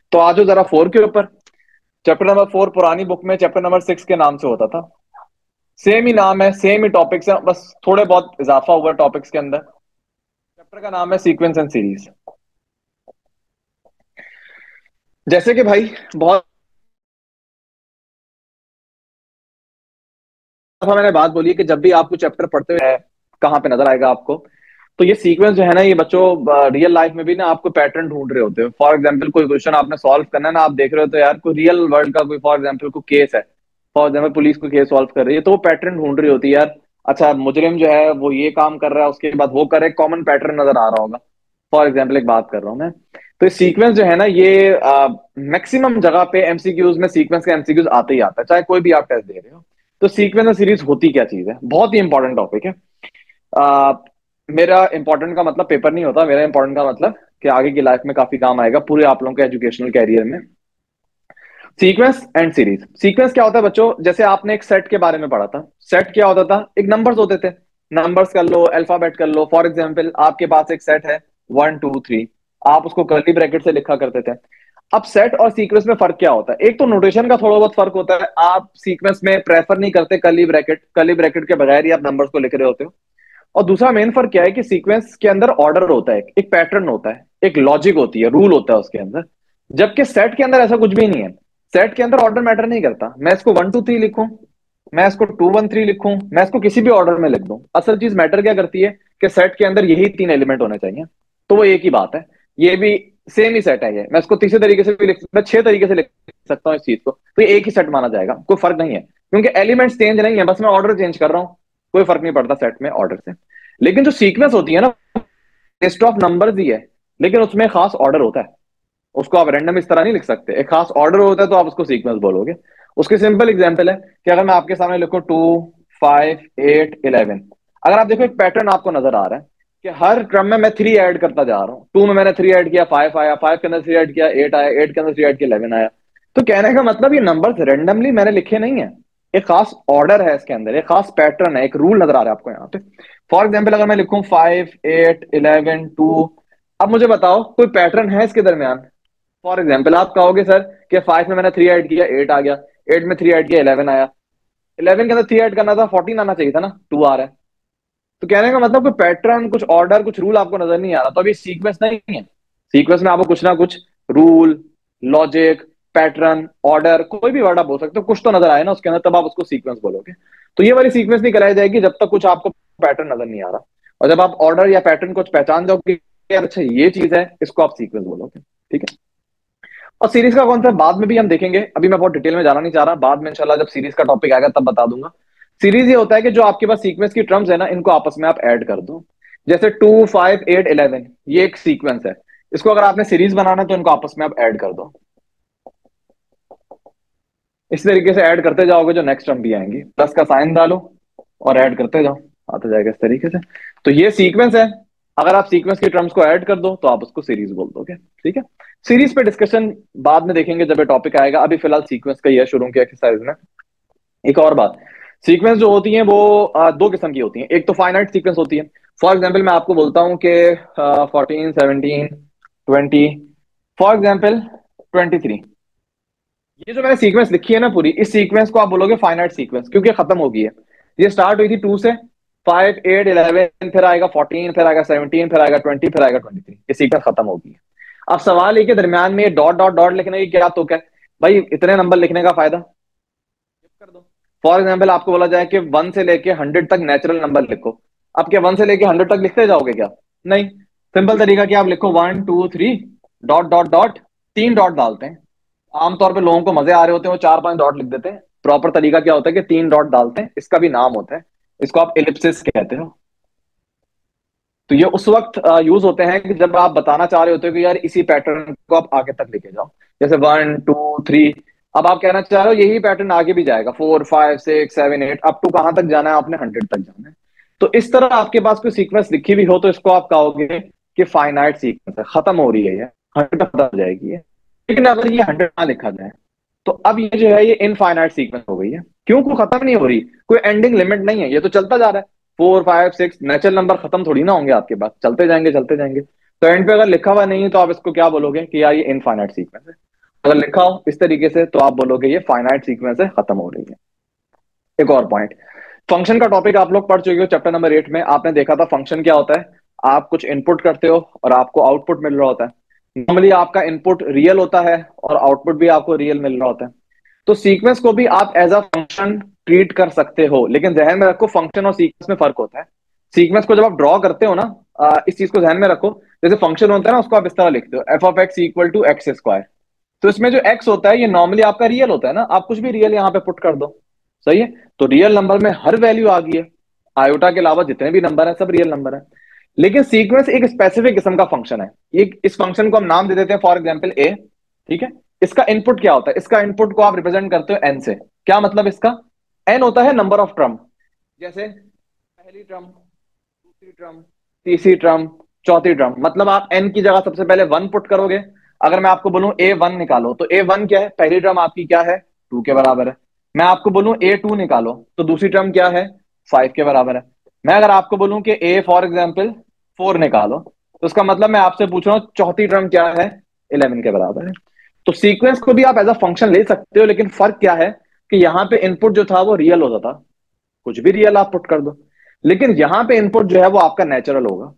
तो आज जरा फोर के ऊपर। चैप्टर नंबर फोर पुरानी बुक में चैप्टर नंबर सिक्स के नाम से होता था। सेम ही नाम है, सेम ही टॉपिक्स है, बस थोड़े बहुत इजाफा हुआ टॉपिक्स के अंदर। चैप्टर का नाम है सीक्वेंस एंड सीरीज। जैसे कि भाई बहुत दफा मैंने बात बोली है कि जब भी आपको चैप्टर पढ़ते हुए कहाँ पे नजर आएगा आपको, तो ये सीक्वेंस जो है ना, ये बच्चों रियल लाइफ में भी ना आपको पैटर्न ढूंढ रहे होते हैं। फॉर एग्जांपल कोई क्वेश्चन आपने सॉल्व करना है ना, आप देख रहे हो तो यार कोई रियल वर्ल्ड का कोई फॉर एग्जांपल कोई केस है, फॉर एग्जांपल पुलिस कोई केस सॉल्व कर रही है, तो वो पैटर्न ढूंढ रही होती है यार। अच्छा, मुजरिम जो है वो ये काम कर रहा है, उसके बाद वो करे, कॉमन पैटर्न नजर आ रहा होगा। फॉर एग्जाम्पल एक बात कर रहा हूँ मैं। तो ये सीक्वेंस जो है ना, ये मैक्सिमम जगह पे एमसीक्यूज में सीक्वेंस का एमसीक्यूज आते ही आता है, चाहे कोई भी आप टेस्ट दे रहे हो। तो सीक्वेंस और सीरीज होती क्या चीज है, बहुत ही इंपॉर्टेंट टॉपिक है। आ, मेरा इंपॉर्टेंट का मतलब पेपर नहीं होता, मेरा इंपॉर्टेंट का मतलब कि आगे की लाइफ में काफी काम आएगा पूरे आप लोगों के एजुकेशनल कैरियर में। Sequence and series. सीक्वेंस क्या होता है बच्चों, जैसे आपने एक सेट के बारे में पढ़ा था। सेट क्या होता था, एक नंबर्स होते थे। नंबर्स कर लो, अल्फाबेट कर लो। फॉर एग्जाम्पल आपके पास एक सेट है 1 2 3, आप उसको कर्ली ब्रैकेट से लिखा करते थे। अब सेट और सीक्वेंस में फर्क क्या होता है, एक तो नोटेशन का थोड़ा बहुत फर्क होता है। आप सीक्वेंस में प्रेफर नहीं करते कर्ली ब्रैकेट के बगैर ही आप नंबर्स को लिख रहे होते हो। और दूसरा मेन फर्क क्या है कि सीक्वेंस के अंदर ऑर्डर होता है, एक पैटर्न होता है, एक लॉजिक होती है, रूल होता है उसके अंदर। जबकि सेट के अंदर ऐसा कुछ भी नहीं है। सेट के अंदर ऑर्डर मैटर नहीं करता, मैं इसको 1 2 3 लिखूं, मैं इसको 2 1 3 लिखूं, मैं इसको किसी भी ऑर्डर में लिख दूं, असल चीज मैटर क्या करती है कि सेट के अंदर यही तीन एलिमेंट होने चाहिए। तो वो एक ही बात है। ये भी सेम ही सेट है, ये मैं इसको तीसरे तरीके से भी लिख, मैं 6 तरीके से लिख सकता हूँ इस चीज को, तो ये एक ही सेट माना जाएगा, कोई फर्क नहीं है। क्योंकि एलिमेंट्स चेंज नहीं है, बस मैं ऑर्डर चेंज कर रहा हूँ। कोई फर्क नहीं पड़ता सेट में ऑर्डर से। लेकिन जो सीक्वेंस होती है ना, लिस्ट ऑफ नंबर्स ही है, लेकिन उसमें खास ऑर्डर होता है। उसको आप रैंडम इस तरह नहीं लिख सकते, एक खास ऑर्डर होता है तो आप उसको सीक्वेंस बोलोगे। उसके सिंपल एग्जांपल है कि अगर मैं आपके सामने लिखूं 2 5 8 11, अगर आप देखो एक पैटर्न आपको नजर आ रहा है कि हर क्रम में मैं 3 ऐड करता जा रहा हूँ। 2 में मैंने 3 ऐड किया, 5 आया, 5 के अंदर 3 ऐड किया, 8 आया, 8 के अंदर 3 ऐड किया, 11 आया। तो कहने का मतलब ये नंबर्स रेंडमली मैंने लिखे नहीं है, एक खास ऑर्डर है इसके अंदर, एक खास पैटर्न है, एक रूल नजर आ रहा है आपको यहाँ पे। फॉर एग्जाम्पल अगर मैं लिखूं 5 8 11 2, अब मुझे बताओ कोई पैटर्न है इसके दरमियान। फॉर एग्जाम्पल आप कहोगे सर कि 5 में मैंने 3 ऐड किया, 8 आ गया, 8 में 3 ऐड किया, 11 आया, 11 के अंदर 3 ऐड करना था, 14 आना चाहिए था ना, 2 आ रहा है। तो कहने का मतलब कोई पैटर्न, कुछ ऑर्डर, कुछ रूल आपको नजर नहीं आ रहा, तो अभी सीक्वेंस नहीं है। सीक्वेंस में आपको कुछ ना कुछ रूल, लॉजिक, पैटर्न, ऑर्डर, कोई भी वर्ड आप बोल सकते हो, कुछ तो नजर आए ना उसके अंदर, तब आप उसको सीक्वेंस बोलोगे। तो ये वाली सीक्वेंस नहीं कराई जाएगी जब तक कुछ आपको पैटर्न नजर नहीं आ रहा। और जब आप ऑर्डर या पैटर्न कुछ पहचान जाओगे कि यार अच्छा ये चीज है, इसको आप सीक्वेंस बोलोगे। ठीक है। और सीरीज का कॉन्सेप्ट बाद में भी हम देखेंगे, अभी मैं बहुत डिटेल में जाना नहीं चाह रहा, बाद में इंशाल्लाह जब सीरीज का टॉपिक आएगा तब बता दूंगा। सीरीज ये होता है कि जो आपके पास सीक्वेंस की टर्म्स है ना, इनको आपस में आप ऐड कर दो। जैसे 2 5 8 11, ये एक सीक्वेंस है। इसको अगर आपने सीरीज बनाना है तो इनको आपस में आप ऐड कर दो। इस तरीके से ऐड करते जाओगे, जो नेक्स्ट टर्म भी आएंगी, प्लस का साइन डालो और ऐड करते जाओ, आता जाएगा इस तरीके से। तो ये सीक्वेंस है। अगर आप सीक्वेंस की टर्म्स को ऐड कर दो तो आप उसको सीरीज बोल दोगे। ठीक है। सीरीज पे डिस्कशन बाद में देखेंगे जब ये टॉपिक आएगा, अभी फिलहाल सीक्वेंस का ही है शुरू की एक्सरसाइज में। एक और बात, सीक्वेंस जो होती है वो दो किस्म की होती है। एक तो फाइनाइट सीक्वेंस होती है। फॉर एग्जाम्पल मैं आपको बोलता हूँ कि 14 17 20, फॉर एग्जाम्पल 23, ये जो मैंने सीक्वेंस लिखी है ना पूरी, इस सीक्वेंस को आप बोलोगे फाइनाइट सीक्वेंस, क्योंकि खत्म हो गई है। ये स्टार्ट हुई थी 2 से, 5 8 11, फिर आएगा 14, फिर आएगा 17, फिर आएगा 20, फिर आएगा 23, ये सीक्वेंस खत्म हो गई है। अब सवाल है कि दरमियान में डॉट डॉट डॉट लिखने की क्या तुक है भाई, इतने नंबर लिखने का फायदा कर दो। फॉर एग्जाम्पल आपको बोला जाए कि 1 से लेके 100 तक नेचुरल नंबर लिखो, अब क्या 1 से लेके 100 तक लिखते जाओगे क्या? नहीं। सिंपल तरीका क्या, आप लिखो 1 2 3 डॉट डॉट डॉट, 3 डॉट डालते हैं। आमतौर पे लोगों को मजे आ रहे होते हैं, वो 4 5 डॉट लिख देते हैं। प्रॉपर तरीका क्या होता है कि 3 डॉट डालते हैं, इसका भी नाम होता है, इसको आप एलिप्सिस कहते हो। तो ये उस वक्त यूज होते हैं कि जब आप बताना चाह रहे होते हो कि यार इसी पैटर्न को आप आगे तक लेके जाओ। जैसे 1 2 3, अब आप कहना चाह रहे हो यही पैटर्न आगे भी जाएगा, 4 5 6 7 8, अप टू कहां तक जाना है आपने, 100 तक जाना है। तो इस तरह आपके पास कोई सीक्वेंस लिखी हुई हो तो इसको आप कहोगे कि फाइनाइट सीक्वेंस है, खत्म हो रही है ये, 100 तक खत्म हो जाएगी ये। लेकिन अगर ये 100 ना लिखा जाए तो अब ये जो है ये इनफाइनाइट सीक्वेंस हो गई है। क्यों? को खत्म नहीं हो रही, कोई एंडिंग लिमिट नहीं है, ये तो चलता जा रहा है। 4 5 6 नेचुरल नंबर खत्म थोड़ी ना होंगे आपके पास, चलते जाएंगे चलते जाएंगे। तो एंड पे अगर लिखा हुआ नहीं है तो आप इसको क्या बोलोगे कि यार ये इनफाइनाइट सीक्वेंस है। अगर लिखा हो इस तरीके से तो आप बोलोगे ये फाइनाइट सीक्वेंस है, खत्म हो रही है। एक और पॉइंट, फंक्शन का टॉपिक आप लोग पढ़ चुके हो चैप्टर नंबर 8 में। आपने देखा था फंक्शन क्या होता है, आप कुछ इनपुट करते हो और आपको आउटपुट मिल रहा होता है। नॉर्मली आपका इनपुट रियल होता है और आउटपुट भी आपको रियल मिल रहा होता है। तो सीक्वेंस को भी आप एज अ फंक्शन ट्रीट कर सकते हो, लेकिन ध्यान में रखो फंक्शन और सीक्वेंस में फर्क होता है। सीक्वेंस को जब आप ड्रॉ करते हो ना, इस चीज को ध्यान में रखो। जैसे फंक्शन होता है ना, उसको आप इस तरह लिखते हो F of X equal to X square. तो इसमें जो एक्स होता है ये नॉर्मली आपका रियल होता है ना, आप कुछ भी रियल यहाँ पे पुट कर दो, सही है। तो रियल नंबर में हर वैल्यू आ गई है, आयोटा के अलावा जितने भी नंबर है सब रियल नंबर है। लेकिन सीक्वेंस एक स्पेसिफिक किस्म का फंक्शन है। ये इस फंक्शन को हम नाम दे देते हैं फॉर एग्जांपल ए, ठीक है। इसका इनपुट क्या होता है, इसका इनपुट को आप रिप्रेजेंट करते हो एन से। क्या मतलब इसका, एन होता है नंबर ऑफ टर्म। जैसे पहली टर्म, दूसरी टर्म, तीसरी टर्म, चौथी टर्म, मतलब आप एन की जगह सबसे पहले वन पुट करोगे। अगर मैं आपको बोलूं ए वन निकालो, तो ए वन क्या है, पहली टर्म आपकी क्या है, टू के बराबर है। मैं आपको बोलूं ए टू निकालो, तो दूसरी टर्म क्या है, फाइव के बराबर है। मैं अगर आपको बोलूं कि ए फॉर एग्जाम्पल फोर निकालो, तो उसका मतलब मैं आपसे पूछ रहा हूं चौथी टर्म क्या है, 11 के बराबर है। तो सीक्वेंस को भी आप एज अ फंक्शन ले सकते हो, लेकिन फर्क क्या है कि यहाँ पे इनपुट जो था वो रियल होता था, कुछ भी रियल आप पुट कर दो। लेकिन यहाँ पे इनपुट जो है वो आपका नेचुरल होगा।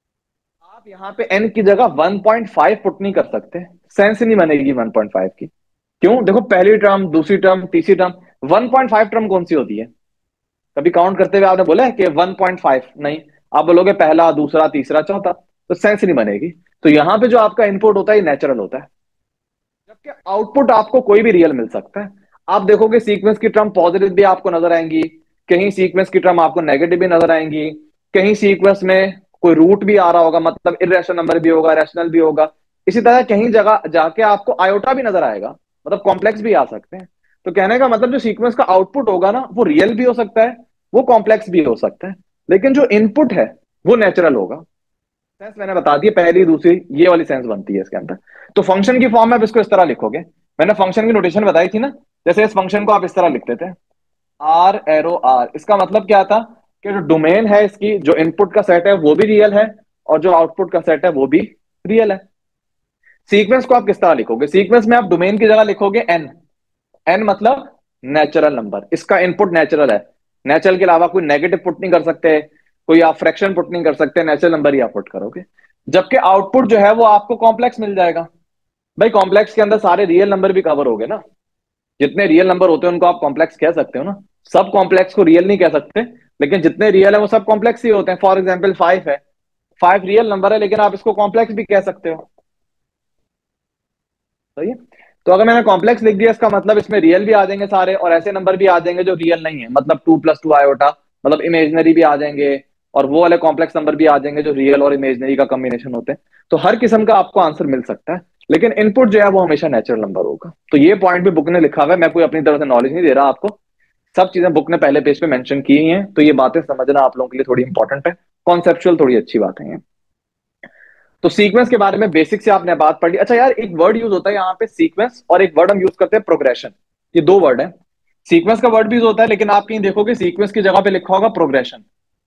आप यहाँ पे n की जगह 1.5 पुट नहीं कर सकते, सेंस नहीं बनेगी 1.5 की। क्यों, देखो पहली टर्म, दूसरी टर्म, तीसरी टर्म, 1.5 टर्म कौन सी होती है, कभी काउंट करते हुए आपने बोला है कि 1.5 नहीं। आप बोलोगे पहला, दूसरा, तीसरा, चौथा, तो सेंस नहीं बनेगी। तो यहाँ पे जो आपका इनपुट होता है नेचुरल होता है, जबकि आउटपुट आपको कोई भी रियल मिल सकता है। आप देखोगे सीक्वेंस की टर्म पॉजिटिव भी आपको नजर आएंगी, कहीं सीक्वेंस की टर्म आपको नेगेटिव भी नजर आएंगी, कहीं सीक्वेंस में कोई रूट भी आ रहा होगा, मतलब इरेशनल नंबर भी होगा, रैशनल भी होगा। इसी तरह कहीं जगह जाके आपको आयोटा भी नजर आएगा, मतलब कॉम्प्लेक्स भी आ सकते हैं। तो कहने का मतलब जो सीक्वेंस का आउटपुट होगा ना, वो रियल भी हो सकता है, वो कॉम्प्लेक्स भी हो सकता है, लेकिन जो इनपुट है वो नेचुरल होगा। सेंस मैंने बता दी, पहली दूसरी ये वाली सेंस बनती है इसके अंदर। तो फंक्शन की फॉर्म में आप इसको इस तरह लिखोगे, मैंने फंक्शन की नोटेशन बताई थी ना। जैसे इस फंक्शन को आप इस तरह लिखते थे, आर एरो आर। इसका मतलब क्या था कि जो डोमेन है इसकी, जो इनपुट का सेट है वो भी रियल है, और जो आउटपुट का सेट है वो भी रियल है। सीक्वेंस को आप किस तरह लिखोगे, सीक्वेंस में आप डोमेन की जगह लिखोगे एन। एन मतलब नेचुरल नंबर, इसका इनपुट नेचुरल है। नेचुरल के अलावा कोई नेगेटिव पुट नहीं कर सकते, कोई आप फ्रैक्शन पुट नहीं कर सकते, नेचुरल नंबर ही आप पुट करोगे। जबकि आउटपुट जो है वो आपको कॉम्प्लेक्स मिल जाएगा। भाई कॉम्प्लेक्स के अंदर सारे रियल नंबर भी कवर हो गए ना, जितने रियल नंबर होते हैं उनको आप कॉम्प्लेक्स कह सकते हो ना। सब कॉम्प्लेक्स को रियल नहीं कह सकते, लेकिन जितने रियल है वो सब कॉम्प्लेक्स ही होते हैं। फॉर एग्जाम्पल फाइव है, फाइव रियल नंबर है, लेकिन आप इसको कॉम्प्लेक्स भी कह सकते हो, सही है। तो अगर मैंने कॉम्प्लेक्स लिख दिया, इसका मतलब इसमें रियल भी आ जाएंगे सारे, और ऐसे नंबर भी आ जाएंगे जो रियल नहीं है, मतलब टू प्लस टू आयोटा, मतलब इमेजनरी भी आ जाएंगे, और वो वाले कॉम्प्लेक्स नंबर भी आ जाएंगे जो रियल और इमेजनरी का कॉम्बिनेशन होते हैं। तो हर किस्म का आपको आंसर मिल सकता है, लेकिन इनपुट जो है वो हमेशा नेचुरल नंबर होगा। तो ये पॉइंट भी बुक ने लिखा हुआ है, मैं कोई अपनी तरफ से नॉलेज नहीं दे रहा आपको, सब चीजें बुक ने पहले पेज पे मेंशन की ही हैं। तो ये बातें समझना आप लोगों के लिए थोड़ी इंपॉर्टेंट है, कॉन्सेप्चुअल थोड़ी अच्छी बातें हैं। तो सीक्वेंस के बारे में बेसिक से आपने बात पढ़ ली। अच्छा यार, एक वर्ड यूज होता है यहाँ पे सीक्वेंस, और एक वर्ड हम यूज करते हैं प्रोग्रेशन। ये दो वर्ड है, सीक्वेंस का वर्ड भी यूज होता है, लेकिन आप कहीं देखोगे सीक्वेंस की जगह पे लिखा होगा प्रोग्रेशन।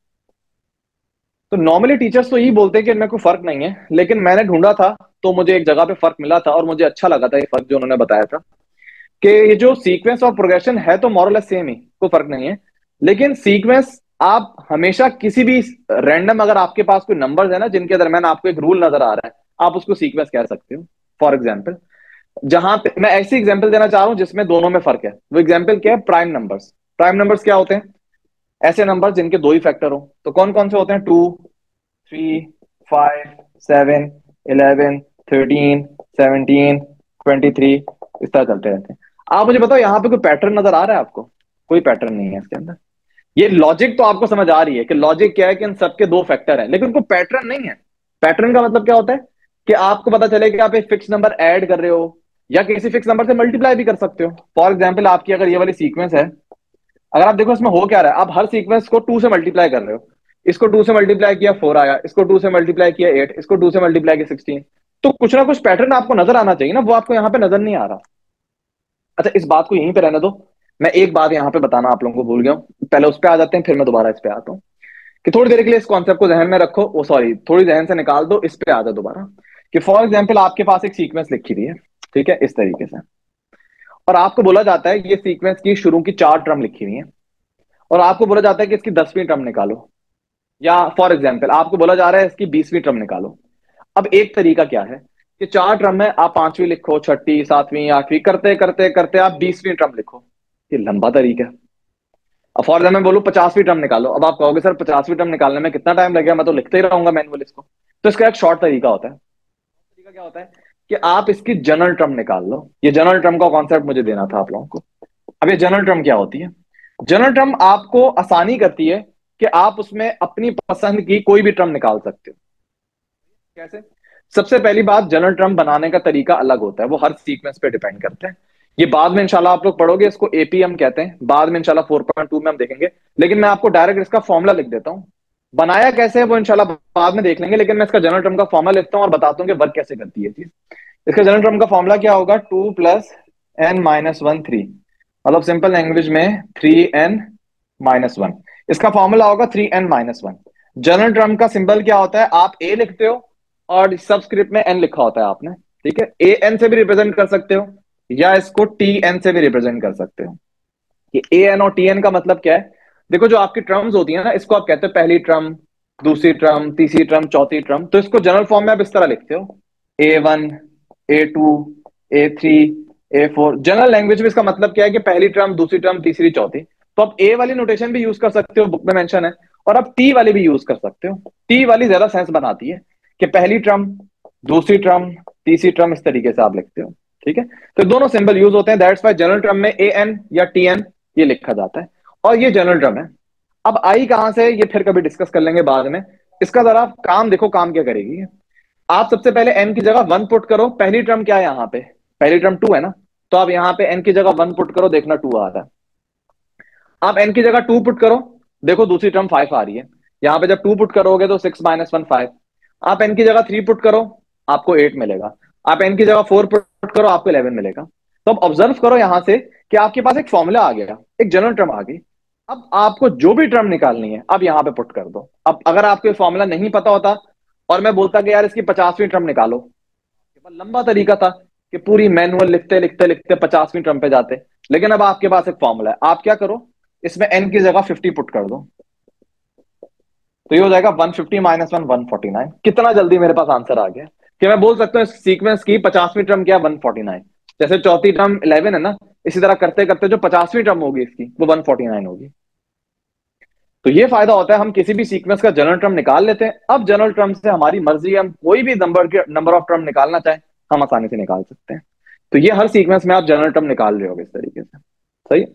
तो नॉर्मली टीचर्स तो यही बोलते हैं कि इनमें कोई फर्क नहीं है, लेकिन मैंने ढूंढा था तो मुझे एक जगह पे फर्क मिला था, और मुझे अच्छा लगा था ये फर्क जो उन्होंने बताया था, कि ये जो सीक्वेंस और प्रोग्रेशन है तो मोरलेस सेम ही, कोई फर्क नहीं है। लेकिन सीक्वेंस आप हमेशा किसी भी रैंडम, अगर आपके पास कोई नंबर्स है ना जिनके दरमियान आपको एक रूल नजर आ रहा है, आप उसको सीक्वेंस कह सकते हो। फॉर एग्जाम्पल, जहां पे मैं ऐसी एग्जाम्पल देना चाह रहा हूं जिसमें दोनों में फर्क है, वो एग्जाम्पल क्या है, प्राइम नंबर्स। प्राइम नंबर्स क्या होते हैं, ऐसे नंबर जिनके दो ही फैक्टर हो। तो कौन कौन से होते हैं, टू, थ्री, फाइव, सेवन, 11, 13, 17, 23, इस तरह चलते रहते हैं। आप मुझे बताओ यहाँ पे कोई पैटर्न नजर आ रहा है आपको, कोई पैटर्न नहीं है इसके अंदर। ये लॉजिक तो आपको समझ आ रही है कि लॉजिक क्या है, कि इन सबके दो फैक्टर है, लेकिन कोई पैटर्न नहीं है। पैटर्न का मतलब क्या होता है, कि आपको पता चले कि आप एक फिक्स नंबर ऐड कर रहे हो, या किसी फिक्स नंबर से मल्टीप्लाई भी कर सकते हो। फॉर एग्जाम्पल, आपकी अगर ये वाली सीक्वेंस है, अगर आप देखो इसमें हो क्या रहा है, आप हर सीक्वेंस को टू से मल्टीप्लाई कर रहे हो। इसको टू से मल्टीप्लाई किया 4 आया, इसको टू से मल्टीप्लाई किया 8, इसको टू से मल्टीप्लाई किया 16। तो कुछ ना कुछ पैटर्न आपको नजर आना चाहिए ना, वो आपको यहाँ पे नजर नहीं आ रहा। अच्छा, इस बात को यहीं पे रहने दो, मैं एक बात यहाँ पे बताना आप लोगों को भूल गया हूँ, पहले उस पर आ जाते हैं, फिर मैं दोबारा इस पे आता हूँ। कि थोड़ी देर के लिए इस कॉन्सेप्ट को जहन में रखो, वो सॉरी थोड़ी जहन से निकाल दो, इस पे आ जाओ दोबारा। कि फॉर एग्जाम्पल आपके पास एक सीक्वेंस लिखी हुई है, ठीक है, इस तरीके से। और आपको बोला जाता है ये सीक्वेंस की शुरू की 4 टर्म लिखी हुई है, और आपको बोला जाता है कि इसकी 10वीं टर्म निकालो, या फॉर एग्जाम्पल आपको बोला जा रहा है इसकी 20वीं टर्म निकालो। अब एक तरीका क्या है कि 4 टर्म है, आप 5वीं लिखो, छठी, 7वीं, 8वीं, करते करते करते आप 20वीं टर्म लिखो। ये लंबा तरीका है। अब फॉर एग्जाम्पल मैं बोलूं 50वीं टर्म निकालो, अब आप कहोगे सर 50वीं टर्म निकालने में कितना टाइम लगेगा, मैं तो लिखते ही रहूंगा मैनुअल इसको। तो इसका एक शॉर्ट तरीका होता है। तरीका क्या होता है कि आप इसकी जनरल टर्म निकाल लो। ये जनरल टर्म का कॉन्सेप्ट मुझे देना था आप लोगों को। अब ये जनरल टर्म क्या होती है? जनरल टर्म आपको आसानी करती है कि आप उसमें अपनी पसंद की कोई भी टर्म निकाल सकते हो। कैसे? सबसे पहली बात, जनरल टर्म बनाने का तरीका अलग होता है, वो हर सीक्वेंस पे डिपेंड करते हैं। ये बाद में इंशाल्लाह आप लोग पढ़ोगे, इसको एपीएम कहते हैं, बाद में इंशाल्लाह 4.2 में हम देखेंगे। लेकिन मैं आपको डायरेक्ट इसका फॉर्मूला लिख देता हूं। बनाया कैसे है वो इंशाल्लाह बाद में देख लेंगे, लेकिन मैं इसका जनरल टर्म का फॉर्मूला लिखता हूं और बताता हूं कि वर्क कैसे करती है चीज। इसका जनरल टर्म का फॉर्मूला क्या होगा? 2 + n - 1 3, मतलब सिंपल लैंग्वेज में 3n - 1। इसका फॉर्मूला होगा 3n - 1। जनरल टर्म का सिंबल क्या होता है? आप ए लिखते हो और सबस्क्रिप्ट में एन लिखा होता है आपने, ठीक है। ए एन से भी रिप्रेजेंट कर सकते हो, या इसको टी एन से भी रिप्रेजेंट कर सकते हो। ये ए एन और टी एन का मतलब क्या है? देखो, जो आपकी टर्म्स होती है ना, इसको आप कहते हो पहली टर्म, दूसरी टर्म, तीसरी टर्म, चौथी टर्म। तो इसको जनरल फॉर्म में आप इस तरह लिखते हो, A1, A2, A3, A4। General language में इसका मतलब क्या है कि पहली टर्म, दूसरी टर्म, तीसरी, चौथी। तो आप ए वाली नोटेशन भी यूज कर सकते हो, बुक में मेंशन है, और आप टी वाली भी यूज कर सकते हो। टी वाली ज्यादा सेंस बनाती है कि पहली टर्म, दूसरी टर्म, तीसरी टर्म, इस तरीके से आप लिखते हो, ठीक है। तो दोनों सिंबल यूज होते हैं, दैट्स वाई जनरल टर्म में ए एन या टी एन ये लिखा जाता है, और ये जनरल टर्म है। अब आई कहां से, ये फिर कभी डिस्कस कर लेंगे बाद में। इसका जरा काम देखो, काम क्या करेगी। आप सबसे पहले एन की जगह 1 पुट करो। पहली टर्म क्या है यहाँ पे? पहली टर्म 2 है ना, तो आप यहाँ पे एन की जगह 1 पुट करो, देखना 2 आ रहा है। आप एन की जगह 2 पुट करो, देखो दूसरी टर्म 5 आ रही है। यहाँ पे जब 2 पुट करोगे तो 6 - 1 5। आप एन की जगह 3 पुट करो, आपको 8 मिलेगा। आप एन की जगह 4 पुट करो, आपको 11 मिलेगा। तो अब ऑब्जर्व करो यहां से कि आपके पास एक फॉर्मूला आ गया, एक जनरल टर्म आ गई। अब आपको जो भी टर्म निकालनी है अब यहां पे पुट कर दो। अब अगर आपको फॉर्मूला नहीं पता होता और मैं बोलता कि यार इसकी 50वीं टर्म निकालो, लंबा तरीका था कि पूरी मैनुअल लिखते लिखते लिखते 50वीं टर्म पे जाते। लेकिन अब आपके पास एक फॉर्मूला है, आप क्या करो, इसमें एन की जगह 50 पुट कर दो, तो ये हो जाएगा 150 - 1 149। कितना जल्दी मेरे पास आंसर आ गया कि मैं बोल सकता हूँ इस सीक्वेंस की 50वीं टर्म क्या? 149। जैसे चौथी टर्म 11 है ना, इसी तरह करते करते जो 50वीं टर्म होगी इसकी वो 149 होगी। तो ये फायदा होता है, हम किसी भी सीक्वेंस का जनरल टर्म निकाल लेते हैं। अब जनरल टर्म से हमारी मर्जी है, हम कोई भी नंबर ऑफ टर्म निकालना चाहें हम आसानी से निकाल सकते हैं। तो ये हर सीक्वेंस में आप जनरल टर्म निकाल रहे हो इस तरीके से, सही।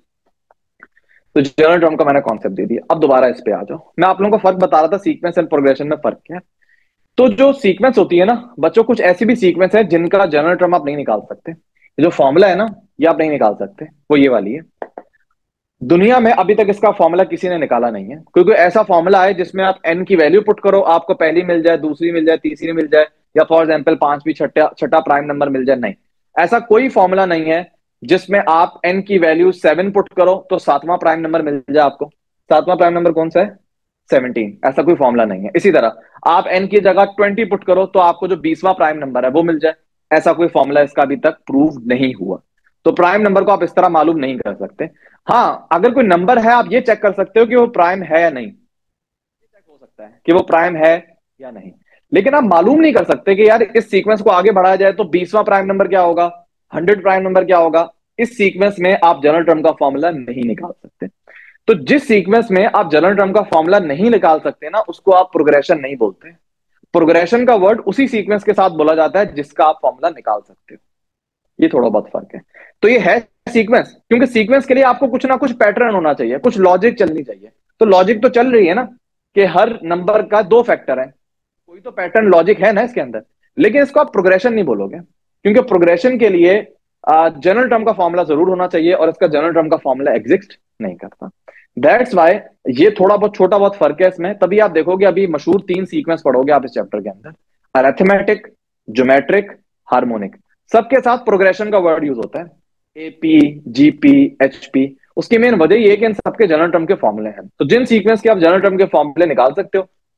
तो जनरल टर्म का मैंने कॉन्सेप्ट दे दिया। अब दोबारा इस पे आ जाओ, मैं आप लोगों को फर्क बता रहा था सीक्वेंस एंड प्रोग्रेशन में फर्क क्या है। तो जो सीक्वेंस होती है ना बच्चों, कुछ ऐसी भी सीक्वेंस है जिनका जनरल टर्म आप नहीं निकाल सकते। ये जो फॉर्मूला है ना, ये आप नहीं निकाल सकते, वो ये वाली है। दुनिया में अभी तक इसका फॉर्मूला किसी ने निकाला नहीं है, क्योंकि ऐसा फॉर्मूला है जिसमें आप एन की वैल्यू पुट करो, आपको पहली मिल जाए, दूसरी मिल जाए, तीसरी मिल जाए, या फॉर एग्जाम्पल पांचवी छठा छठा प्राइम नंबर मिल जाए। नहीं, ऐसा कोई फॉर्मूला नहीं है जिसमें आप एन की वैल्यू 7 पुट करो तो 7वां प्राइम नंबर मिल जाए आपको। 7वां प्राइम नंबर कौन सा है? 17। ऐसा कोई फॉर्मूला नहीं है। इसी तरह आप एन की जगह 20 पुट करो तो आपको जो 20वां प्राइम नंबर है वो मिल जाए। ऐसा कोई फॉर्मूला इसका अभी तक प्रूव नहीं हुआ। तो प्राइम नंबर को आप इस तरह मालूम नहीं कर सकते। हाँ, अगर कोई नंबर है आप ये चेक कर सकते हो कि वो प्राइम है या नहीं, ये चेक हो सकता है कि वो प्राइम है या नहीं। लेकिन आप मालूम नहीं कर सकते कि यार इस सीक्वेंस को आगे बढ़ाया जाए तो 20वां प्राइम नंबर क्या होगा, 100 प्राइम नंबर क्या होगा। इस सीक्वेंस में आप जनरल टर्म का फॉर्मूला नहीं निकाल सकते। तो जिस सीक्वेंस में आप जनरल टर्म का फॉर्मूला नहीं निकाल सकते ना, उसको आप प्रोग्रेशन नहीं बोलते। प्रोग्रेशन का वर्ड उसी सीक्वेंस के साथ बोला जाता है जिसका आप फॉर्मूला निकाल सकते हो। ये थोड़ा बहुत फर्क है। तो ये है सीक्वेंस, क्योंकि सीक्वेंस के लिए आपको कुछ ना कुछ पैटर्न होना चाहिए, कुछ लॉजिक चलनी चाहिए। तो लॉजिक तो चल रही है ना कि हर नंबर का 2 फैक्टर है, कोई तो पैटर्न लॉजिक है ना इसके अंदर। लेकिन इसको आप प्रोग्रेशन नहीं बोलोगे, क्योंकि प्रोग्रेशन के लिए जनरल टर्म का फॉर्मूला जरूर होना चाहिए, और इसका जनरल टर्म का फॉर्मूला एग्जिस्ट नहीं करता। दैट्स वाई ये थोड़ा बहुत छोटा बहुत फर्क है इसमें। तभी आप देखोगे अभी मशहूर 3 सीक्वेंस पढ़ोगे आप इस चैप्टर के अंदर, अरिथमेटिक, ज्योमेट्रिक, हार्मोनिक। सबके साथ प्रोग्रेशन का वर्ड यूज होता है, एपी, जीपी, एचपी। उसकी मेन वजह ये है कि इन सबके जनरल टर्म के फॉर्मूले हैं। तो जिन सीक्वेंस के आप जनरल टर्म के फॉर्मूले निकाल सकते हो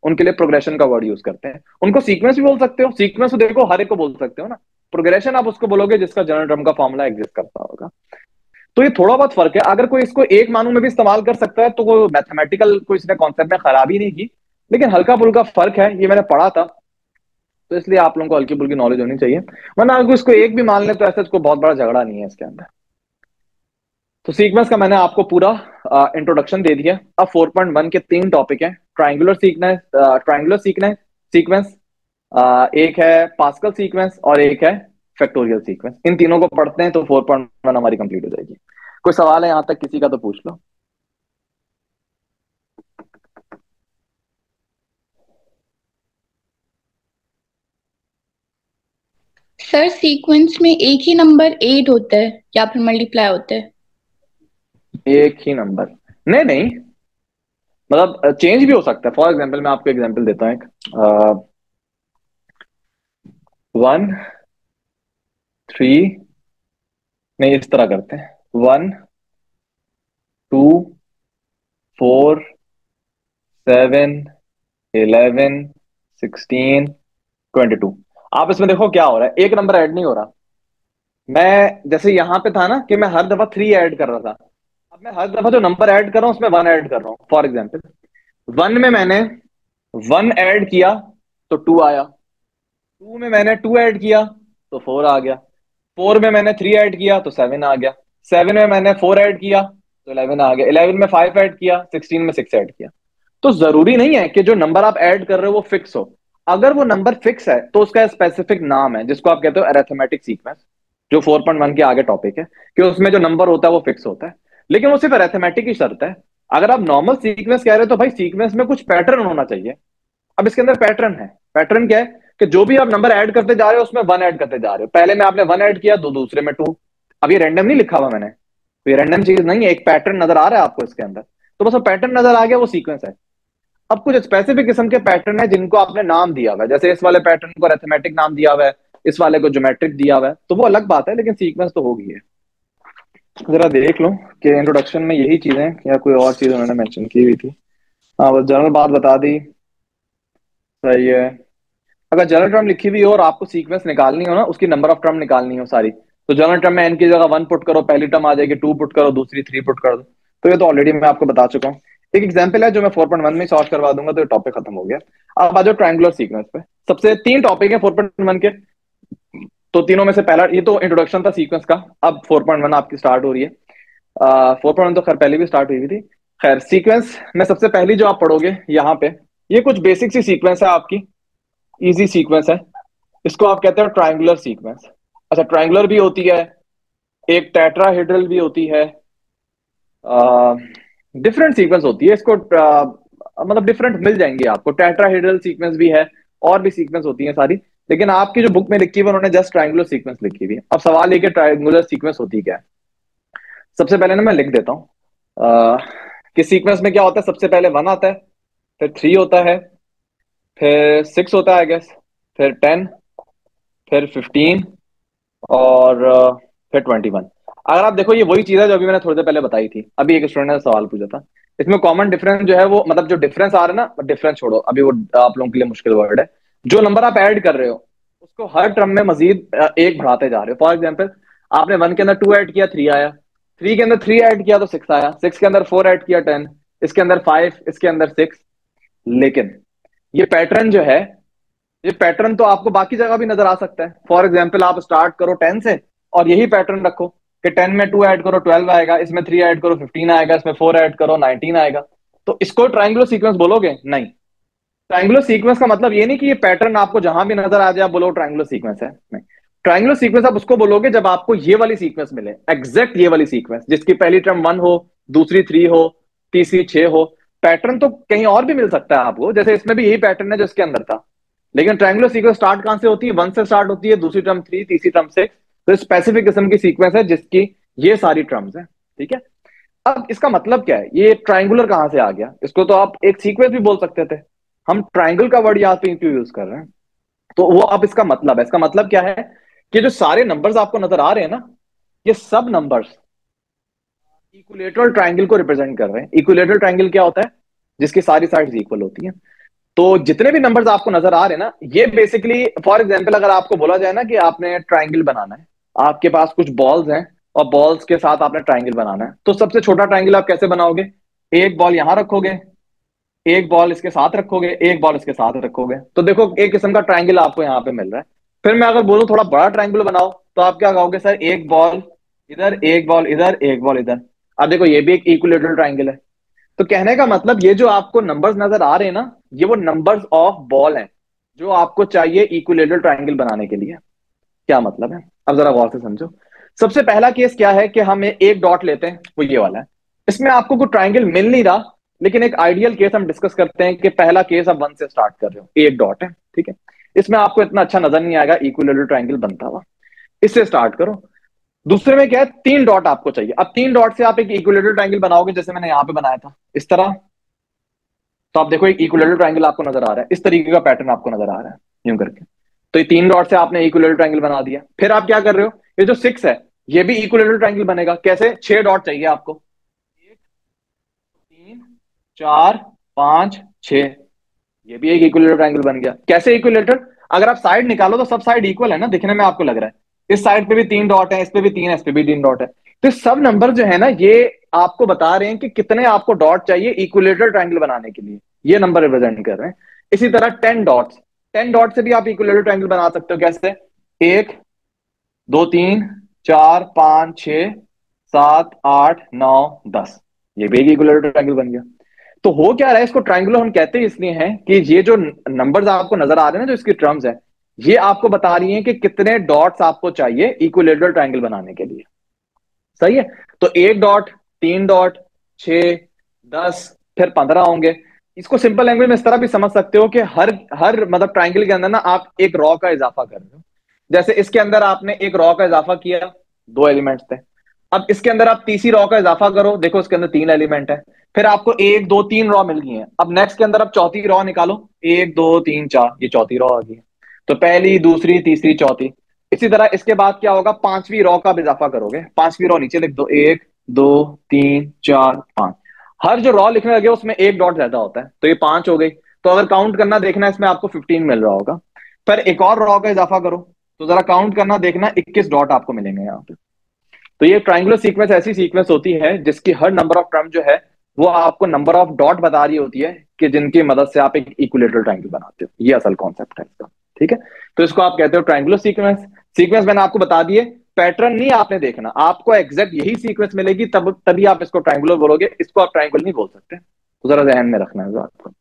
उनके लिए प्रोग्रेशन का वर्ड यूज करते हैं। उनको सीक्वेंस भी बोल सकते हो, सीक्वेंस तो देखो हर एक को बोल सकते हो ना। प्रोग्रेशन आप उसको बोलोगे जिसका जनरल टर्म का फॉर्मूला एग्जिस्ट करता होगा। तो ये थोड़ा बहुत फर्क है। अगर कोई इसको एक मानों में भी इस्तेमाल कर सकता है तो वो मैथमेटिकल कोई इसने कॉन्सेप्ट में खराबी नहीं की, लेकिन हल्का फुल्का फर्क है, ये मैंने पढ़ा था, तो इसलिए आप लोगों को हल्की फुल्की नॉलेज होनी चाहिए। वरना अगर इसको एक भी मान ले तो ऐसा कोई बहुत बड़ा झगड़ा नहीं है इसके अंदर। तो सीक्वेंस का मैंने आपको पूरा इंट्रोडक्शन दे दिया। अब 4.1 के 3 टॉपिक हैं। ट्राइंगुलर सीखना है, ट्राइंगुलर सीखना है सीक्वेंस, एक है पास्कल सीक्वेंस और एक है फैक्टोरियल सीक्वेंस। इन तीनों को पढ़ते हैं तो 4.1 हमारी कंप्लीट हो जाएगी। कोई सवाल है यहां तक किसी का तो पूछ लो। सर सीक्वेंस में एक ही नंबर ऐड होता है या फिर मल्टीप्लाई होता है? एक ही नंबर? नहीं नहीं, मतलब चेंज भी हो सकता है। फॉर एग्जाम्पल मैं आपको एग्जाम्पल देता हूँ एक, 1 3, नहीं इस तरह करते हैं, 1 2 4 7 11 16 22। आप इसमें देखो क्या हो रहा है, एक नंबर ऐड नहीं हो रहा। मैं जैसे यहां पे था ना कि मैं हर दफा 3 ऐड कर रहा था, अब मैं हर दफा जो नंबर ऐड कर रहा हूं उसमें 1 ऐड कर रहा हूं। फॉर एग्जाम्पल 1 में मैंने 1 ऐड किया तो 2 आया, 2 में मैंने 2 ऐड किया तो 4 आ गया, 4 में मैंने 3 ऐड किया तो 7 आ गया, 7 में मैंने 4 ऐड किया तो 11 आ गया, 11 में 5 ऐड किया, 16 में 6 ऐड किया। तो जरूरी नहीं है कि जो नंबर आप ऐड कर रहे हो वो फिक्स हो। अगर वो नंबर फिक्स है तो उसका स्पेसिफिक नाम है जिसको आप कहते हो अरिथमेटिक सीक्वेंस, जो 4.1 के आगे टॉपिक है, कि उसमें जो नंबर होता है वो फिक्स होता है। लेकिन वो सिर्फ अरिथमेटिक की शर्त है। अगर आप नॉर्मल सीक्वेंस कह रहे हो तो भाई सीक्वेंस में कुछ पैटर्न होना चाहिए। अब इसके अंदर पैटर्न है। पैटर्न क्या है कि जो भी आप नंबर ऐड करते जा रहे हो उसमें 1 ऐड करते जा रहे हो। पहले में आपने 1 ऐड किया तो दूसरे में 2। अब ये रैंडम नहीं लिखा हुआ मैंने, तो ये रैंडम चीज नहीं है, एक पैटर्न नजर आ रहा है आपको इसके अंदर, तो बस वो पैटर्न नजर आ गया, वो सीक्वेंस है। अब कुछ स्पेसिफिक किस्म के पैटर्न है जिनको आपने नाम दिया हुआ है, जैसे इस वाले पैटर्न को अरिथमेटिक नाम दिया हुआ है, इस वाले को ज्योमेट्रिक दिया हुआ है, तो वो अलग बात है, लेकिन सीक्वेंस तो होगी है। जरा देख लो कि इंट्रोडक्शन में यही चीजें या कोई और चीज उन्होंने मेंशन की हुई थी। हाँ बस जनरल बात बता दी, सही है। अगर जनरल टर्म लिखी हुई हो और आपको सीक्वेंस निकालनी हो ना, उसकी नंबर ऑफ टर्म निकालनी हो सारी, तो जनरल टर्म में एन की जगह 1 पुट करो, पहली टर्म आ जाएगी, 2 पुट करो, दूसरी 3 पुट कर दो। तो ये तो ऑलरेडी मैं आपको बता चुका हूँ। एक एग्जाम्पल है जो मैं 4.1 में सॉल्व करवा दूंगा, तो ये टॉपिक खत्म हो गया। अब आ जाओ ट्रायंगुलर सीक्वेंस पे। सबसे 3 टॉपिक है 4.1 के, तो तीनों में से पहला, ये तो इंट्रोडक्शन था सीक्वेंस का, अब 4.1 आपकी स्टार्ट हो रही है। 4.1 तो खैर पहले भी स्टार्ट हुई थी। खैर सीक्वेंस में सबसे पहली जो आप पढ़ोगे यहाँ पे, ये कुछ बेसिक सी सीक्वेंस है आपकी, इजी सीक्वेंस है। इसको आप कहते हैं ट्रायंगुलर सीक्वेंस। अच्छा ट्रायंगुलर भी होती है, एक टेट्राहेड्रल भी होती है, डिफरेंट सीक्वेंस होती है। इसको मतलब डिफरेंट मिल जाएंगे आपको, टेट्राहेड्रल सीक्वेंस भी है और भी सीक्वेंस होती है सारी, लेकिन आपकी जो बुक में लिखी हुई है उन्होंने जस्ट ट्रायंगुलर सीक्वेंस लिखी हुई है। अब सवाल ये कि ट्रायंगुलर सीक्वेंस होती क्या है। सबसे पहले ना मैं लिख देता हूँ कि सीक्वेंस में क्या होता है। सबसे पहले 1 आता है, फिर 3 होता है, फिर 6 होता है आई गेस, फिर 10, फिर 15 और फिर 21। अगर आप देखो ये वही चीज है जो अभी मैंने थोड़ी देर पहले बताई थी। अभी एक स्टूडेंट ने सवाल पूछा था, इसमें कॉमन डिफरेंस जो है वो, मतलब जो डिफरेंस आ रहा है ना, डिफरेंस छोड़ो अभी, वो आप लोगों के लिए मुश्किल वर्ड है। जो नंबर आप ऐड कर रहे हो उसको हर टर्म में मजीद एक बढ़ाते जा रहे हो। फॉर एग्जाम्पल आपने 1 के अंदर 2 ऐड किया, 3 आया, 3 के अंदर 3 ऐड किया तो 6 आया, 6 के अंदर 4 ऐड किया 10, इसके अंदर 5, इसके अंदर 6। लेकिन ये पैटर्न जो है, ये पैटर्न तो आपको बाकी जगह भी नजर आ सकता है। फॉर एग्जाम्पल आप स्टार्ट करो 10 से और यही पैटर्न रखो कि 10 में 2 ऐड करो 12 आएगा, इसमें 3 ऐड करो 15 आएगा, इसमें 4 ऐड करो 19 आएगा। तो इसको ट्रायंगुलर सीक्वेंस बोलोगे? नहीं। ट्रायंगुलर सीक्वेंस का मतलब ये नहीं कि ये पैटर्न आपको जहां भी नजर आ जाए आप बोलो ट्रायंगुलर सीक्वेंस है, नहीं। ट्रायंगुलर सीक्वेंस आप उसको बोलोगे जब आपको ये वाली सीक्वेंस मिले, एग्जैक्ट ये वाली सीक्वेंस जिसकी पहली टर्म 1 हो, दूसरी 3 हो, तीसरी 6 हो। पैटर्न तो कहीं और भी मिल सकता है आपको, जैसे इसमें भी यही पैटर्न है जो इसके अंदर था, लेकिन ट्रायंगुलर सीक्वेंस स्टार्ट कहां से होती है? 1 से स्टार्ट होती है, दूसरी टर्म 3, तीसरी टर्म 6। तो स्पेसिफिक किस्म की सीक्वेंस है जिसकी ये सारी टर्म्स है, ठीक है। अब इसका मतलब क्या है, ये ट्रायंगुलर कहां से आ गया? इसको तो आप एक सीक्वेंस भी बोल सकते थे, हम ट्रायंगल का वर्ड यहाँ पे क्यों यूज कर रहे हैं? तो वो अब इसका मतलब है, इसका मतलब क्या है कि जो सारे नंबर्स आपको नजर आ रहे हैं ना, ये सब नंबर्स इक्विलेटरल ट्रायंगल को रिप्रेजेंट कर रहे हैं। इक्विलेटरल ट्रायंगल क्या होता है? जिसकी सारी साइड्स इक्वल होती हैं। तो जितने भी नंबर्स आपको नजर आ रहे हैं ना, ये बेसिकली फॉर एग्जांपल अगर आपको बोला जाए ना कि आपने ट्राइंगल बनाना है, आपके पास कुछ बॉल्स हैं और बॉल्स के साथ आपने ट्राइंगल बनाना है, तो सबसे छोटा ट्राइंगल आप कैसे बनाओगे? एक बॉल यहां रखोगे, एक बॉल इसके साथ रखोगे, एक बॉल इसके साथ रखोगे, तो देखो एक किस्म का ट्राइंगल आपको यहाँ पे मिल रहा है। फिर मैं अगर बोलूं थोड़ा बड़ा ट्राइंगल बनाओ, तो आप क्या कहोगे? सर एक बॉल इधर, एक बॉल इधर, एक बॉल इधर। अब देखो ये भी एक इक्विलेटरल ट्राइंगल है। तो कहने का मतलब ये जो आपको नंबर्स नजर आ रहे हैं ना, ये वो नंबर्स ऑफ बॉल हैं जो आपको चाहिए इक्विलेटरल ट्राइंगल बनाने के लिए। क्या मतलब है, अब जरा गौर से समझो। सबसे पहला केस क्या है कि हम एक डॉट लेते हैं, वो ये वाला है। इसमें आपको कोई ट्राइंगल मिल नहीं रहा, लेकिन एक आइडियल केस हम डिस्कस करते हैं कि पहला केस आप 1 से स्टार्ट कर रहे हो, एक डॉट है, ठीक है। इसमें आपको इतना अच्छा नजर नहीं आएगा इक्विलेटरल ट्राइंगल बनता हुआ। इससे स्टार्ट करो। दूसरे में क्या है, 3 डॉट आपको चाहिए। अब 3 डॉट से आप एक इक्विलेटरल ट्राइंगल बनाओगे, जैसे मैंने यहां पे बनाया था इस तरह। तो आप देखो एक इक्विलेटरल ट्राइंगल आपको नजर आ रहा है, इस तरीके का पैटर्न आपको नजर आ रहा है, यूं करके। तो ये 3 डॉट से आपने इक्विलेटरल ट्राइंगल बना दिया। फिर आप क्या कर रहे हो, ये जो 6 है, ये भी इक्विलेटरल ट्राइंगल बनेगा। कैसे? 6 डॉट चाहिए आपको, 1 3 4 5 6। ये भी एक इक्विलेटरल ट्राइंगल बन गया। कैसे इक्विलेटरल? अगर आप साइड निकालो तो सब साइड इक्वल है ना, दिखने में आपको लग रहा है। इस साइड पे भी 3 डॉट है, इस पे भी 3 है, इस पे भी 3 डॉट है। तो सब नंबर जो है ना, ये आपको बता रहे हैं कि कितने आपको डॉट चाहिए इक्विलेटरल ट्राइंगल बनाने के लिए। ये नंबर रिप्रेजेंट कर रहे हैं। इसी तरह 10 डॉट्स, 10 डॉट से भी आप इक्विलेटरल ट्राइंगल बना सकते हो। कैसे? 1 2 3 4 5 6 7 8 9 10। ये भी एक इक्विलेटरल ट्राइंगल बन गया। तो हो क्या रहा है, इसको ट्राइंगुलर हम कहते हैं इसलिए हैं कि ये जो नंबर्स आपको नजर आ रहे हैं ना, जो इसकी टर्म्स है, ये आपको बता रही हैं कि कितने डॉट्स आपको चाहिए इक्विलेटरल ट्राइंगल बनाने के लिए। सही है। तो 1 डॉट, 3 डॉट, 6, 10, फिर 15 होंगे। इसको सिंपल लैंग्वेज में इस तरह भी समझ सकते हो कि हर हर मतलब ट्राइंगल के अंदर ना आप एक रॉ का इजाफा कर रहे हो। जैसे इसके अंदर आपने एक रॉ का इजाफा किया, 2 एलिमेंट्स थे। अब इसके अंदर आप तीसरी रॉ का इजाफा करो, देखो इसके अंदर 3 एलिमेंट है। फिर आपको 1 2 3 रॉ मिल गई है। अब नेक्स्ट के अंदर आप चौथी रॉ निकालो, 1 2 3 4, ये चौथी रॉ आ गई है। तो पहली, दूसरी, तीसरी, चौथी। इसी तरह इसके बाद क्या होगा, पांचवी रॉ का भी इजाफा करोगे। पांचवी रॉ नीचे लिख दो, 1 2 3 4 5। हर जो रॉ लिखने लगे उसमें एक डॉट ज्यादा होता है, तो ये 5 हो गई। तो अगर काउंट करना देखना, इसमें आपको 15 मिल रहा होगा। फिर एक और रॉ का इजाफा करो, तो जरा काउंट करना देखना, 21 डॉट आपको मिलेंगे यहाँ पे। तो ये ट्राइंगुलर सीक्वेंस ऐसी सीक्वेंस होती है जिसकी हर नंबर ऑफ टर्म जो है वो आपको नंबर ऑफ डॉट बता रही होती है, कि जिनकी मदद से आप एक इक्विलेटरल ट्राइंगल बनाते हो। ये असल कॉन्सेप्ट है इसका, ठीक है। तो इसको आप कहते हो ट्राइंगुलर सीक्वेंस। सीक्वेंस मैंने आपको बता दिए, पैटर्न नहीं आपने देखना, आपको एग्जैक्ट यही सीक्वेंस मिलेगी, तब तभी आप इसको ट्राइंगुलर बोलोगे, इसको आप ट्राइंगुलर नहीं बोल सकते। तो जरा ध्यान में रखना है आपको।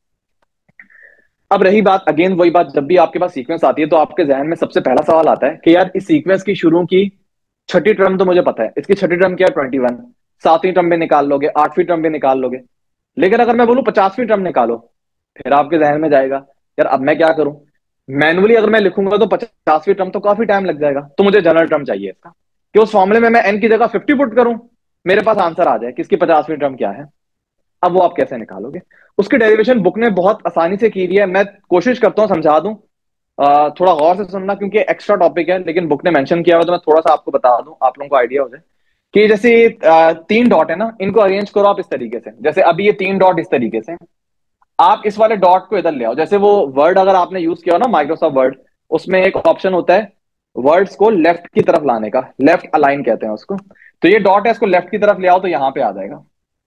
अब रही बात, अगेन वही बात, जब भी आपके पास सीक्वेंस आती है तो आपके जहन में सबसे पहला सवाल आता है कि यार इस सीक्वेंस की शुरू की छठी टर्म तो मुझे पता है, इसकी छठी टर्म क्या है? 21। सातवीं टर्म भी निकाल लोगे, आठवीं टर्म भी निकाल लोगे। लेकिन अगर मैं बोलूं 50वीं टर्म निकालो, फिर आपके जहन में जाएगा यार अब मैं क्या करूं? मैनुअली अगर मैं लिखूंगा तो 50वीं टर्म तो काफी टाइम लग जाएगा, तो मुझे जनरल टर्म चाहिए इसका, कि उस फॉर्मूले में मैं एन की जगह 50 पुट करूं, मेरे पास आंसर आ जाए कि इसकी 50वीं टर्म क्या है। अब वो आप कैसे निकालोगे? उसकी डेरिवेशन बुक ने बहुत आसानी से की है, मैं कोशिश करता हूँ समझा दूं। थोड़ा गौर से सुनना क्योंकि एक्स्ट्रा टॉपिक है, लेकिन बुक ने मेंशन किया हुआ तो मैं थोड़ा सा आपको बता दूं, आप लोगों को आइडिया हो जाए। कि जैसे 3 डॉट है ना, इनको अरेंज करो आप इस तरीके से। जैसे अभी ये 3 डॉट इस तरीके से, आप इस वाले डॉट को इधर ले आओ। जैसे वो वर्ड अगर आपने यूज किया हो ना माइक्रोसॉफ्ट वर्ड, उसमें एक ऑप्शन होता है वर्ड्स को लेफ्ट की तरफ लाने का, लेफ्ट अलाइन कहते हैं उसको। तो ये डॉट है, इसको लेफ्ट की तरफ ले आओ तो यहां पे आ जाएगा।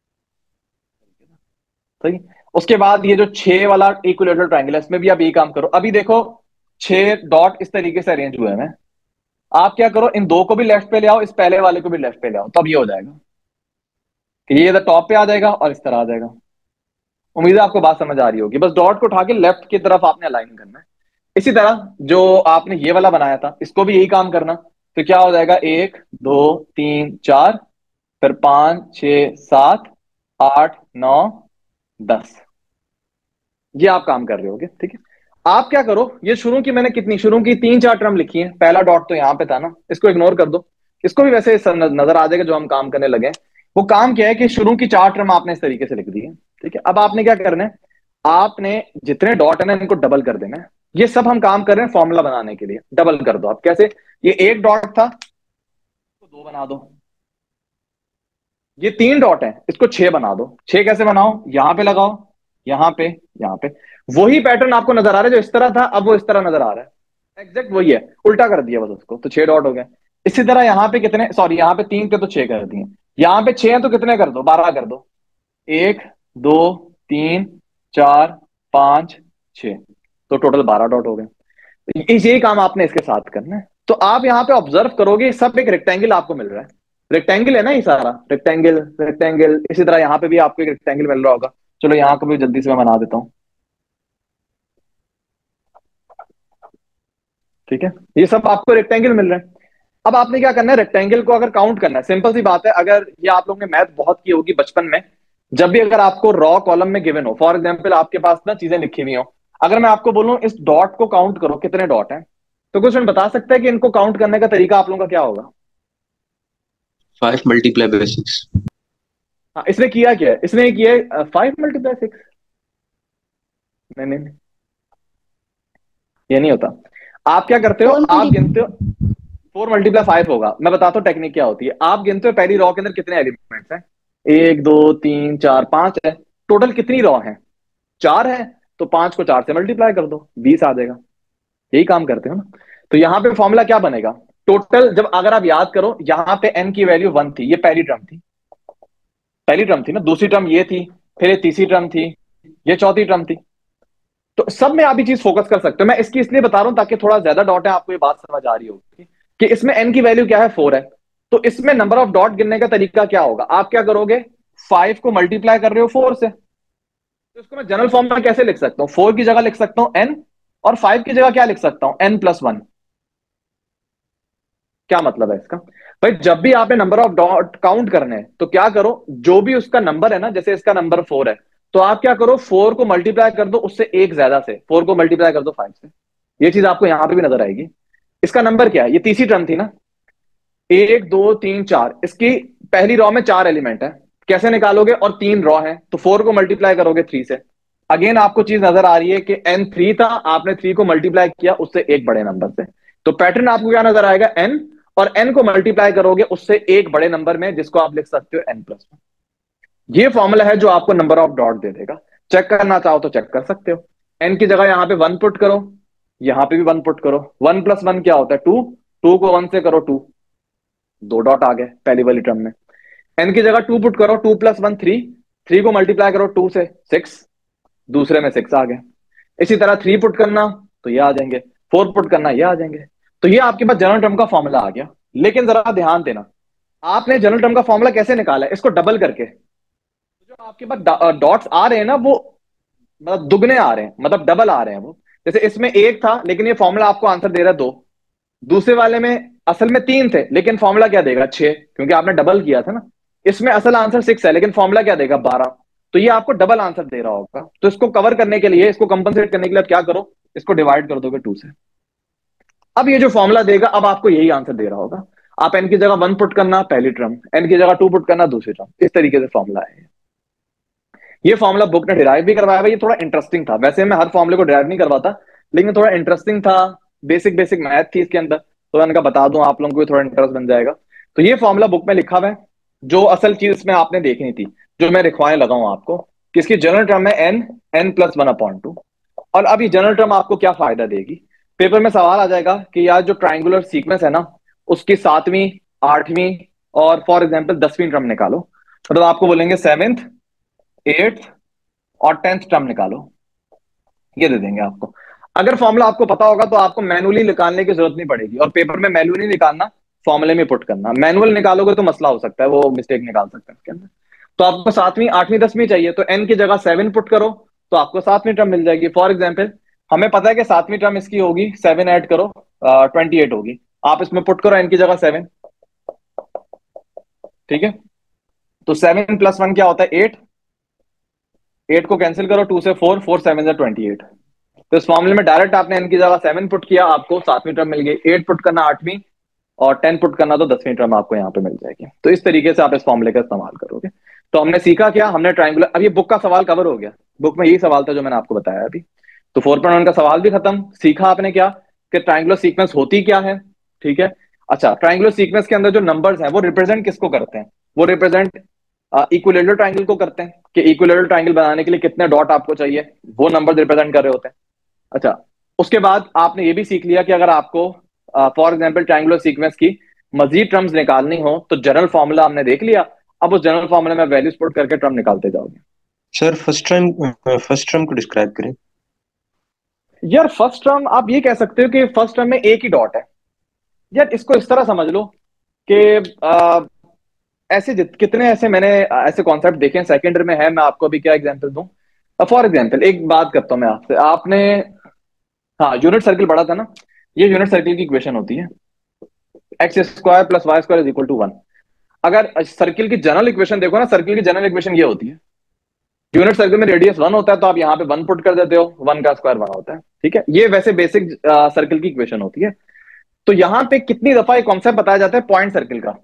सही। उसके बाद ये जो 6 वाला इक्विलेटरल ट्रायंगल है, इसमें भी आप यही काम करो। अभी देखो 6 डॉट इस तरीके से अरेंज हुए हैं। आप क्या करो, इन दो को भी लेफ्ट पे ले आओ, इस पहले वाले को भी लेफ्ट पे ले आओ, तब ये हो जाएगा कि ये इधर टॉप पे आ जाएगा और इस तरह आ जाएगा। उम्मीद है आपको बात समझ आ रही होगी। बस डॉट को उठा के लेफ्ट की तरफ आपने अलाइन करना है। इसी तरह जो आपने ये वाला बनाया था, इसको भी यही काम करना। तो क्या हो जाएगा, 1 2 3 4, फिर 5 6 7 8 9 10। ये आप काम कर रहे होगे, ठीक है। आप क्या करो, ये शुरू की मैंने कितनी, शुरू की 3 4 टर्म लिखी है। पहला डॉट तो यहां पे था ना, इसको इग्नोर कर दो। इसको भी वैसे नजर आ जाएगा जो हम काम करने लगे हैं। वो काम क्या है कि शुरू की 4 टर्म आपने इस तरीके से लिख दी है, ठीक है। अब आपने क्या करना है, आपने जितने डॉट है ना इनको डबल कर देना है। ये सब हम काम कर रहे हैं फॉर्मूला बनाने के लिए। डबल कर दो आप। कैसे? ये 1 डॉट था, इसको 2 बना दो। ये 3 डॉट है, इसको 6 बना दो। 6 कैसे बनाओ, यहां पे लगाओ, यहाँ पे, यहाँ पे वही पैटर्न आपको नजर आ रहा है जो इस तरह था, अब वो इस तरह नजर आ रहा है, एग्जैक्ट वही है, उल्टा कर दिया बस उसको, तो 6 डॉट हो गए। इसी तरह यहाँ पे कितने, सॉरी यहाँ पे 3 थे तो 6 कर दिए, यहाँ पे 6 हैं तो कितने कर दो, 12 कर दो, 1 2 3 4 5 6, तो टोटल 12 डॉट हो गए। यही काम आपने इसके साथ करना है। तो आप यहाँ पे ऑब्जर्व करोगे सब एक रेक्टेंगल आपको मिल रहा है, रेक्टेंगल है ना ये सारा, रेक्टेंगल रेक्टेंगल। इसी तरह यहाँ पे भी आपको एक रेक्टेंगल मिल रहा होगा। चलो यहाँ को भी जल्दी से मैं बना देता हूँ, ठीक है, ये सब आपको रेक्टेंगल मिल रहे हैं। अब आपने क्या करना है, रेक्टेंगल को अगर काउंट करना है, सिंपल सी बात है, अगर ये आप लोगों ने मैथ बहुत की होगी बचपन में, जब भी अगर आपको रॉ कॉलम में गिवन हो, फॉर एग्जाम्पल आपके पास ना चीजें लिखी हुई हो, अगर मैं आपको बोलूं इस डॉट को काउंट करो कितने डॉट हैं, तो कुछ बता सकते हैं कि इनको काउंट करने का तरीका आप लोगों का क्या होगा? 5 × 6। हाँ, इसने किया क्या है, इसने किया है 5 × 6। नहीं नहीं नहीं, ये नहीं होता। आप क्या करते हो, आप गिनते हो 4 × 5 होगा। मैं बताता हूँ टेक्निक क्या होती है। आप गिनते हो पहली रॉ के अंदर कितने एलिमेंट्स हैं, 1 2 3 4 5 है, टोटल कितनी रॉ है, 4 है, तो 5 को 4 से मल्टीप्लाई कर दो, 20 आ जाएगा। यही काम करते हो ना। तो यहाँ पे फॉर्मूला क्या बनेगा, टोटल, जब अगर आप याद करो यहाँ पे n की वैल्यू 1 थी, ये पहली टर्म थी, पहली टर्म थी ना, दूसरी टर्म ये थी, फिर ये तीसरी टर्म थी, ये चौथी टर्म थी। तो सब में आप ये चीज फोकस कर सकते हो। मैं इसकी इसलिए बता रहा हूं ताकि थोड़ा ज्यादा डॉट है, आपको ये बात समझ आ रही होगी कि इसमें n की वैल्यू क्या है, 4 है। तो इसमें नंबर ऑफ डॉट गिनने का तरीका क्या होगा, आप क्या करोगे, 5 को मल्टीप्लाई कर रहे हो 4 से, तो इसको मैं जनरल फॉर्म में कैसे लिख सकता हूं, 4 की जगह लिख सकता हूं n, और 5 की जगह क्या लिख सकता हूं, n+1। क्या मतलब है इसका, भाई जब भी आपने नंबर ऑफ डॉट काउंट करने हैं तो क्या करो, जो भी उसका नंबर है ना, जैसे इसका नंबर 4 है, तो आप क्या करो, 4 को मल्टीप्लाई कर दो उससे एक ज्यादा से, 4 को मल्टीप्लाई कर दो 5 से। ये चीज आपको यहां पे भी नजर आएगी। इसका नंबर क्या है, ये तीसरी टर्म थी ना, 1 2 3 4, इसकी पहली रॉ में 4 एलिमेंट है, कैसे निकालोगे, और 3 रॉ है, तो 4 को मल्टीप्लाई करोगे 3 से। अगेन आपको चीज नजर आ रही है कि n3 था, आपने 3 को मल्टीप्लाई किया उससे एक बड़े नंबर से, तो पैटर्न आपको क्या नजर आएगा, n, और n को मल्टीप्लाई करोगे उससे एक बड़े नंबर में, जिसको आप लिख सकते हो n+1। ये फॉर्मूला है जो आपको नंबर ऑफ डॉट दे देगा। चेक करना चाहो तो चेक कर सकते हो, n की जगह यहां पे 1 पुट करो, यहां पे भी 1 पुट करो, 1+1 क्या होता है 2, 2 को 1 से करो 2, 2 डॉट आ गए पहली वाली टर्म में। n की जगह 2 पुट करो, 2+1 3, 3 को मल्टीप्लाई करो 2 से 6, दूसरे में 6 आ गए। इसी तरह 3 पुट करना तो ये आ जाएंगे, 4 पुट करना ये आ जाएंगे। तो ये आपके पास जनरल टर्म का फॉर्मूला आ गया। लेकिन जरा ध्यान देना, आपने जनरल टर्म का फॉर्मूला कैसे निकाला है, इसको डबल करके। जो आपके पास डॉट्स आ रहे हैं ना, वो मतलब दुगने आ रहे हैं, मतलब डबल आ रहे हैं वो। जैसे इसमें 1 था लेकिन ये फॉर्मूला आपको आंसर दे रहा है 2, दूसरे वाले में असल में 3 थे लेकिन फॉर्मूला क्या देगा 6, क्योंकि आपने डबल किया था ना। इसमें असल आंसर 6 है लेकिन फॉर्मूला क्या देगा 12, तो ये आपको डबल आंसर दे रहा होगा। तो इसको कवर करने के लिए, इसको कंपनसेट करने के लिए आप क्या करो, इसको डिवाइड कर दोगे 2 से। अब ये जो फॉर्मूला देगा अब आपको यही आंसर दे रहा होगा। आप n की जगह 1 पुट करना पहली टर्म, n की जगह 2 पुट करना दूसरी टर्म, इस तरीके से फॉर्मूला है। ये फॉर्मूला बुक ने डिराइव भी करवाया है। ये थोड़ा इंटरेस्टिंग था, वैसे मैं हर फॉर्मूले को डिराइव नहीं करवाता, लेकिन थोड़ा इंटरेस्टिंग था, बेसिक बेसिक मैथ थी इसके अंदर, तो मैंने कहा बता दूं आप लोगों को भी थोड़ा इंटरेस्ट बन जाएगा। तो ये फॉर्मूला बुक में लिखा हुआ है। जो असल चीज इसमें आपने देखनी थी, जो मैं लिखवाने लगा हूं आपको, कि इसकी जनरल टर्म है n+1/2। और अब ये जनरल टर्म आपको क्या फायदा देगी, पेपर में सवाल आ जाएगा कि यार जो ट्राइंगुलर सीक्वेंस है ना, उसकी 7वीं 8वीं और फॉर एग्जाम्पल 10वीं टर्म निकालो। मतलब आपको बोलेंगे 7th 8th और 10th टर्म निकालो, ये दे देंगे आपको। अगर फॉर्मूला आपको पता होगा तो आपको मैनुअली निकालने की जरूरत नहीं पड़ेगी, और पेपर में मैनुअली निकालना, फॉर्मूले में पुट करना। मैनुअल निकालोगे तो मसला हो सकता है, वो मिस्टेक निकाल सकते हैं इसके अंदर। तो आपको 7वीं 8वीं 10वीं चाहिए, तो n की जगह 7 पुट करो तो आपको 7वीं टर्म मिल जाएगी। फॉर एग्जाम्पल हमें पता है कि 7वीं टर्म इसकी होगी, 7 ऐड करो 28 होगी, आप इसमें पुट करो n की जगह 7, ठीक है। तो 7+1 क्या होता है 8, 8 को कैंसिल करो 2 से 4, 4 7 28। तो इस मामले में डायरेक्ट आपने n की जगह 7 पुट किया, आपको 7वीं टर्म मिल गई। 8 पुट करना 8वीं, और 10 पुट करना तो 10वीं टर्म आपको यहाँ पे मिल जाएगी। तो इस तरीके से आप इस फॉर्मूले का इस्तेमाल करोगे। तो हमने सीखा क्या, हमने ट्राइंगुलर, अब ये बुक का सवाल कवर हो गया, बुक में यही सवाल था जो मैंने आपको बताया अभी। तो 4.1 का सवाल भी खत्म। सीखा आपने क्या कि ट्राइंगुलर सीक्वेंस होती क्या है, ठीक है। अच्छा, ट्राइंगुलर सीक्वेंस के अंदर जो नंबर्स हैं वो रिप्रेजेंट किसको करते हैं, वो रिप्रेजेंट इक्विलेटरल ट्राइंगल को करते हैं कि इक्विलेटरल ट्राइंगल बनाने के लिए कितने डॉट आपको चाहिए, वो नंबर रिप्रेजेंट कर रहे होते हैं। अच्छा, उसके बाद आपने ये भी सीख लिया कि अगर आपको फॉर एग्जाम्पल ट्राइंगुलर सीक्वेंस की मजीद टर्म्स निकालनी हो तो जनरल फॉर्मूला हमने देख लिया, अब उस जनरल फॉर्मूला में वैल्यूज पुट करके टर्म निकालते जाओगे। सर फर्स्ट टर्म को डिस्क्राइब करें। यार फर्स्ट टर्म आप ये कह सकते हो कि फर्स्ट टर्म में एक ही डॉट है। यार इसको इस तरह समझ लो कि ऐसे कितने ऐसे मैंने ऐसे कॉन्सेप्ट देखे हैं सेकेंडरी में है, मैं आपको अभी क्या एग्जांपल दूं। फॉर एग्जांपल एक बात करता हूं मैं आपसे, आपने हाँ यूनिट सर्किल पढ़ा था ना, ये यूनिट सर्किल की इक्वेशन होती है X square plus Y square is equal to 1। अगर सर्किल की जनरल इक्वेशन देखो ना, सर्किल की जनरल इक्वेशन ये होती है, यूनिट सर्किल में रेडियस 1 होता है तो आप यहाँ पे 1 पुट कर देते हो, 1 का स्क्वायर 1 होता है, ठीक है। ये वैसे बेसिक सर्किल की इक्वेशन होती है। तो यहाँ पे कितनी दफा एक कॉन्सेप्ट बताया जाता है पॉइंट सर्किल का।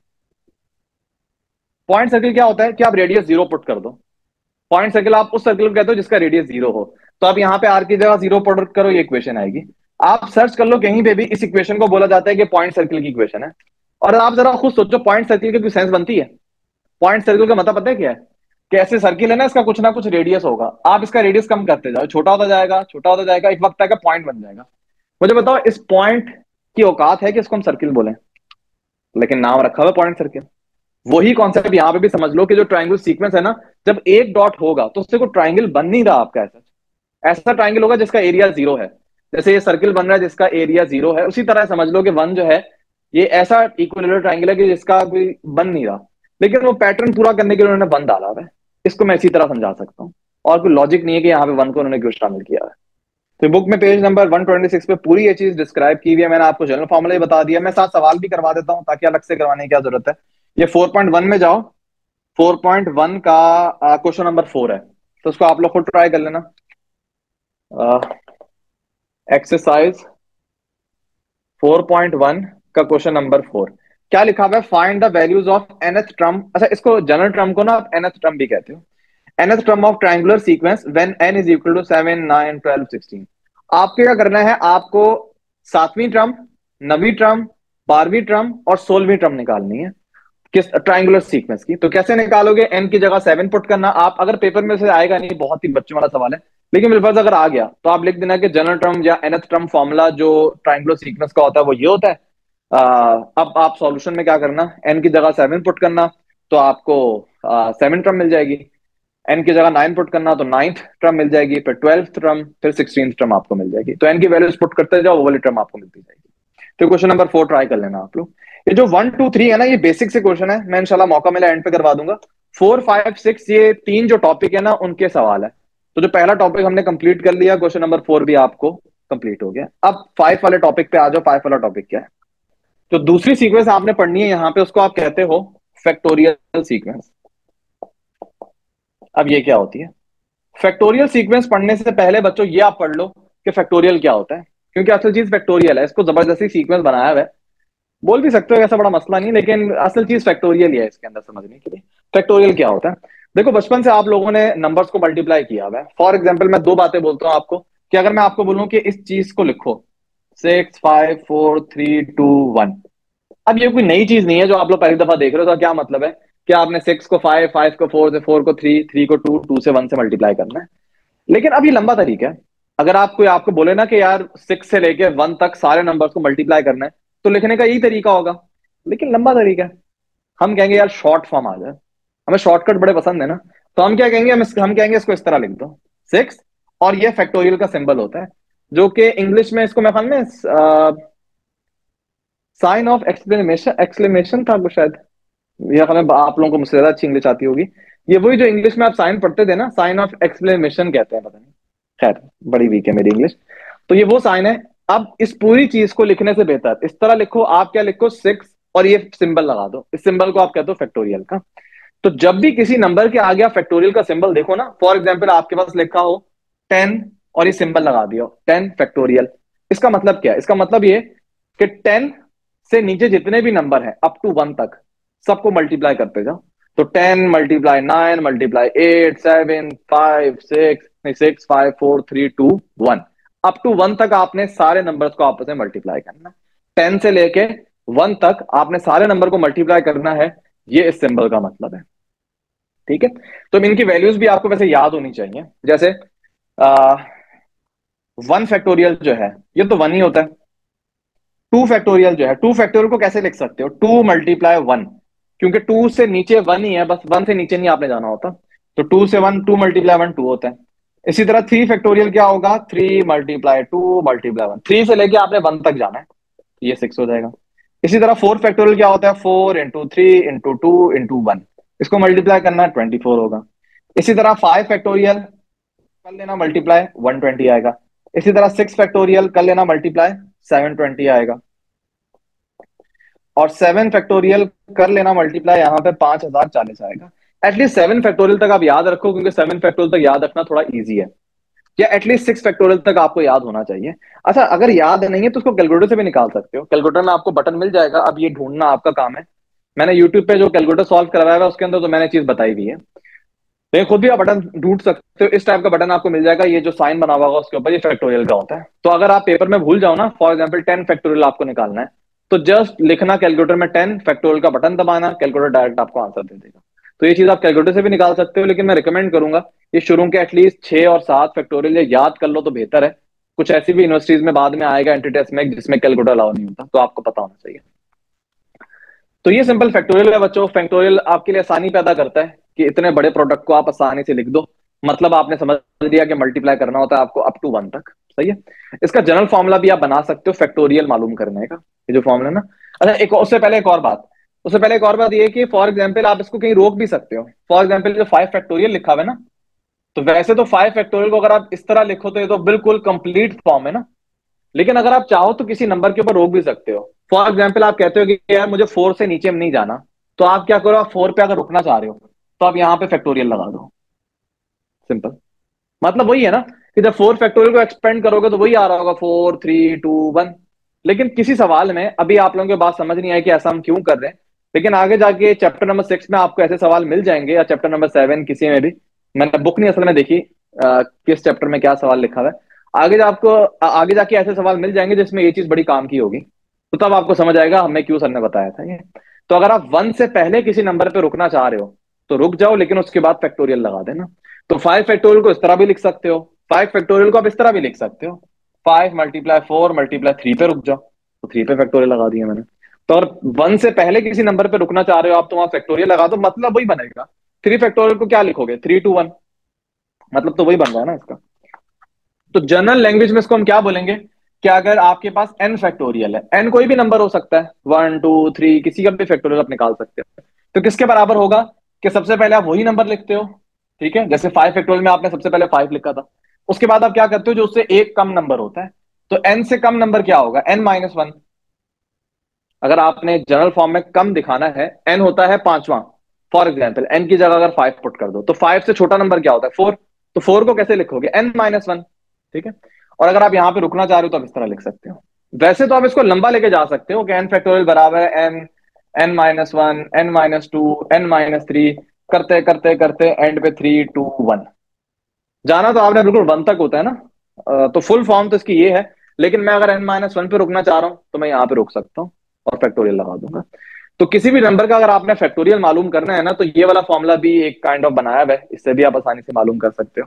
पॉइंट सर्किल क्या होता है कि आप रेडियस 0 पुट कर दो। पॉइंट सर्किल आप उस सर्किल को कहते हो जिसका रेडियस 0 हो, तो आप यहाँ पे आर की जगह 0 पुट करो, ये इक्वेशन आएगी। आप सर्च कर लो कहीं पे भी, इस इक्वेशन को बोला जाता है कि पॉइंट सर्किल की इक्वेशन है। और आप जरा खुद सोचो पॉइंट सर्किल की कोई सेंस बनती है? पॉइंट सर्किल का मतलब पता है क्या है कि ऐसे सर्किल है ना, इसका कुछ ना कुछ रेडियस होगा, आप इसका रेडियस कम करते जाओ, छोटा होता जाएगा छोटा होता जाएगा, एक वक्त आएगा पॉइंट बन जाएगा। मुझे बताओ इस पॉइंट की औकात है कि इसको हम सर्किल बोले, लेकिन नाम रखा हुआ पॉइंट सर्किल। वही कॉन्सेप्ट यहां पे भी समझ लो कि जो ट्राइंगल सीक्वेंस है ना, जब एक डॉट होगा तो उससे कोई ट्राइंगल बन नहीं रहा आपका। ऐसा ऐसा ट्राइंगल होगा जिसका एरिया 0 है, जैसे ये सर्किल बन रहा है जिसका एरिया 0 है, उसी तरह समझ लो कि 1 जो है ये ऐसा इक्विलेटरल ट्राइंगल है कि जिसका कोई बन नहीं रहा, लेकिन वो पैटर्न पूरा करने के लिए उन्होंने 1 डाला हुआ है। इसको मैं इसी तरह समझा सकता हूँ, और कोई लॉजिक नहीं है कि यहाँ पे 1 को उन्होंने क्यों शामिल किया है। तो बुक में पेज नंबर 126 पे पूरी ये चीज डिस्क्राइब की हुई है। मैंने आपको जनरल फॉर्मूला ही बता दिया, मैं साथ सवाल भी करवा देता हूँ ताकि अलग से करवाने की क्या जरूरत है। ये 4.1 में जाओ, 4.1 का क्वेश्चन नंबर 4 है, तो उसको आप लोग खुद ट्राई कर लेना। एक्सरसाइज 4.1 का क्वेश्चन नंबर 4 क्या लिखा हुआ है, find the values of nth term. अच्छा, इसको जनरल टर्म को ना आप nth टर्म भी कहते हो, nth term of triangular sequence when n is equal to 7, 9, 12, 16। आपके क्या करना है, आपको 7वीं टर्म, 9वीं टर्म, 12वीं टर्म और 16वीं टर्म निकालनी है किस ट्राइंगुलर सीक्वेंस की। तो कैसे निकालोगे, n की जगह 7 पुट करना। आप अगर पेपर में से आएगा नहीं, बहुत ही बच्चों वाला सवाल है, लेकिन मेरे पास अगर आ गया तो आप लिख देना कि जनरल टर्म या nth टर्म फॉर्मूला जो ट्राइंगुलर सीक्वेंस का होता है वो ये होता है। अब आप सॉल्यूशन में क्या करना, n की जगह 7 पुट करना तो आपको 7 टर्म मिल जाएगी, n की जगह 9 पुट करना तो 9th टर्म मिल जाएगी, फिर 12th टर्म, फिर 16th टर्म आपको मिल जाएगी। तो n की वैल्यूज पुट करते जाओ, वो वाली टर्म आपको मिलती जाएगी। तो क्वेश्चन नंबर 4 ट्राई कर लेना आप लोग। ये जो 1, 2, 3 है ना, ये बेसिक से क्वेश्चन है, मैं इंशाल्लाह मौका मिला एंड पे करवा दूंगा। 4, 5, 6 ये 3 जो टॉपिक है ना उनके सवाल है। तो जो पहला टॉपिक हमने कंप्लीट कर लिया, क्वेश्चन नंबर 4 भी आपको कंप्लीट हो गया। अब 5 वाले टॉपिक पे आ जाओ। 5 वाला टॉपिक क्या है, तो दूसरी सीक्वेंस आपने पढ़नी है यहाँ पे, उसको आप कहते हो फैक्टोरियल सीक्वेंस। अब ये क्या होती है, फैक्टोरियल सीक्वेंस पढ़ने से पहले बच्चों ये आप पढ़ लो कि फैक्टोरियल क्या होता है, क्योंकि असल चीज फैक्टोरियल है, इसको जबरदस्ती सीक्वेंस बनाया हुआ है, बोल भी सकते हो, ऐसा बड़ा मसला नहीं, लेकिन असल चीज फैक्टोरियल ही है इसके अंदर समझने के लिए। फैक्टोरियल क्या होता है, देखो बचपन से आप लोगों ने नंबर्स को मल्टीप्लाई किया हुआ है। फॉर एग्जाम्पल मैं 2 बातें बोलता हूँ आपको कि अगर मैं आपको बोलूं कि इस चीज को लिखो 6, 5, 4, 3, 2, 1। अब ये कोई नई चीज नहीं है जो आप लोग पहली दफा देख रहे हो, तो क्या मतलब है कि आपने 6 को 5, 5 को 4 से 4 को 3, 3 को 2, 2 से 1 से मल्टीप्लाई करना है। लेकिन अब ये लंबा तरीका है, अगर आप कोई आपको बोले ना कि यार 6 से लेके 1 तक सारे नंबर्स को मल्टीप्लाई करना है, तो लिखने का यही तरीका होगा, लेकिन लंबा तरीका है। हम कहेंगे यार शॉर्ट फॉर्म आ जाए, हमें शॉर्टकट बड़े पसंद है ना, तो हम क्या कहेंगे, हम कहेंगे इसको इस तरह लिख दो 6, और ये फैक्टोरियल का सिंबल होता है, जो कि इंग्लिश में इसको मैं ख्याल में साइन ऑफ एक्सक्लेमेशन था कुछ शायद, या आप लोगों को मुझसे ज्यादा अच्छी इंग्लिश आती होगी। ये वही जो इंग्लिश में आप साइन पढ़ते थे ना, साइन ऑफ एक्सक्लेमेशन कहते हैं, पता नहीं, खैर बड़ी वीक है मेरी इंग्लिश। तो ये वो साइन है। अब इस पूरी चीज को लिखने से बेहतर इस तरह लिखो, आप क्या लिखो 6 और ये सिंबल लगा दो, इस सिंबल को आप कहते हो फैक्टोरियल का। तो जब भी किसी नंबर के आगे आप फैक्टोरियल का सिंबल देखो ना, फॉर एग्जाम्पल आपके पास लिखा हो 10 और ये सिंबल लगा दिया 10 फैक्टोरियल, इसका मतलब क्या है, इसका मतलब ये कि 10 से नीचे जितने भी नंबर हैं अप टू 1 तक सबको मल्टीप्लाई करते जाओ। तो 10 मल्टीप्लाई 9 मल्टीप्लाई 8 7 5 6 5 4 3 2 1, अप टू 1 तक आपने सारे नंबर्स को आपस में मल्टीप्लाई करना है। 10 से लेके 1 तक आपने सारे नंबर को मल्टीप्लाई करना है, ये इस सिंबल का मतलब है, ठीक है, तो इनकी वैल्यूज भी आपको वैसे याद होनी चाहिए। जैसे 1 फैक्टोरियल जो है ये तो 1 ही होता है। 2 फैक्टोरियल जो है, 2 फैक्टोरियल को कैसे लिख सकते हो, 2 × 1, क्योंकि 2 से नीचे 1 ही है, बस 1 से नीचे नहीं आपने जाना होता। तो 2 से 1, 2 × 1 2 होता है। इसी तरह 3 फैक्टोरियल क्या होगा, 3 × 2 × 1, 3 से लेके आपने 1 तक जाना है, ये 6 हो जाएगा। इसी तरह 4 फैक्टोरियल क्या होता है, 4 × 3 × 2 × 1, इसको मल्टीप्लाई करना है 24 होगा। इसी तरह 5 फैक्टोरियल कर लेना मल्टीप्लाई 120 आएगा। इसी तरह 6 फैक्टोरियल कर लेना मल्टीप्लाई 720 आएगा। और 7 फैक्टोरियल कर लेना मल्टीप्लाई यहाँ पे 5040 आएगा। एटलीस्ट 7 फैक्टोरियल तक आप याद रखो, क्योंकि 7 फैक्टोरियल तक याद रखना थोड़ा इजी है, या एटलीस्ट 6 फैक्टोरियल तक आपको याद होना चाहिए। अच्छा, अगर याद नहीं है तो उसको कैलकुलेटर से भी निकाल सकते हो, कैलकुलेटर में आपको बटन मिल जाएगा। अब ये ढूंढना आपका काम है। मैंने यूट्यूब पे जो कैलकुलेटर सॉल्व करवाया है उसके अंदर तो मैंने चीज बताई हुई है, लेकिन खुद भी आप बटन ढूंढ सकते हो। इस टाइप का बटन आपको मिल जाएगा, ये जो साइन बना हुआ होगा उसके ऊपर, ये फैक्टोरियल का होता है। तो अगर आप पेपर में भूल जाओ ना, फॉर एग्जाम्पल 10 फैक्टोरियल आपको निकालना है, तो जस्ट लिखना कैलकुलेटर में 10 फैक्टोरियल का बटन दबाना, कैलकुलेटर डायरेक्ट आपको आंसर दे देगा। तो ये चीज आप कैलकुलेटर से भी निकाल सकते हो, लेकिन मैं रिकमेंड करूंगा ये शुरू के एटलीस्ट 6 और 7 फैक्टोरियल याद कर लो तो बेहतर है। कुछ ऐसी भी यूनिवर्सिटीज में बाद में आएगा एंट्री टेस्ट में जिसमें कैलकुलेटर अलाउ नहीं होता, तो आपको पता होना चाहिए। तो ये सिंपल फैक्टोरियल है बच्चों। फैक्टोरियल आपके लिए आसानी पैदा करता है कि इतने बड़े प्रोडक्ट को आप आसानी से लिख दो, मतलब आपने समझ लिया कि मल्टीप्लाई करना होता है आपको अप टू 1 तक। सही है, इसका जनरल फॉर्मूला भी आप बना सकते हो फैक्टोरियल मालूम करने का, ये जो फॉर्मूला ना। अच्छा, उससे पहले एक और बात ये है कि फॉर एग्जाम्पल आप इसको कहीं रोक भी सकते हो। फॉर एग्जाम्पल जो 5 फैक्टोरियल लिखा हुआ है ना, तो वैसे तो 5 फैक्टोरियल को अगर आप इस तरह लिखो तो ये तो बिल्कुल कंप्लीट फॉर्म है ना, लेकिन अगर आप चाहो तो किसी नंबर के ऊपर रोक भी सकते हो। फॉर एग्जाम्पल आप कहते हो कि यार मुझे 4 से नीचे में नहीं जाना, तो आप क्या करो, आप 4 पे अगर रुकना चाह रहे हो तो आप यहाँ पे फैक्टोरियल लगा दो। सिंपल, मतलब वही है ना कि जब 4 फैक्टोरियल को एक्सपेंड करोगे तो वही आ रहा होगा 4 3 2 1। लेकिन किसी सवाल में अभी आप लोगों को बात समझ नहीं आई कि ऐसा हम क्यों कर रहे हैं, लेकिन आगे जाके चैप्टर नंबर 6 में आपको ऐसे सवाल मिल जाएंगे, या चैप्टर नंबर 7 किसी में भी। मैंने बुक नहीं असल में देखी किस चैप्टर में क्या सवाल लिखा हुआ है। आगे जाके ऐसे सवाल मिल जाएंगे जिसमें ये चीज बड़ी काम की होगी, तो तब आपको समझ आएगा हमें क्यों सर ने बताया था ये। तो अगर आप 1 से पहले किसी नंबर पे रुकना चाह रहे हो तो रुक जाओ, लेकिन उसके बाद फैक्टोरियल लगा देना। तो 5 फैक्टोरियल को इस तरह भी लिख सकते हो, 5 फैक्टोरियल को आप इस तरह भी लिख सकते हो, 5 × 4 × 3 पे रुक जाओ, तो 3 पे फैक्टोरियल लगा दिया मैंने। तो अगर 1 से पहले किसी नंबर पे रुकना चाह रहे हो आप, तो वहां फैक्टोरियल लगा दो, मतलब वही बनेगा। 3 फैक्टोरियल को क्या लिखोगे, 3 to 1, मतलब तो वही बन रहा है ना इसका। तो जनरल लैंग्वेज में इसको हम क्या बोलेंगे कि अगर आपके पास n फैक्टोरियल है, n कोई भी नंबर हो सकता है, 1 2 3, किसी का भी फैक्टोरियल आप निकाल सकते हो, तो किसके बराबर होगा कि सबसे पहले आप वही नंबर लिखते हो। ठीक है, जैसे 5 फैक्टोरियल में आपने सबसे पहले 5 लिखा था, उसके बाद आप क्या करते हो, जो उससे एक कम नंबर होता है, तो n से कम नंबर क्या होगा, n-1। अगर आपने जनरल फॉर्म में कम दिखाना है, n होता है 5वां, फॉर एग्जाम्पल n की जगह अगर 5 पुट कर दो, तो 5 से छोटा नंबर क्या होता है, 4। तो 4 को कैसे लिखोगे, n-1। ठीक है, और अगर आप यहां पे रुकना चाह रहे हो तो आप इस तरह लिख सकते हो। वैसे तो आप इसको लंबा लेके जा सकते हो कि n फैक्टोरियल बराबर है n, n-1, n-2, n-3, करते करते करते एंड पे 3 2 1 जाना, तो आपने बिल्कुल 1 तक होता है ना। तो फुल फॉर्म तो इसकी ये है, लेकिन मैं अगर n-1 पे रुकना चाह रहा हूं तो मैं यहाँ पे रुक सकता हूँ और फैक्टोरियल लगा दूंगा। तो किसी भी नंबर का अगर आपने फैक्टोरियल मालूम करना है ना, तो ये वाला फॉर्मूला भी एक काइंड ऑफ बनाया हुआ है, इससे भी आप आसानी से मालूम कर सकते हो,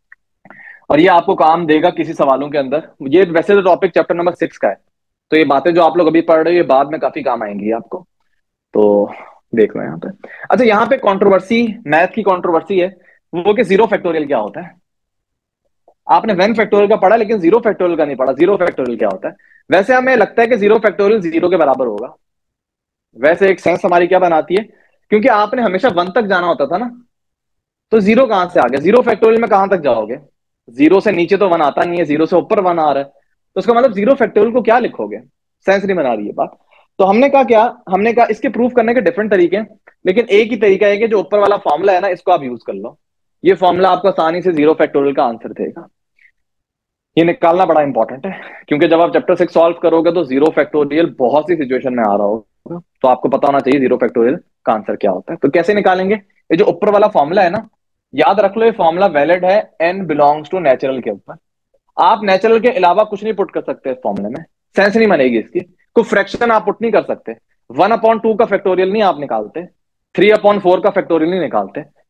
और ये आपको काम देगा किसी सवालों के अंदर। ये वैसे तो टॉपिक चैप्टर नंबर 6 का है, तो ये बातें जो आप लोग अभी पढ़ रहे हो ये बाद में काफी काम आएंगी आपको, तो देख लो यहाँ पे। अच्छा, यहाँ पे कंट्रोवर्सी, मैथ की कंट्रोवर्सी है वो कि 0 फैक्टोरियल क्या होता है। आपने 1 फैक्टोरियल का पढ़ा लेकिन 0 फैक्टोरियल का नहीं पढ़ा। 0 फैक्टोरियल क्या होता है, वैसे हमें लगता है कि 0 फैक्टोरियल 0 के बराबर होगा। वैसे एक सेंस हमारी क्या बनाती है, क्योंकि आपने हमेशा 1 तक जाना होता था ना, तो 0 कहां से आ गया, 0 फैक्टोरियल में कहां तक जाओगे, 0 से नीचे तो 1 आता नहीं है, 0 से ऊपर 1 आ रहा है, तो उसका मतलब 0 फैक्टोरियल को क्या लिखोगे, सेंस नहीं बना रही है बात। तो हमने कहा इसके प्रूफ करने के डिफरेंट तरीके हैं, लेकिन एक ही तरीका है कि जो ऊपर वाला फॉर्मूला है ना, इसको आप यूज कर लो। ये फॉर्मूला आपको आसानी से 0 फैक्टोरियल का आंसर देगा। ये निकालना बड़ा इंपॉर्टेंट है, क्योंकि जब आप चैप्टर 6 सॉल्व करोगे तो 0 फैक्टोरियल बहुत सी सिचुएशन में आ रहा होगा, तो आपको पता होना चाहिए 0 फैक्टोरियल का आंसर क्या होता है। तो कैसे निकालेंगे, ये जो ऊपर वाला फॉर्मूला है ना, याद रख लो ये फॉर्मूला वैलिड है n बिलोंग्स टू नेचुरल के ऊपर। आप नेचुरल के अलावा कुछ नहीं पुट कर सकते इस फॉर्मूले में, सेंस नहीं बनेगी इसकी। कोई फ्रैक्शन आप पुट नहीं कर सकते, 1/2 का फैक्टोरियल नहीं आप निकालते, 3/4 का फैक्टोरियल नहीं निकालते,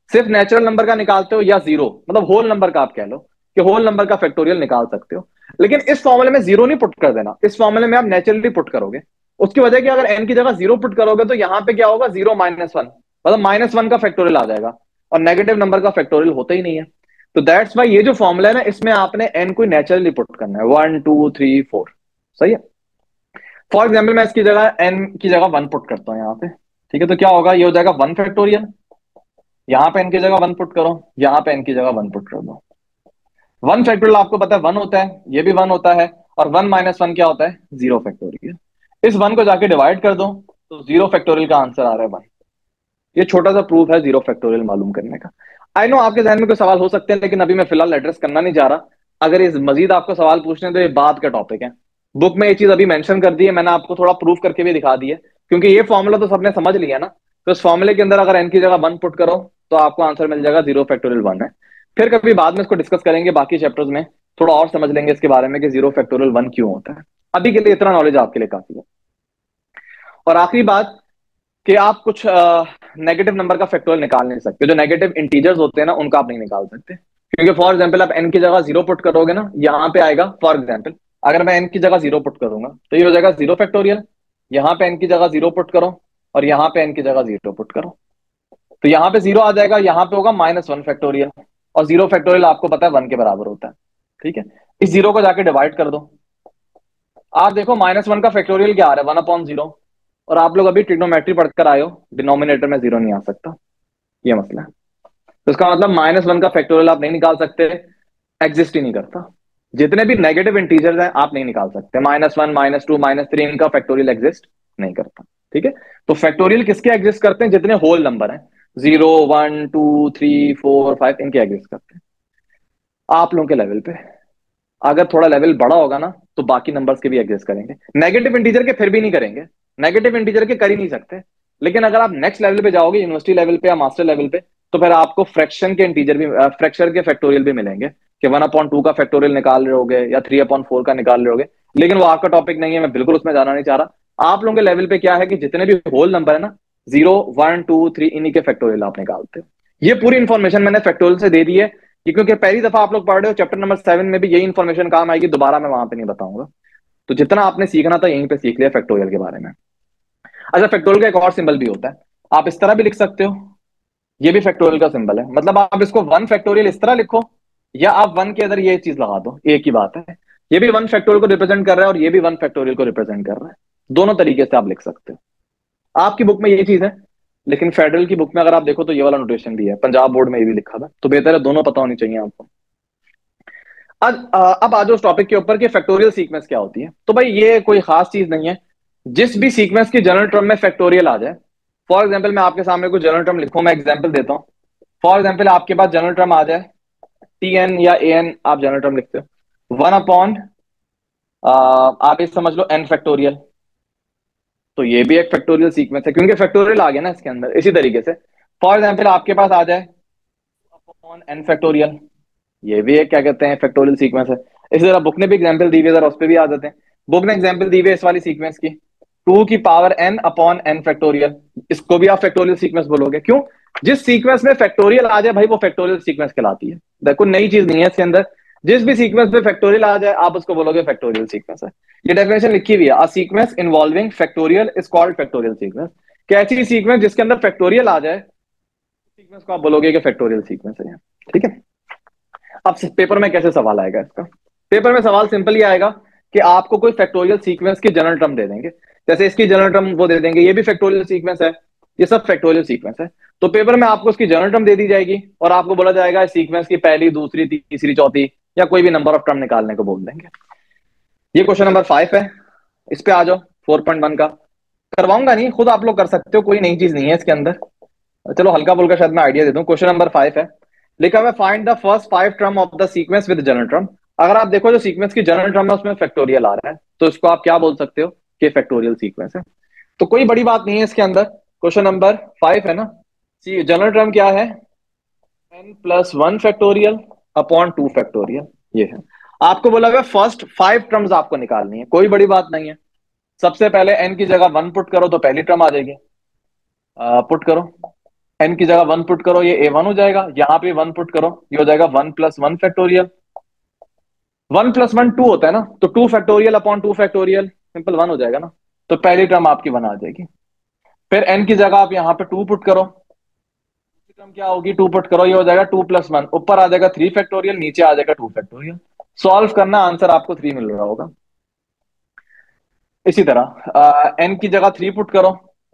सिर्फ नेचुरल नंबर का निकालते हो या जीरो, मतलब होल नंबर का आप कह लो कि होल नंबर का फैक्टोरियल निकाल सकते हो। लेकिन इस फॉर्मूले में जीरो नहीं पुट कर देना, इस फॉर्मूले में आप नेचुरली पुट करोगे। उसकी वजह कि अगर एन की जगह जीरो पुट करोगे तो यहां पे क्या होगा, जीरो माइनस वन, मतलब माइनस वन का फैक्टोरियल आ जाएगा, और नेगेटिव नंबर का फैक्टोरियल होता ही नहीं है। तो दैट्स वाई ये जो फॉर्मूला है ना, इसमें आपने एन को नेचुरली पुट करना है, 1 2 3 4, सही है। फॉर एग्जाम्पल मैं इसकी जगह एन की जगह वन पुट करता हूँ यहाँ पे, ठीक है। तो क्या होगा, ये हो जाएगा वन फैक्टोरियल, यहाँ पे एन की जगह वन पुट करो, यहाँ पे एन की जगह वन पुट कर दो। वन फैक्टोरियल आपको पता है वन होता है, ये भी वन होता है, और वन माइनस वन क्या होता है, जीरो फैक्टोरियल। इस वन को जाके डिवाइड कर दो तो जीरो फैक्टोरियल का आंसर आ रहा है वन। ये छोटा सा प्रूफ है जीरो फैक्टोरियल मालूम करने का। आई नो आपके जहन में कोई सवाल हो सकते हैं, लेकिन अभी मैं फिलहाल एड्रेस करना नहीं चाह रहा। अगर इस मजीद आपको सवाल पूछने तो ये बात का टॉपिक है, बुक में ये चीज अभी मेंशन कर दी है, मैंने आपको थोड़ा प्रूफ करके भी दिखा दी है, क्योंकि ये फॉर्मूला तो सबने समझ लिया ना। तो इस फॉर्मूले के अंदर अगर एन की जगह वन पुट करो तो आपको आंसर मिल जाएगा जीरो फैक्टोरियल वन है। फिर कभी बाद में इसको डिस्कस करेंगे, बाकी चैप्टर्स में थोड़ा और समझ लेंगे इसके बारे में कि जीरो फैक्टोरियल वन क्यों होता है। अभी के लिए इतना नॉलेज आपके लिए काफी है। और आखिरी बात कि आप कुछ नेगेटिव नंबर का फैक्टोरियल निकाल नहीं सकते, जो नेगेटिव इंटीजर्स होते हैं ना उनका आप नहीं निकाल सकते, क्योंकि फॉर एग्जांपल आप एन की जगह जीरो पुट करोगे ना, यहाँ पे आएगा फॉर एग्जांपल अगर मैं एन की जगह जीरो पुट करूंगा तो ये हो जाएगा जीरो फैक्टोरियल, यहाँ पे एन की जगह जीरो पुट करो और यहाँ पे एन की जगह जीरो पुट करो, तो यहाँ पे जीरो आ जाएगा, यहाँ पे होगा माइनस वन फैक्टोरियल, और जीरो फैक्टोरियल आपको पता है वन के बराबर होता है, ठीक है। इस जीरो को जाके डिवाइड कर दो, आप देखो माइनस वन का फैक्टोरियल क्या आ रहा है, वन अपॉन जीरो, और आप लोग अभी ट्रिग्नोमेट्री पढ़कर आए हो, डिनोमिनेटर में जीरो नहीं आ सकता, ये मसला है। तो इसका मतलब माइनस वन का फैक्टोरियल आप नहीं निकाल सकते, एग्जिस्ट ही नहीं करता। जितने भी नेगेटिव इंटीजर्स हैं आप नहीं निकाल सकते, minus one minus two minus three, इनका फैक्टोरियल एग्जिस्ट नहीं करता, ठीक है। तो फैक्टोरियल किसके एग्जिस्ट करते हैं, जितने होल नंबर हैं, zero one two three four five, इनके एग्जिस्ट करते हैं। आप लोगों के लेवल पे अगर थोड़ा लेवल बड़ा होगा ना तो बाकी नंबर्स के भी एग्जिस्ट करेंगे, नेगेटिव इंटीजर के फिर भी नहीं करेंगे, नेगेटिव इंटीजर के कर ही नहीं सकते। लेकिन अगर आप नेक्स्ट लेवल पे जाओगे, यूनिवर्सिटी लेवल पे या मास्टर लेवल पे, तो फिर आपको फ्रैक्शन के इंटीजर भी, फ्रैक्शन के फैक्टोरियल भी मिलेंगे, कि वन अपॉन टू का फैक्टोरियल निकाल रहे होगे या थ्री अपॉन फोर का निकाल रहे होगे। लेकिन वो आपका टॉपिक नहीं है, मैं बिल्कुल उसमें जाना नहीं चाह रहा। आप लोगों के लेवल पे क्या है कि जितने भी होल नंबर है ना, जीरो वन टू थ्री, इन्हीं के फैक्टोरियल आप निकालते हो। ये पूरी इंफॉर्मेशन मैंने फैक्टोरियल से दे दी है, क्योंकि पहली दफा आप लोग पढ़ रहे हो, चैप्टर नंबर 7 में भी यही इंफॉर्मेशन काम आएगी, दोबारा मैं वहां पे नहीं बताऊंगा। तो जितना आपने सीखना था यहीं पे सीख लिया फैक्टोरियल के बारे में। अच्छा, फैक्टोरियल का एक और सिंबल भी होता है, आप इस तरह भी लिख सकते हो, ये भी फैक्टोरियल का सिंबल है, मतलब आप इसको वन फैक्टोरियल इस तरह लिखो, या आप वन के अंदर ये चीज लगा दो, एक ही बात है। ये भी वन फैक्टोरियल को रिप्रेजेंट कर रहा है और ये भी वन फैक्टोरियल को रिप्रेजेंट कर रहा है, दोनों तरीके से आप लिख सकते हो। आपकी बुक में ये चीज है, लेकिन फेडरल की बुक में अगर आप देखो तो ये वाला नोटेशन भी है, पंजाब बोर्ड में ये भी लिखा था, तो बेहतर है दोनों पता होनी चाहिए आपको। अब आ जाओ उस टॉपिक के ऊपर कि फैक्टोरियल सीक्वेंस क्या होती है। तो भाई ये कोई खास चीज नहीं है, जिस भी सीक्वेंस की जनरल टर्म में फैक्टोरियल आ जाए। फॉर एग्जाम्पल मैं आपके सामने कुछ जनरल टर्म लिखूं, मैं एग्जाम्पल देता हूं। फॉर एग्जाम्पल आपके पास जनरल टर्म आ जाए टी एन या ए एन, आप जनरल टर्म लिखते हो, वन अपॉन आप इस समझ लो एन फैक्टोरियल, तो ये भी एक फैक्टोरियल सीक्वेंस है, क्योंकि फैक्टोरियल आ गया ना इसके अंदर। इसी तरीके से फॉर एग्जाम्पल आपके पास आ जाए अपॉन एन फैक्टोरियल, ये भी एक क्या कहते हैं फैक्टोरियल सीक्वेंस है। इसी तरह बुक ने भी एग्जाम्पल दी हुई है, जरा उस पर भी आ जाते हैं। बुक ने एग्जाम्पल दी हुई है इस वाली सीक्वेंस की, टू की power N upon N factorial, इसको भी आप फैक्टोरियल सीक्वेंस बोलोगे। क्यों? जिस सीक्वेंस में फैक्टोरियल आ जाए भाई वो फैक्टोरियल सीक्वेंस कहलाती है। देखो नई चीज नहीं है इसके अंदर, जिस भी सीक्वेंस में फैक्टोरियल आ जाए आप उसको बोलोगे फैक्टोरियल सीक्वेंस है। ये डेफिनेशन लिखी हुई है, a sequence involving factorial is called factorial sequence. क्या ऐसी सीक्वेंस जिसके अंदर फैक्टोरियल आ जाए, सीक्वेंस को आप बोलोगे कि फैक्टोरियल सीक्वेंस है, ठीक है। अब पेपर में कैसे सवाल आएगा इसका? पेपर में सवाल सिंपल ही आएगा कि आपको कोई फैक्टोरियल सीक्वेंस की जनरल टर्म दे देंगे, जैसे इसकी जनरल टर्म वो दे देंगे, ये भी फैक्टोरियल सीक्वेंस है, ये सब फैक्टोरियल सीक्वेंस है। तो पेपर में आपको उसकी जनरल टर्म दे दी जाएगी और आपको बोला जाएगा इस सीक्वेंस की पहली, दूसरी, तीसरी, चौथी या कोई भी नंबर ऑफ टर्म निकालने को बोल देंगे। ये क्वेश्चन नंबर 5 है, इस पे आ जाओ। 4.1 का करवाऊंगा नहीं, खुद आप लोग कर सकते हो, कोई नई चीज नहीं है इसके अंदर। चलो हल्का फुल्का शायद मैं आइडिया दे दूं। क्वेश्चन नंबर 5 है, लिखा हुआ find the first 5 term of the sequence with general term. अगर आप देखो जो सीक्वेंस की जनरल टर्म है उसमें फैक्टोरियल आ रहा है, तो इसको आप क्या बोल सकते हो कि फैक्टोरियल सीक्वेंस है। तो कोई बड़ी बात नहीं है इसके अंदर। क्वेश्चन नंबर 5 है ना, जनरल टर्म क्या है, n plus 1 factorial upon 2 factorial, ये है। आपको बोला हुआ फर्स्ट 5 टर्म्स आपको निकालनी है, कोई बड़ी बात नहीं है। सबसे पहले n की जगह 1 पुट करो तो पहली टर्म आ जाएगी, पुट करो एन की जगह 1 पुट करो, ये A1 हो जाएगा, यहां पे 1 पुट करो, ये हो जाएगा 1 + 1 फैक्टोरियल। 1 + 1 2 होता है ना, तो 2 फैक्टोरियल अपॉन 2 फैक्टोरियल, सिंपल 1 हो जाएगा ना। तो पहली टर्म आपकी 1 आ जाएगी। फिर एन की जगह आप यहाँ पे 2 पुट करो, टर्म क्या होगी, 2 पुट करो, ये हो जाएगा 2 + 1, ऊपर आ जाएगा 3 फैक्टोरियल, नीचे आ जाएगा 2 फैक्टोरियल। सॉल्व करना, आंसर आपको 3 मिल रहा होगा। इसी तरह एन की जगह 3 पुट करो,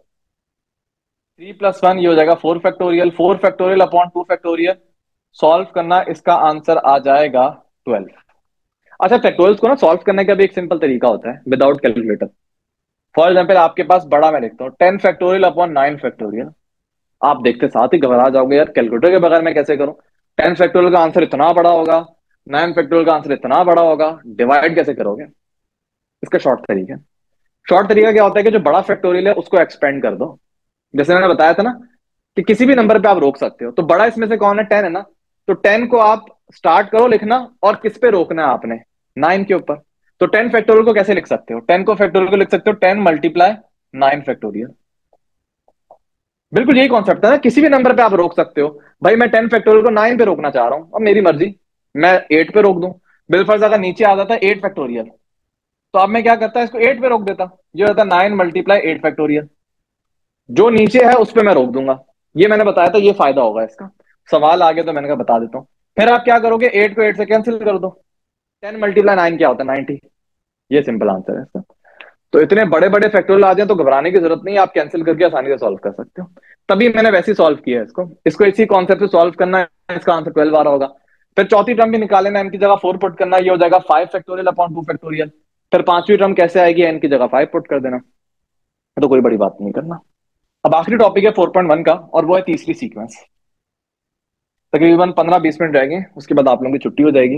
3 + 1, ये हो जाएगा 4 factorial, 4 factorial upon 2 factorial. Solve करना, इसका आंसर आ जाएगा 12। अच्छा, फैक्टोरियल्स को ना सॉल्व करने का भी एक सिंपल तरीका होता है विदाउट कैलकुलेटर। फॉर एग्जाम्पल आपके पास बड़ा मैं लिखता हूँ 10 फैक्टोरियल अपॉन 9 फैक्टोरियल। आप देखते साथ ही घबरा जाओगे, यार कैलकुलेटर के बगैर मैं कैसे करूं, 10 फैक्टोरियल का आंसर इतना बड़ा होगा, 9 फैक्टोरियल का आंसर इतना बड़ा होगा, डिवाइड कैसे करोगे। इसका शॉर्ट तरीका क्या होता है कि जो बड़ा फैक्टोरियल है उसको एक्सपेंड कर दो। जैसे मैंने बताया था ना कि किसी भी नंबर पे आप रोक सकते हो, तो बड़ा इसमें से कौन है, 10 है ना, तो 10 को आप स्टार्ट करो लिखना, और किस पे रोकना है आपने, 9 के ऊपर। तो 10 फैक्टोरियल को कैसे लिख सकते हो, 10 को फैक्टोरियल को लिख सकते हो 10 × 9 फैक्टोरियल। बिल्कुल यही कॉन्सेप्ट है ना, किसी भी नंबर पे आप रोक सकते हो। भाई मैं 10 फैक्टोरियल को 9 पे रोकना चाह रहा हूं, अब मेरी मर्जी, मैं 8 पे रोक दूं। बिलफर्ज अगर नीचे आ जाता है 8 फैक्टोरियल, तो अब मैं क्या करता इसको 8 पे रोक देता, ये होता 9 × 8 फैक्टोरियल। जो नीचे है उस पे मैं रोक दूंगा। ये मैंने बताया था, ये फायदा होगा इसका। सवाल आ गया तो मैंने कहा बता देता हूँ। फिर आप क्या करोगे, 8 को 8 से कैंसिल कर दो, 10 × 9 क्या होता है, 90। ये सिंपल आंसर है इसका। तो इतने बड़े बड़े फैक्टोरियल आ जाए तो घबराने की जरूरत नहीं, आप कैंसिल करके आसानी से सॉल्व कर सकते हो। तभी मैंने वैसे ही सॉल्व किया है इसको। इसको इसी कॉन्सेप्ट से सॉल्व करना है, इसका आंसर 12 आ रहा होगा। फिर चौथी टर्म भी निकाले ना, एन की जगह 4 पुट करना, ये हो जाएगा 5 फैक्टोरियल अपॉन 2 फैक्टोरियल। फिर पांचवी टर्म कैसे आएगी, एन की जगह 5 पुट कर देना, तो कोई बड़ी बात नहीं करना। अब आखिरी टॉपिक है 4.1 का, और वो है तीसरी सीक्वेंस। तकरीबन 15-20 मिनट रहेंगे, उसके बाद आप लोगों की छुट्टी हो जाएगी।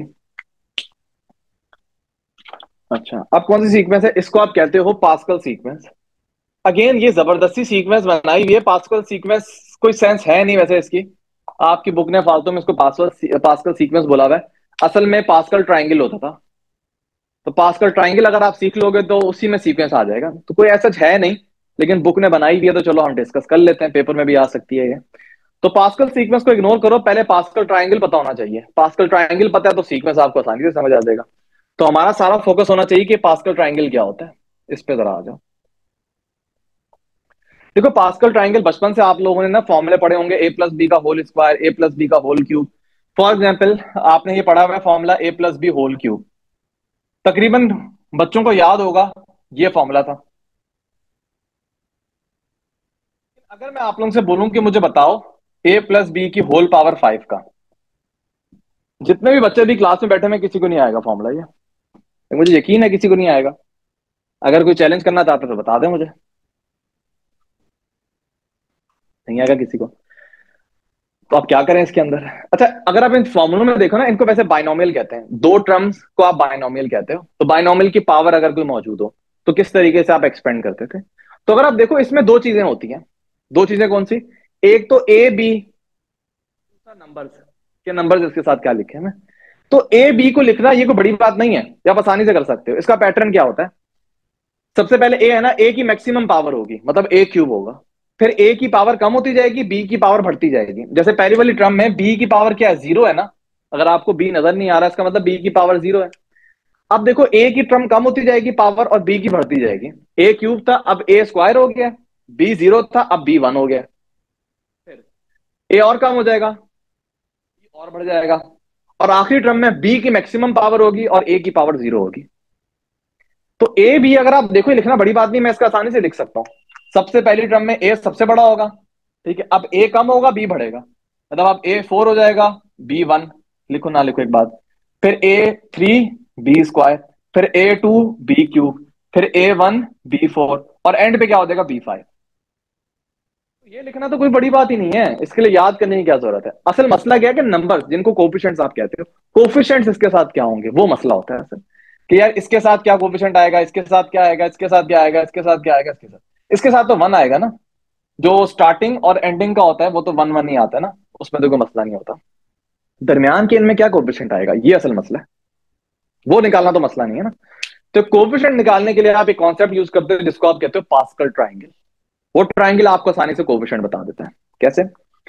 अच्छा, अब कौन सी सीक्वेंस है, इसको आप कहते हो पास्कल सीक्वेंस। अगेन ये जबरदस्ती सीक्वेंस बनाई हुई है, पास्कल सीक्वेंस कोई सेंस है नहीं वैसे इसकी। आपकी बुक ने फालतू में इसको पास्कल सीक्वेंस बोला हुआ है। असल में पास्कल ट्राइंगल होता था। तो पास्कल ट्राइंगल अगर आप सीख लोगे तो उसी में सीक्वेंस आ जाएगा, तो कोई ऐसा है नहीं, लेकिन बुक ने बनाई दिया तो चलो हम डिस्कस कर लेते हैं, पेपर में भी आ सकती है ये। तो पास्कल सीक्वेंस को इग्नोर करो, पहले पास्कल ट्राइंगल पता होना चाहिए। पास्कल ट्राइंगल पता है तो सीक्वेंस आपको आसानी से समझ आ जाएगा। तो हमारा सारा फोकस होना चाहिए कि पास्कल ट्राइंगल क्या होता है। इस पे जरा आ जाओ। देखो पास्कल ट्राइंगल बचपन से आप लोगों ने ना फॉर्मूले पढ़े होंगे, A + B का होल स्क्वायर, A + B का होल क्यूब। फॉर एग्जाम्पल आपने ये पढ़ा हुआ है formula A + B whole cube, तकरीबन बच्चों को याद होगा ये फॉर्मूला था। अगर मैं आप लोगों से बोलूं कि मुझे बताओ A + B की होल पावर 5 का, जितने भी बच्चे भी क्लास में बैठे में किसी को नहीं आएगा फॉर्मूला ये, मुझे यकीन है किसी को नहीं आएगा। अगर कोई चैलेंज करना चाहता है तो बता दे मुझे, नहीं आएगा किसी को। तो आप क्या करें इसके अंदर। अच्छा, अगर आप इन फॉर्मूलों में देखो ना, इनको वैसे बाइनोमियल कहते हैं, दो टर्म्स को आप बाइनोमियल कहते हो। तो बाइनोमियल की पावर अगर कोई मौजूद हो तो किस तरीके से आप एक्सपेंड करते थे। तो अगर आप देखो इसमें दो चीजें होती हैं। दो चीजें कौन सी, एक तो A B, दूसरा नंबर्स के नंबर्स इसके साथ क्या लिखे हैं। तो A B को लिखना ये कोई बड़ी बात नहीं है, ये आप आसानी से कर सकते हो। इसका पैटर्न क्या होता है, सबसे पहले A है ना, A की मैक्सिमम पावर होगी, मतलब A³ होगा। फिर A की पावर कम होती जाएगी, B की पावर बढ़ती जाएगी। जैसे पहली वाली टर्म में B की पावर क्या है, 0 है ना। अगर आपको B नजर नहीं आ रहा, इसका मतलब B की पावर 0 है। अब देखो A की टर्म कम होती जाएगी पावर, और B की बढ़ती जाएगी। A³ था, अब A² हो गया। B 0 था, अब B 1 हो गया। फिर A और कम हो जाएगा, B और बढ़ जाएगा, और आखिरी टर्म में B की मैक्सिमम पावर होगी और A की पावर 0 होगी। तो A B अगर आप देखो, लिखना बड़ी बात नहीं, मैं इसका आसानी से लिख सकता हूं। सबसे पहली टर्म में A सबसे बड़ा होगा, ठीक है। अब A कम होगा, B बढ़ेगा, मतलब अब A 4 हो जाएगा, B 1, लिखो ना लिखो एक बात। फिर A 3 B², फिर A 2 B³, फिर A 1 B 4, और एंड पे क्या हो जाएगा, B 5। ये लिखना तो कोई बड़ी बात ही नहीं है, इसके लिए याद करने की क्या जरूरत है। असल मसला क्या है कि नंबर जिनको कोफिशिएंट्स आप कहते हो, कोफिशिएंट्स इसके साथ क्या होंगे वो मसला होता है असल, कि यार इसके साथ क्या कोफिशिएंट आएगा, इसके साथ क्या आएगा, इसके साथ क्या आएगा, इसके साथ क्या आएगा, इसके साथ तो 1 आएगा ना। जो स्टार्टिंग और एंडिंग का होता है वो तो 1 1 ही आता है ना, उसमें तो कोई मसला नहीं होता। दरमियान के इनमें क्या कोफिशिएंट आएगा, ये असल मसला है, वो निकालना तो मसला नहीं है ना। तो कोफिशिएंट निकालने के लिए आप एक कॉन्सेप्ट यूज करते हो जिसको आप कहते हो पास्कल ट्राइंगल। वो ट्राइंगल आपको आसानी से कोफिशिएंट बता देता है। कैसे,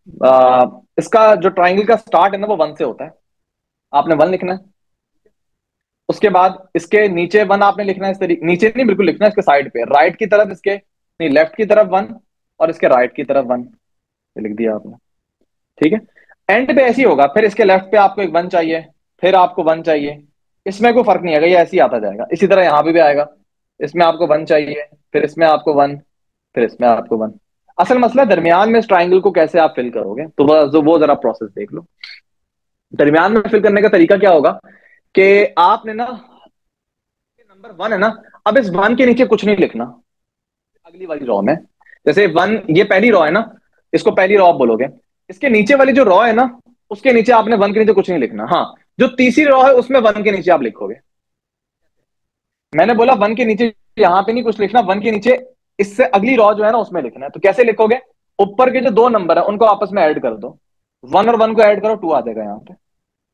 इसका जो ट्राइंगल का स्टार्ट है ना वो 1 से होता है, आपने 1 लिखना है। उसके बाद इसके नीचे 1 आपने लिखना है, इस तरीके, नीचे नहीं बिल्कुल लिखना है, इसके साइड पे राइट की तरफ, इसके नहीं लेफ्ट की तरफ 1 और इसके राइट की तरफ 1, ये लिख दिया आपने। ठीक है, एंड पे ऐसे ही होगा, फिर इसके लेफ्ट पे आपको एक 1 चाहिए, फिर आपको 1 चाहिए, इसमें कोई फर्क नहीं आएगा, ये ऐसे ही आता जाएगा। इसी तरह यहाँ पे भी आएगा, इसमें आपको 1 चाहिए, फिर इसमें आपको 1, फिर इसमें आपको 1। असल मसला दरमियान में इस ट्राइंगल को कैसे आप फिल करोगे, तो वो जरा प्रोसेस देख लो। दरमियान में फिल करने का तरीका क्या होगा कि आपने ना नंबर 1 है ना, अब इस 1 के नीचे कुछ नहीं लिखना अगली वाली रॉ में। जैसे 1, ये पहली रॉ है ना, इसको पहली रॉ आप बोलोगे। इसके नीचे वाली जो रॉ है ना, उसके नीचे आपने 1 के नीचे कुछ नहीं लिखना। हाँ, जो तीसरी रॉ है उसमें 1 के नीचे आप लिखोगे। मैंने बोला 1 के नीचे यहां पे नहीं कुछ लिखना, 1 के नीचे इससे अगली रॉ जो है ना उसमें लिखना है। तो कैसे लिखोगे, ऊपर के जो 2 नंबर है उनको आपस में ऐड कर दो, 1 और 1 को ऐड करो, 2 आ जाएगा यहाँ पे।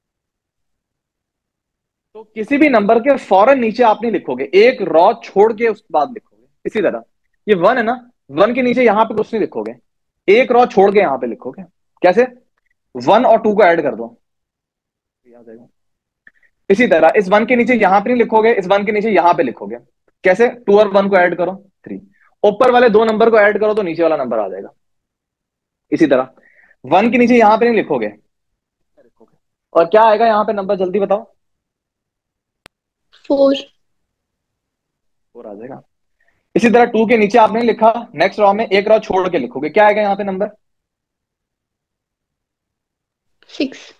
तो किसी भी नंबर के फौरन नीचे आप नहीं लिखोगे, एक रॉ छोड़ के उसके बाद लिखोगे। इसी तरह ये 1 है ना, 1 के नीचे यहां पे कुछ नहीं लिखोगे, एक रॉ छोड़ के यहां पे लिखोगे। कैसे, 1 और 2 को ऐड कर दो, ये आ जाएगा। इसी तरह इस 1 के नीचे यहां पे नहीं लिखोगे, इस 1 के नीचे यहां पे लिखोगे। कैसे, 2 और 1 को ऐड करो, 3, ऊपर वाले 2 नंबर को ऐड करो तो नीचे वाला नंबर आ जाएगा। इसी तरह 1 के नीचे यहां पे नहीं लिखोगे, और क्या आएगा यहाँ पे नंबर, जल्दी बताओ। 4। 4 आ जाएगा। इसी तरह 2 के नीचे आपने लिखा, नेक्स्ट रॉ में एक रॉ छोड़ के लिखोगे, क्या आएगा यहाँ पे नंबर, 6।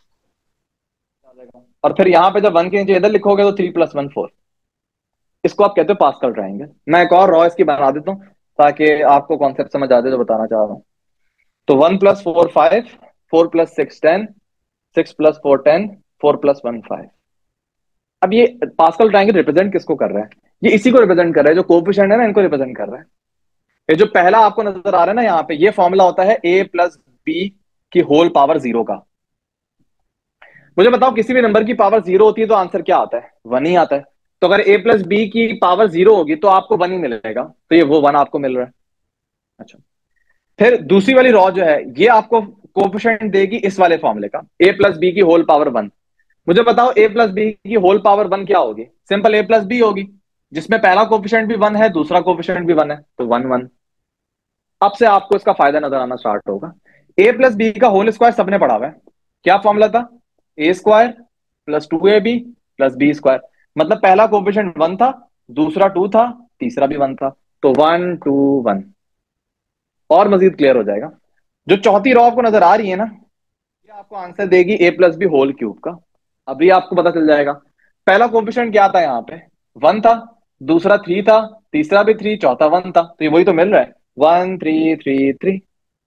और फिर यहाँ पे जब 1 के नीचे इधर लिखोगे तो 3 + 1 4। इसको आप कहते हो पास्कल ट्राइंगल। मैं एक और रॉ इसकी बना देता हूँ ताकि आपको कॉन्सेप्ट समझ आ जाए जो बताना चाह रहा हूँ। तो 1 + 4 5, 4 + 6 10, 6 + 4 10, 4 + 1 5। अब ये पास्कल ट्राइंगल रिप्रेजेंट किसको कर रहा है, ये इसी को रिप्रेजेंट कर रहा है, जो कोफिशिएंट है ना इनको रिप्रेजेंट कर रहा है। ये जो पहला आपको नजर आ रहा है ना यहाँ पे, ये फॉर्मूला होता है a + b की होल पावर 0 का। मुझे बताओ किसी भी नंबर की पावर 0 होती है तो आंसर क्या आता है, 1 ही आता है। तो अगर a + b की पावर 0 होगी तो आपको 1 ही मिलेगा, तो ये वो 1 आपको मिल रहा है। अच्छा, फिर दूसरी वाली रॉ जो है ये आपको कोफिशिएंट देगी इस वाले फॉर्मूले का, a + b की होल पावर 1। मुझे बताओ a + b की होल पावर 1 क्या होगी, सिंपल a + b होगी, जिसमें पहला कोफिशिएंट भी 1 है, दूसरा कोफिशिएंट भी 1 है, तो 1 1। अब से आपको इसका फायदा नजर आना स्टार्ट होगा। a + b का होल स्क्वायर सबने पढ़ा हुआ है, क्या फॉर्मूला था, a² + 2ab + b²। मतलब पहला कोफिशिएंट 1 था, दूसरा 2 था, तीसरा भी 1 था, तो 1 2 1। और मजीद क्लियर हो जाएगा, जो चौथी रॉ आपको नजर आ रही है ना, ये आपको आंसर देगी a + b होल क्यूब का। अभी आपको पता चल जाएगा पहला कोफिशिएंट क्या था, यहाँ पे 1 था, दूसरा 3 था, तीसरा भी 3, चौथा 1 था, तो ये वही तो मिल रहा है, 1 3 3 3।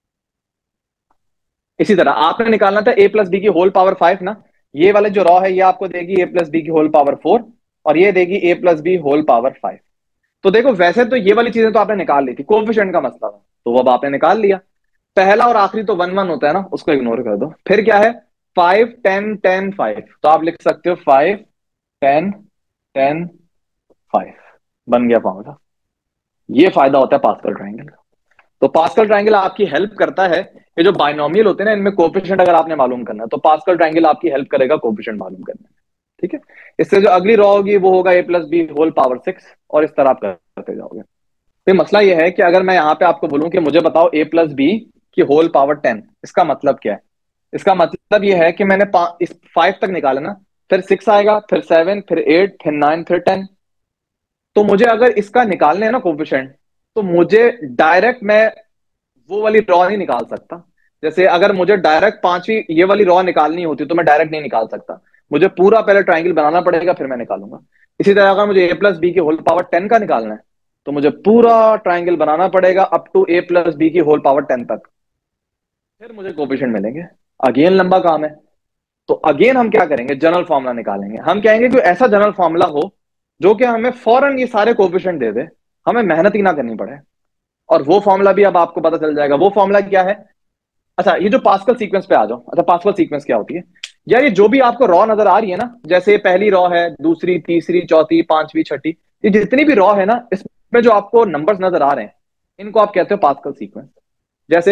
इसी तरह आपने निकालना था a + b की होल पावर 5 ना, ये वाले जो रॉ है ये आपको देगी a + b की होल पावर 4, और ये देगी a + b होल पावर 5। तो देखो वैसे तो ये वाली चीजें तो आपने निकाल ली थी, कोफिशिएंट का मसला था तो वो अब आपने निकाल लिया। पहला और आखिरी तो 1 1 होता है ना, उसको इग्नोर कर दो। फिर क्या है, 5 10 10 5, तो आप लिख सकते हो 5 10 10 5, बन गया फॉर्मूला। ये फायदा होता है पास्कल ट्राइंगल का। तो पास्कल ट्राइंगल आपकी हेल्प करता है, ये जो बाइनोमियल होते हैं ना इनमें कोफिशिएंट अगर आपने मालूम करना है तो पास्कल ट्राइंगल आपकी हेल्प करेगा कोफिशिएंट मालूम करने में। ठीक है, इससे जो अगली रॉ होगी वो होगा a + b होल पावर 6, और इस तरह आप करते जाओगे। तो मसला ये है कि अगर मैं यहाँ पे आपको बोलूं कि मुझे बताओ a + b की होल पावर 10, इसका मतलब क्या है, इसका मतलब ये है कि मैंने इस 5 तक निकाला ना, फिर 6 आएगा, फिर 7, फिर 8, फिर 9, फिर 10। तो मुझे अगर इसका निकालने हैं ना कोफिशिएंट, तो मुझे डायरेक्ट मैं वो वाली रॉ नहीं निकाल सकता। जैसे अगर मुझे डायरेक्ट 5वीं ये वाली रॉ निकालनी होती तो मैं डायरेक्ट नहीं निकाल सकता, मुझे पूरा पहले ट्राइंगल बनाना पड़ेगा फिर मैं निकालूंगा। इसी तरह अगर मुझे a + b की होल पावर 10 का निकालना है तो मुझे पूरा ट्राइंगल बनाना पड़ेगा अप टू a + b की होल पावर 10 तक, फिर मुझे कोफिशिएंट मिलेंगे। अगेन लंबा काम है, तो अगेन हम क्या करेंगे, जनरल फॉर्मूला निकालेंगे। हम कहेंगे कि ऐसा जनरल फॉर्मूला हो जो कि हमें फौरन ये सारे कोफिशिएंट दे दे, हमें मेहनत ही ना करनी पड़े। और वो फॉर्मूला भी अब आपको पता चल जाएगा, वो फॉर्मूला क्या है। अच्छा, ये जो पास्कल सीक्वेंस पे आ जाओ। अच्छा, पास्कल सीक्वेंस क्या होती है यार, ये जो भी आपको रॉ नजर आ रही है ना, जैसे पहली रॉ है, दूसरी, तीसरी, चौथी, पांचवी, छठी, ये जितनी भी रॉ है ना, इसमें जो आपको नंबर्स नजर आ रहे हैं इनको आप कहते हो पास्कल सीक्वेंस। जैसे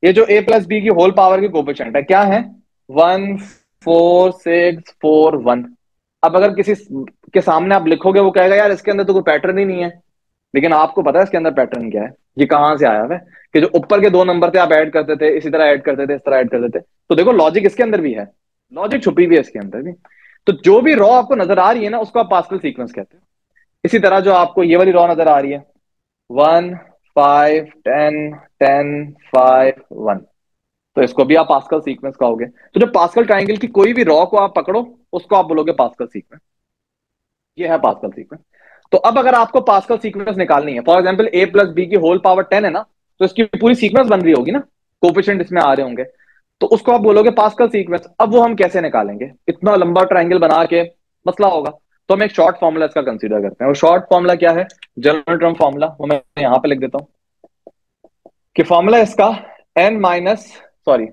ये जो a प्लस बी की होल पावर की कोफिशिएंट है क्या है, 1 4 6 4 1। अब अगर किसी के सामने आप लिखोगे वो कहेगा यार इसके अंदर तो कोई पैटर्न ही नहीं है, लेकिन आपको पता है इसके अंदर पैटर्न क्या है, ये कहां से आया है कि जो ऊपर के 2 नंबर थे आप ऐड करते थे, इसी तरह ऐड करते थे, इस तरह ऐड करते थे। तो देखो लॉजिक इसके अंदर भी है, लॉजिक छुपी भी है इसके अंदर भी। तो जो भी रॉ आपको नजर आ रही है ना उसको आप पास्कल सीक्वेंस कहते हैं। इसी तरह जो आपको ये वाली रॉ नजर आ रही है 1 5 10 10 5 1, तो इसको भी आप पास्कल सीक्वेंस कहोगे। तो जो पास्कल ट्राइंगल की कोई भी रॉ को आप पकड़ो उसको आप बोलोगे पास्कल सीक्वेंस। ये है पास्कल सीक्वेंस। तो अब अगर आपको पास्कल सीक्वेंस निकालनी है, for example a plus B की होल पावर 10 है ना, तो इसकी पूरी सीक्वेंस बन रही होगी ना, कोफिशिएंट इसमें आ रहे होंगे, तो उसको आप बोलोगे पास्कल सीक्वेंस। अब वो हम कैसे निकालेंगे, इतना लंबा ट्राइंगल बना के मसला होगा। तो हम एक शॉर्ट फॉर्मूला इसका कंसीडर करते हैं। वो शॉर्ट फॉर्मूला क्या है, जनरल टर्म फॉर्मूला, वो मैं यहां पे लिख देता हूं कि फॉर्मूला इसका n minus sorry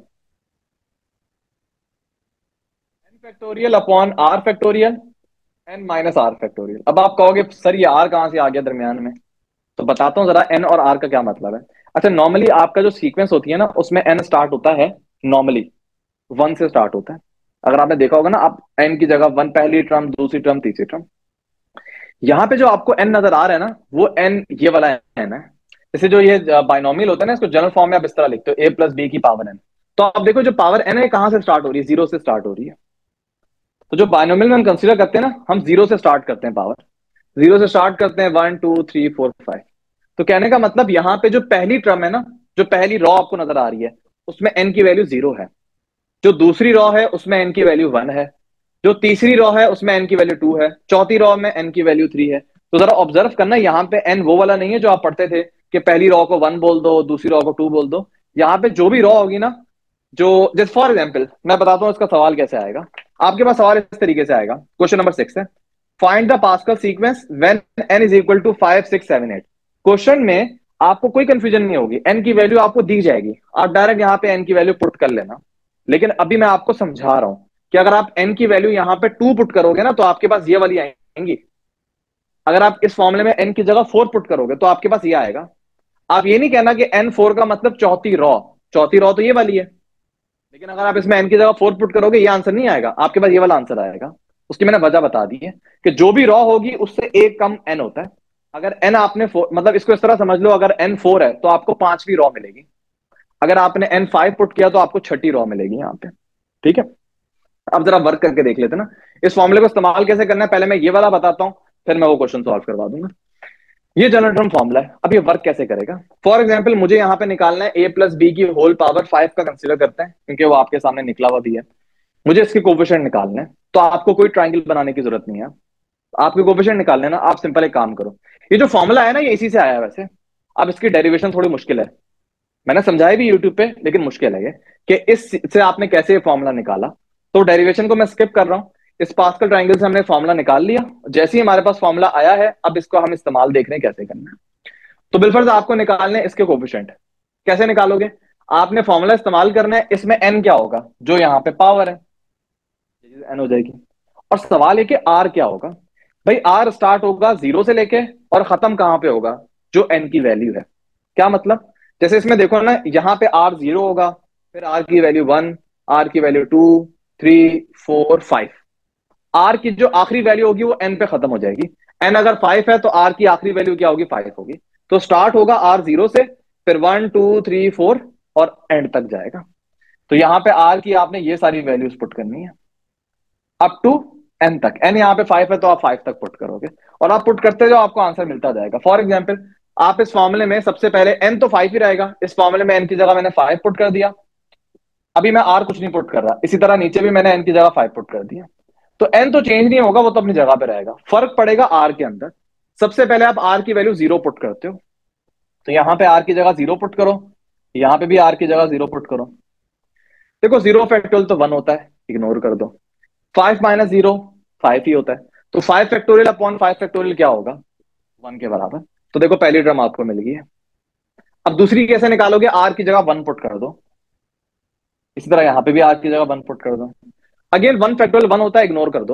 n factorial upon r factorial n minus r factorial. अब आप कहोगे सर ये r कहां से आ गया दरमियान में, तो बताता हूं जरा n और r का क्या मतलब है। अच्छा नॉर्मली आपका जो सीक्वेंस होती है ना उसमें n स्टार्ट होता है नॉर्मली 1 से स्टार्ट होता है। अगर आपने देखा होगा ना, आप n की जगह 1 पहली टर्म, दूसरी टर्म, तीसरी टर्म। यहां पे जो आपको n नजर आ रहा है ना वो n ये वाला n है। जैसे जो ये बाइनोमियल होता है ना, इसको जनरल फॉर्म में आप इस तरह लिखते हो a प्लस बी की पावर n। तो आप देखो जो पावर n है कहां से स्टार्ट हो रही है, 0 से स्टार्ट हो रही है। तो जो बाइनोमियल में हम कंसीडर करते हैं ना, हम 0 से स्टार्ट करते हैं, पावर 0 से स्टार्ट करते हैं, 1 2 3 4 5। तो कहने का मतलब यहाँ पे जो पहली टर्म है ना, जो पहली रॉ आपको नजर आ रही है उसमें n की वैल्यू 0 है, जो दूसरी रॉ है उसमें n की वैल्यू 1 है, जो तीसरी रॉ है उसमें n की वैल्यू 2 है, चौथी रॉ में n की वैल्यू 3 है। तो जरा ऑब्जर्व करना, यहाँ पे n वो वाला नहीं है जो आप पढ़ते थे कि पहली रॉ को 1 बोल दो, दूसरी रॉ को 2 बोल दो। यहाँ पे जो भी रॉ होगी ना, जो जैसे फॉर एग्जाम्पल मैं बताता हूँ इसका सवाल कैसे आएगा। आपके पास सवाल इस तरीके से आएगा, क्वेश्चन नंबर 6 है, find the Pascal sequence when n is equal to 5 6 7 8। Question में आपको कोई कंफ्यूजन नहीं होगी, n की वैल्यू आपको दी जाएगी, आप डायरेक्ट यहाँ पे n की वैल्यू पुट कर लेना। लेकिन अभी मैं आपको समझा रहा हूं कि अगर आप n की वैल्यू यहाँ पे 2 पुट करोगे ना तो आपके पास ये वाली आएंगी। अगर आप इस फॉर्मूले में n की जगह 4 पुट करोगे तो आपके पास ये आएगा। आप ये नहीं कहना कि n4 का मतलब चौथी रॉ, चौथी रॉ तो ये वाली है, लेकिन अगर आप इसमें n की जगह 4 पुट करोगे ये आंसर नहीं आएगा, आपके पास ये वाला आंसर आएगा। उसकी मैंने वजह बता दी है कि जो भी रॉ होगी उससे एक कम n होता है। अगर n आपने 4, मतलब इसको इस तरह समझ लो, अगर n 4 है तो आपको 5वीं रॉ मिलेगी, अगर आपने n 5 पुट किया तो आपको 6ठी रॉ मिलेगी यहाँ पे। ठीक है, अब जरा वर्क करके देख लेते ना इस फॉर्मूले को इस्तेमाल कैसे करना है। पहले मैं ये वाला बताता हूं, फिर मैं वो क्वेश्चन सॉल्व करवा दूंगा। ये जनरल टर्म फॉर्मूला है, अब ये वर्क कैसे करेगा। फॉर एग्जाम्पल मुझे यहाँ पे निकालना है a प्लस बी की होल पावर 5 का कंसीडर करते हैं क्योंकि वो आपके सामने निकला हुआ भी है। मुझे इसके कोफिशिएंट निकालना है, तो आपको कोई ट्राइंगल बनाने की जरूरत नहीं है, आपके कोफिशिएंट निकालने ना, आप सिंपल एक काम करो। ये जो फॉर्मूला है ना ये इसी से आया है वैसे। अब इसकी डेरिवेशन थोड़ी मुश्किल है, मैंने समझाया भी यूट्यूब पे, लेकिन मुश्किल है ये कि इससे आपने कैसे फॉर्मूला निकाला। तो डेरिवेशन को मैं स्किप कर रहा हूं। इस पास्कल ट्राइंगल से हमने फॉर्मूला निकाल लिया, जैसे ही हमारे पास फॉर्मूला आया है अब इसको हम इस्तेमाल देख रहे हैं कैसे करना है। तो बिलफर्ज आपको निकालने हैं इसके कोफिशिएंट। कैसे निकालोगे, आपने फॉर्मूला इस्तेमाल करना है, इसमें n क्या होगा, जो यहाँ पे पावर है n हो जाएगी। और सवाल है कि r क्या होगा। भाई r स्टार्ट होगा 0 से लेके और खत्म कहां पे होगा, जो n की वैल्यू है। क्या मतलब, जैसे इसमें देखो ना, यहाँ पे r 0 होगा, फिर r की वैल्यू 1, r की वैल्यू 2 3 4 5। r की जो आखिरी वैल्यू होगी वो n पे खत्म हो जाएगी। n अगर 5 है तो r की आखिरी वैल्यू क्या होगी, 5 होगी। तो स्टार्ट होगा r 0 से, फिर 1 2 3 4 और एंड तक जाएगा। तो यहाँ पे r की आपने ये सारी वैल्यूज पुट करनी है अप टू n तक। n यहाँ पे 5 है तो आप 5 तक पुट करोगे और आप पुट करते जाओ, आपको आंसर मिलता जाएगा। फॉर एग्जाम्पल आप इस फॉर्मूले में सबसे पहले n तो 5 ही रहेगा, इस फॉर्मूले में n की जगह मैंने 5 पुट कर दिया, अभी मैं r कुछ नहीं पुट कर रहा। इसी तरह नीचे भी मैंने n की जगह 5 पुट कर दिया, तो n तो चेंज नहीं होगा, वो तो अपनी जगह पे रहेगा। फर्क पड़ेगा r के अंदर। सबसे पहले आप r की वैल्यू 0 पुट करते हो, तो यहाँ पे r की जगह 0 पुट करो, यहाँ पे भी r की जगह 0 पुट करो। देखो 0 फैक्टोरियल तो 1 होता है, इग्नोर कर दो। 5 माइनस 0 5 ही होता है, तो 5 फैक्टोरियल अपॉन 5 फैक्टोरियल क्या होगा, 1 के बराबर। तो देखो पहली टर्म आपको मिल गई है। अब दूसरी कैसे निकालोगे, r की जगह 1 पुट कर दो, इसी तरह यहाँ पे भी r की जगह 1 पुट कर दो। अगेन 1 फैक्टोरियल 1 होता है, इग्नोर कर दो।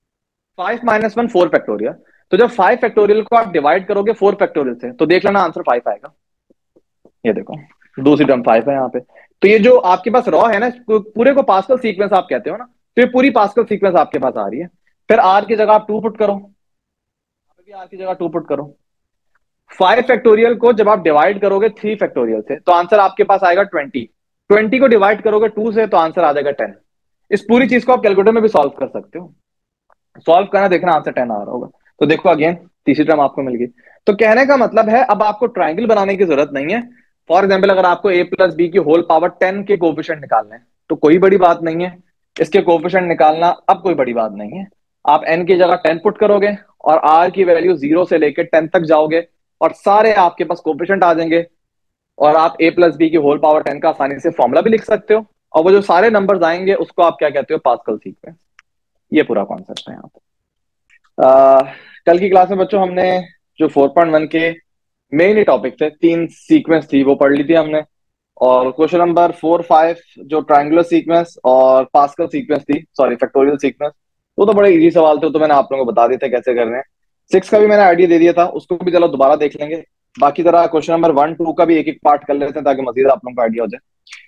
5 माइनस 1 4 फैक्टोरियल, तो जब 5 फैक्टोरियल को आप डिवाइड करोगे 4 फैक्टोरियल से तो देख लेना आंसर 5 आएगा। ये देखो दूसरी टर्म 5 है यहाँ पे। तो ये जो आपके पास रॉ है ना, पूरे को पास्कल सीक्वेंस आप कहते हो ना, तो ये पूरी पास्कल सीक्वेंस आपके पास आ रही है। फिर आर की जगह आप 2 पुट करो, आर की जगह 2 पुट करो। 5 फैक्टोरियल को जब आप डिवाइड करोगे 3 फैक्टोरियल से तो आंसर आपके पास आएगा 20। 20 को डिवाइड करोगे 2 से तो आंसर आ जाएगा 10। इस पूरी चीज को आप कैलकुलेटर में भी सॉल्व कर सकते हो, सॉल्व करना, देखना आंसर 10 आ रहा होगा। तो देखो अगेन तीसरी टर्म आपको मिल गई। तो कहने का मतलब है अब आपको ट्राइंगल बनाने की जरूरत नहीं है। फॉर एग्जाम्पल अगर आपको a प्लस बी की होल पावर 10 के कोफिशिएंट निकालने हैं तो कोई बड़ी बात नहीं है, इसके कोफिशिएंट निकालना अब कोई बड़ी बात नहीं है। आप n की जगह 10 पुट करोगे और r की वैल्यू 0 से लेकर 10 तक जाओगे और सारे आपके पास कोफिशिएंट आ जाएंगे और आप a प्लस बी की होल पावर 10 का आसानी से फॉर्मूला भी लिख सकते हो। और वो जो सारे नंबर्स आएंगे उसको आप क्या कहते हो, पास्कल सीक्वेंस। ये पूरा कॉन्सेप्ट है यहाँ पे। कल की क्लास में बच्चों हमने जो 4.1 के मेन ही टॉपिक थे, 3 सीक्वेंस थी वो पढ़ ली थी हमने। और क्वेश्चन नंबर 4, 5 जो ट्रायंगुलर सीक्वेंस और पास्कल सीक्वेंस थी, सॉरी फैक्टोरियल सीक्वेंस, वो तो बड़े इजी सवाल थे, तो मैंने आप लोगों को बता दिए थे कैसे करने हैं। 6 का भी मैंने आइडिया दे दिया था, उसको भी चलो दोबारा देख लेंगे। बाकी तरह क्वेश्चन नंबर 1, 2 का भी एक एक पार्ट कर लेते हैं ताकि मजीद आप लोगों को आइडिया हो जाए।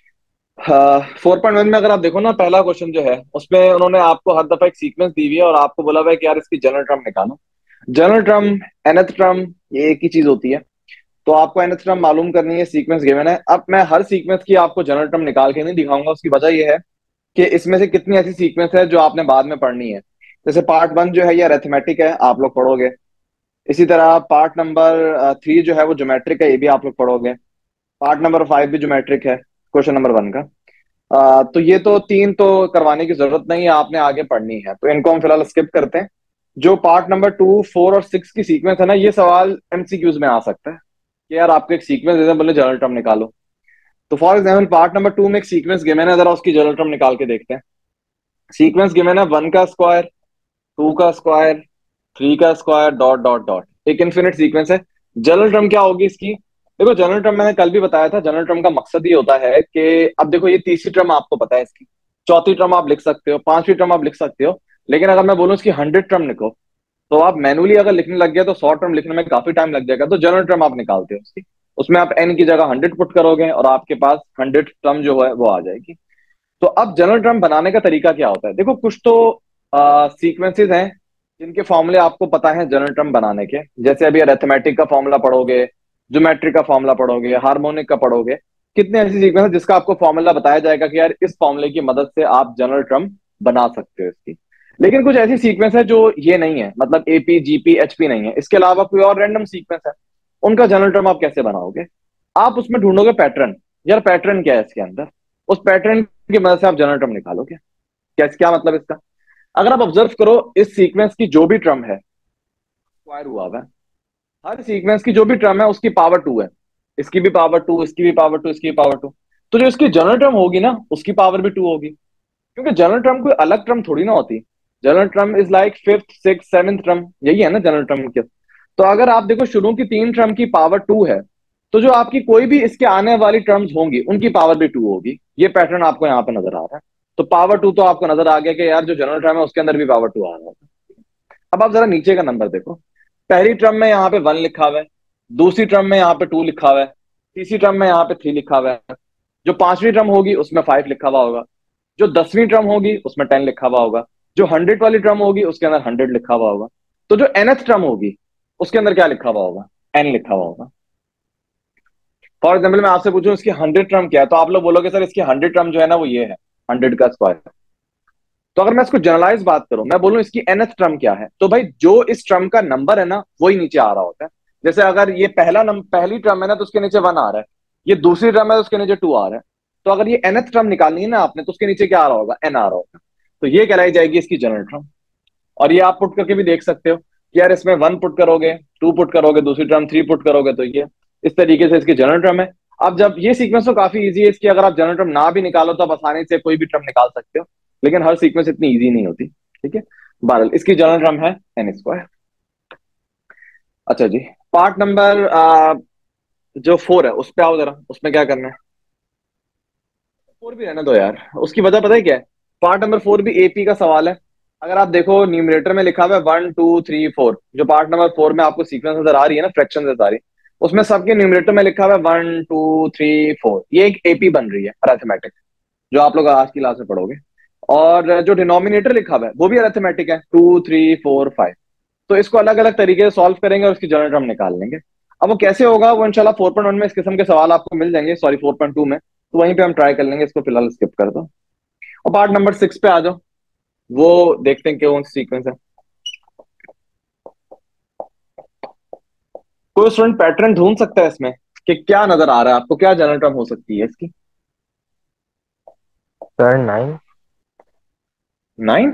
4.1 में अगर आप देखो ना, पहला क्वेश्चन जो है उसमें उन्होंने आपको हर दफा एक सीक्वेंस दी हुई है और आपको बोला हुआ है कि यार इसकी जनरल टर्म निकालो। जनरल टर्म, nth टर्म, ये एक ही चीज होती है। तो आपको nth टर्म मालूम करनी है, सीक्वेंस गिवन है। अब मैं हर सीक्वेंस की आपको जनरल टर्म निकाल के नहीं दिखाऊंगा, उसकी वजह यह है कि इसमें से कितनी ऐसी सीक्वेंस है जो आपने बाद में पढ़नी है। जैसे पार्ट 1 जो है ये अरिथमेटिक है, आप लोग पढ़ोगे। इसी तरह पार्ट नंबर 3 जो है वो ज्योमेट्रिक है, ये भी आप लोग पढ़ोगे। पार्ट नंबर 5 भी ज्योमेट्रिक है क्वेश्चन नंबर 1 का। तो ये तो 3 तो करवाने की जरूरत नहीं है, आपने आगे पढ़नी है, तो इनको हम फिलहाल स्किप करते हैं। जो पार्ट नंबर 2, 4 और 6 की सीक्वेंस है ना, ये सवाल एमसीक्यूज में आ सकता है कि यार आपको एक सीक्वेंस दे दें, बोले जनरल टर्म निकालो। तो फॉर एग्जाम्पल पार्ट नंबर 2 में एक सीक्वेंस गिवन है, जरा उसकी जनरल टर्म निकाल के देखते हैं। सीक्वेंस गिवन है 1 का स्क्वायर, 2 का स्क्वायर, 3 का स्क्वायर, डॉट डॉट डॉट, एक इन्फिनिट सीक्वेंस है। जनरल टर्म क्या होगी इसकी? देखो जनरल टर्म मैंने कल भी बताया था, जनरल टर्म का मकसद ये होता है कि अब देखो ये तीसरी टर्म आपको पता है इसकी, चौथी टर्म आप लिख सकते हो, पांचवी टर्म आप लिख सकते हो, लेकिन अगर मैं बोलूं इसकी 100 टर्म लिखो तो आप मैनुअली अगर लिखने लग गया तो 100 टर्म लिखने में काफी टाइम लग जाएगा। तो जनरल टर्म आप निकालते हो उसकी, उसमें आप n की जगह 100 पुट करोगे और आपके पास 100 टर्म जो है वो आ जाएगी। तो अब जनरल टर्म बनाने का तरीका क्या होता है? देखो कुछ तो सीक्वेंसेस हैं जिनके फॉर्मूले आपको पता है जनरल टर्म बनाने के, जैसे अभी अरिथमेटिक का फॉर्मूला पढ़ोगे, ज्योमेट्रिक का फॉर्मूला पढ़ोगे, हार्मोनिक का पढ़ोगे। कितने ऐसी सीक्वेंस है जिसका आपको फॉर्मूला बताया जाएगा कि यार इस फॉर्मूले की मदद से आप जनरल टर्म बना सकते हो इसकी। लेकिन कुछ ऐसी सीक्वेंस है जो ये नहीं है, मतलब एपी, जीपी, एचपी नहीं है, इसके अलावा कोई और रैंडम सीक्वेंस है, उनका जनरल टर्म आप कैसे बनाओगे? आप उसमें ढूंढोगे पैटर्न, यार पैटर्न क्या है इसके अंदर, उस पैटर्न की मदद से आप जनरल टर्म निकालोगे। क्या मतलब इसका? अगर आप ऑब्जर्व करो इस सीक्वेंस की जो भी टर्म है स्क्वायर हुआ है, हर सीक्वेंस की जो भी टर्म है उसकी पावर 2 है, इसकी भी पावर 2, इसकी भी पावर 2, इसकी भी पावर 2। तो जो इसकी जनरल टर्म होगी ना उसकी पावर भी 2 होगी, क्योंकि जनरल टर्म कोई अलग टर्म थोड़ी ना होती। General term is like 5th, 6th, 7th term, यही है ना जनरल टर्म के। तो अगर आप देखो शुरू की 3 टर्म की पावर 2 है, तो जो आपकी कोई भी इसके आने वाली टर्म्स होंगी उनकी पावर भी 2 होगी। ये पैटर्न आपको यहाँ पे नजर आ रहा है। तो पावर 2 तो आपको नजर आ गया कि यार जो जनरल टर्म है उसके अंदर भी पावर 2 आ रहा है। अब आप जरा नीचे का नंबर देखो, पहली टर्म में यहाँ पे 1 लिखा हुआ है, दूसरी टर्म में यहाँ पे 2 लिखा हुआ है, तीसरी टर्म में यहाँ पे 3 लिखा हुआ है, जो पांचवी टर्म होगी उसमें 5 लिखा हुआ होगा, जो 10वीं टर्म होगी उसमें 10 लिखा हुआ होगा, जो 100 वाली टर्म होगी उसके अंदर 100 लिखा हुआ होगा। तो जो nth टर्म होगी उसके अंदर क्या लिखा हुआ होगा? n लिखा हुआ होगा। फॉर एग्जाम्पल मैं आपसे पूछूं इसकी 100 टर्म क्या है, तो आप लोग बोलोगे सर इसकी 100 टर्म जो है ना वो ये है, 100 का स्क्वायर। तो अगर मैं इसको जनरलाइज बात करूं, मैं बोलूं इसकी nth टर्म क्या है, तो भाई जो इस टर्म का नंबर है ना वही नीचे आ रहा होता है। जैसे अगर ये पहली टर्म है ना तो उसके नीचे 1 आ रहा है, ये दूसरी टर्म है तो उसके नीचे 2 आ रहा है। तो अगर ये nth टर्म निकालनी है ना आपने तो उसके नीचे क्या आ रहा होगा? n आ रहा होगा। तो ये कहलाई जाएगी इसकी जनरल टर्म। और ये आप पुट करके भी देख सकते हो कि यार इसमें 1 पुट करोगे, 2 पुट करोगे, दूसरी टर्म 3 पुट करोगे, तो ये इस तरीके से इसकी जनरल टर्म है। अब जब ये सीक्वेंस तो काफी इजी है, इसकी अगर आप जनरल टर्म ना भी निकालो तो आप आसानी से कोई भी टर्म निकाल सकते हो, लेकिन हर सीक्वेंस इतनी इजी नहीं होती। ठीक है, बहरहाल इसकी जनरल टर्म है n स्क्वायर। अच्छा जी, पार्ट नंबर जो 4 है उस पे आओ जरा, उसमें क्या करना है? 4 भी रहने दो यार, उसकी वजह पता है क्या है? पार्ट नंबर 4 भी एपी का सवाल है। अगर आप देखो न्यूमरेटर में लिखा हुआ है 1, 2, 3, 4, जो पार्ट नंबर 4 में आपको सीक्वेंस नजर आ रही है ना, फ्रैक्शन नजर आ रही है, उसमें सबके न्यूमरेटर में लिखा हुआ है 1 2 3 4, ये एक एपी बन रही है अरिथमेटिक, जो आप लोग आज की क्लास में पढ़ोगे। और जो डिनोमिनेटर लिखा हुआ है वो भी अरिथमेटिक है, 2 3 4 5। तो इसको अलग अलग तरीके से सॉल्व करेंगे और उसकी जनरल टर्म निकाल लेंगे। अब वो कैसे होगा वो इंशाल्लाह 4.1 में इस किस्म के सवाल आपको मिल जाएंगे, सॉरी 4.2 में, तो वहीं पे हम ट्राई कर लेंगे, इसको फिलहाल स्किप कर दो। और पार्ट नंबर 6 पे आ जाओ, वो देखते हैं क्यों सीक्वेंस है। कोई स्टूडेंट पैटर्न ढूंढ सकता है इसमें कि क्या नजर आ रहा है आपको, क्या जनरल टर्म हो सकती है इसकी? सर 9। 9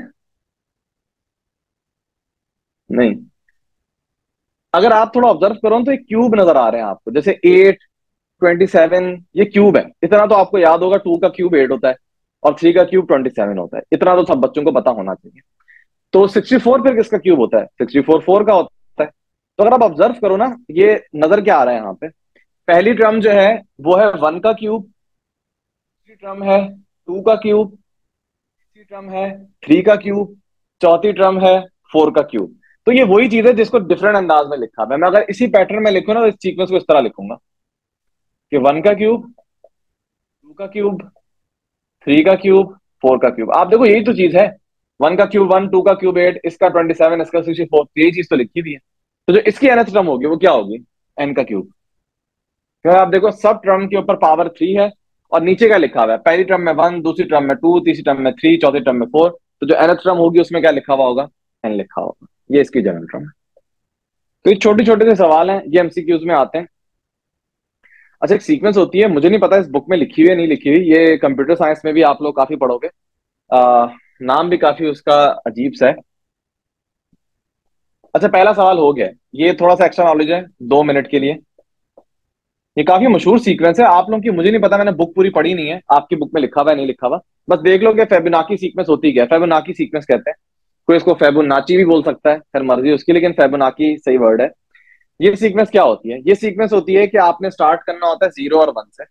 नहीं, अगर आप थोड़ा ऑब्जर्व करो तो एक क्यूब नजर आ रहे हैं आपको, जैसे 8 27, ये क्यूब है। इतना तो आपको याद होगा, 2 का क्यूब 8 होता है और 3 का क्यूब 27 होता है, इतना तो सब बच्चों को पता होना चाहिए। तो 64 फिर किसका क्यूब होता है? 64 4 का होता है। तो अगर आप ऑब्जर्व करो ना, ये नजर क्या आ रहा है यहाँ पे, पहली टर्म जो है वो है 1 का क्यूब, दूसरी टर्म है 2 का क्यूब, तीसरी टर्म है 3 का क्यूब, चौथी टर्म है 4 का क्यूब। तो ये वही चीज है जिसको डिफरेंट अंदाज में लिखा है। मैं अगर इसी पैटर्न में लिखूं ना, तो इस सीक्वेंस को इस तरह लिखूंगा कि 1 का क्यूब, 2 का क्यूब, 3 का क्यूब, 4 का क्यूब। आप देखो यही तो चीज है, 1 का क्यूब 1, 2 का क्यूब 8, इसका 27, इसका 64, यही चीज तो लिखी हुई है। तो जो इसकी nth टर्म होगी वो क्या होगी? n का क्यूब। क्योंकि आप देखो सब टर्म के ऊपर पावर 3 है और नीचे क्या लिखा हुआ है, पहली टर्म में 1, दूसरी टर्म में 2, तीसरी टर्म में 3, चौथी टर्म में 4। तो जो nth टर्म होगी उसमें क्या लिखा हुआ होगा? n लिखा होगा। ये इसकी जनरल टर्म है। तो ये छोटे छोटे से सवाल हैं, ये एमसीक्यूज में आते हैं। अच्छा, एक सीक्वेंस होती है, मुझे नहीं पता इस बुक में लिखी हुई है नहीं लिखी हुई, ये कंप्यूटर साइंस में भी आप लोग काफी पढ़ोगे। नाम भी काफी उसका अजीब सा है। अच्छा, पहला सवाल हो गया, ये थोड़ा सा एक्स्ट्रा नॉलेज है 2 मिनट के लिए। ये काफी मशहूर सीक्वेंस है आप लोगों की, मुझे नहीं पता, मैंने बुक पूरी पढ़ी नहीं है, आपकी बुक में लिखा हुआ है नहीं लिखा हुआ, बस देख लो कि फेबोनाची सीक्वेंस होती क्या है। फेबोनाची सीक्वेंस कहते हैं, कोई इसको फेबोनाची भी बोल सकता है, खैर मर्जी उसकी, लेकिन फेबोनाची सही वर्ड है। ये सीक्वेंस क्या होती है? ये सीक्वेंस होती है कि आपने स्टार्ट करना होता है 0 और 1 से।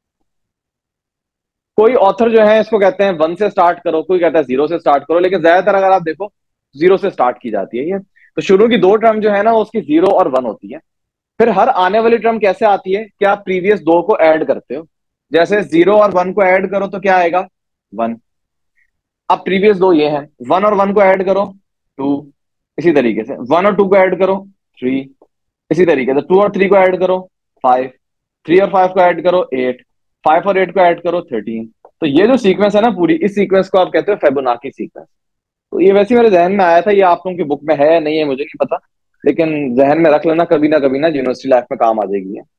कोई ऑथर जो है इसको कहते हैं 1 से स्टार्ट करो, कोई कहता है 0 से स्टार्ट करो, लेकिन ज्यादातर अगर आप देखो 0 से स्टार्ट की जाती है ये। तो शुरू की 2 टर्म जो है ना उसकी 0 और 1 होती है। फिर हर आने वाली टर्म कैसे आती है कि आप प्रीवियस 2 को ऐड करते हो, जैसे 0 और 1 को ऐड करो तो क्या आएगा? 1। अब प्रीवियस 2 ये हैं, 1 और 1 को ऐड करो 2, इसी तरीके से 1 और 2 को ऐड करो 3, इसी तरीके से 2 और 3 को ऐड करो 5, 3 और 5 को ऐड करो 8, 5 और 8 को ऐड करो 13। तो ये जो सीक्वेंस है ना पूरी, इस सीक्वेंस को आप कहते हो फेबोनाची सीक्वेंस। तो ये वैसे मेरे जहन में आया था, ये आप लोगों की बुक में है नहीं है मुझे नहीं पता, लेकिन जहन में रख लेना, कभी ना यूनिवर्सिटी लाइफ में काम आ जाएगी ये।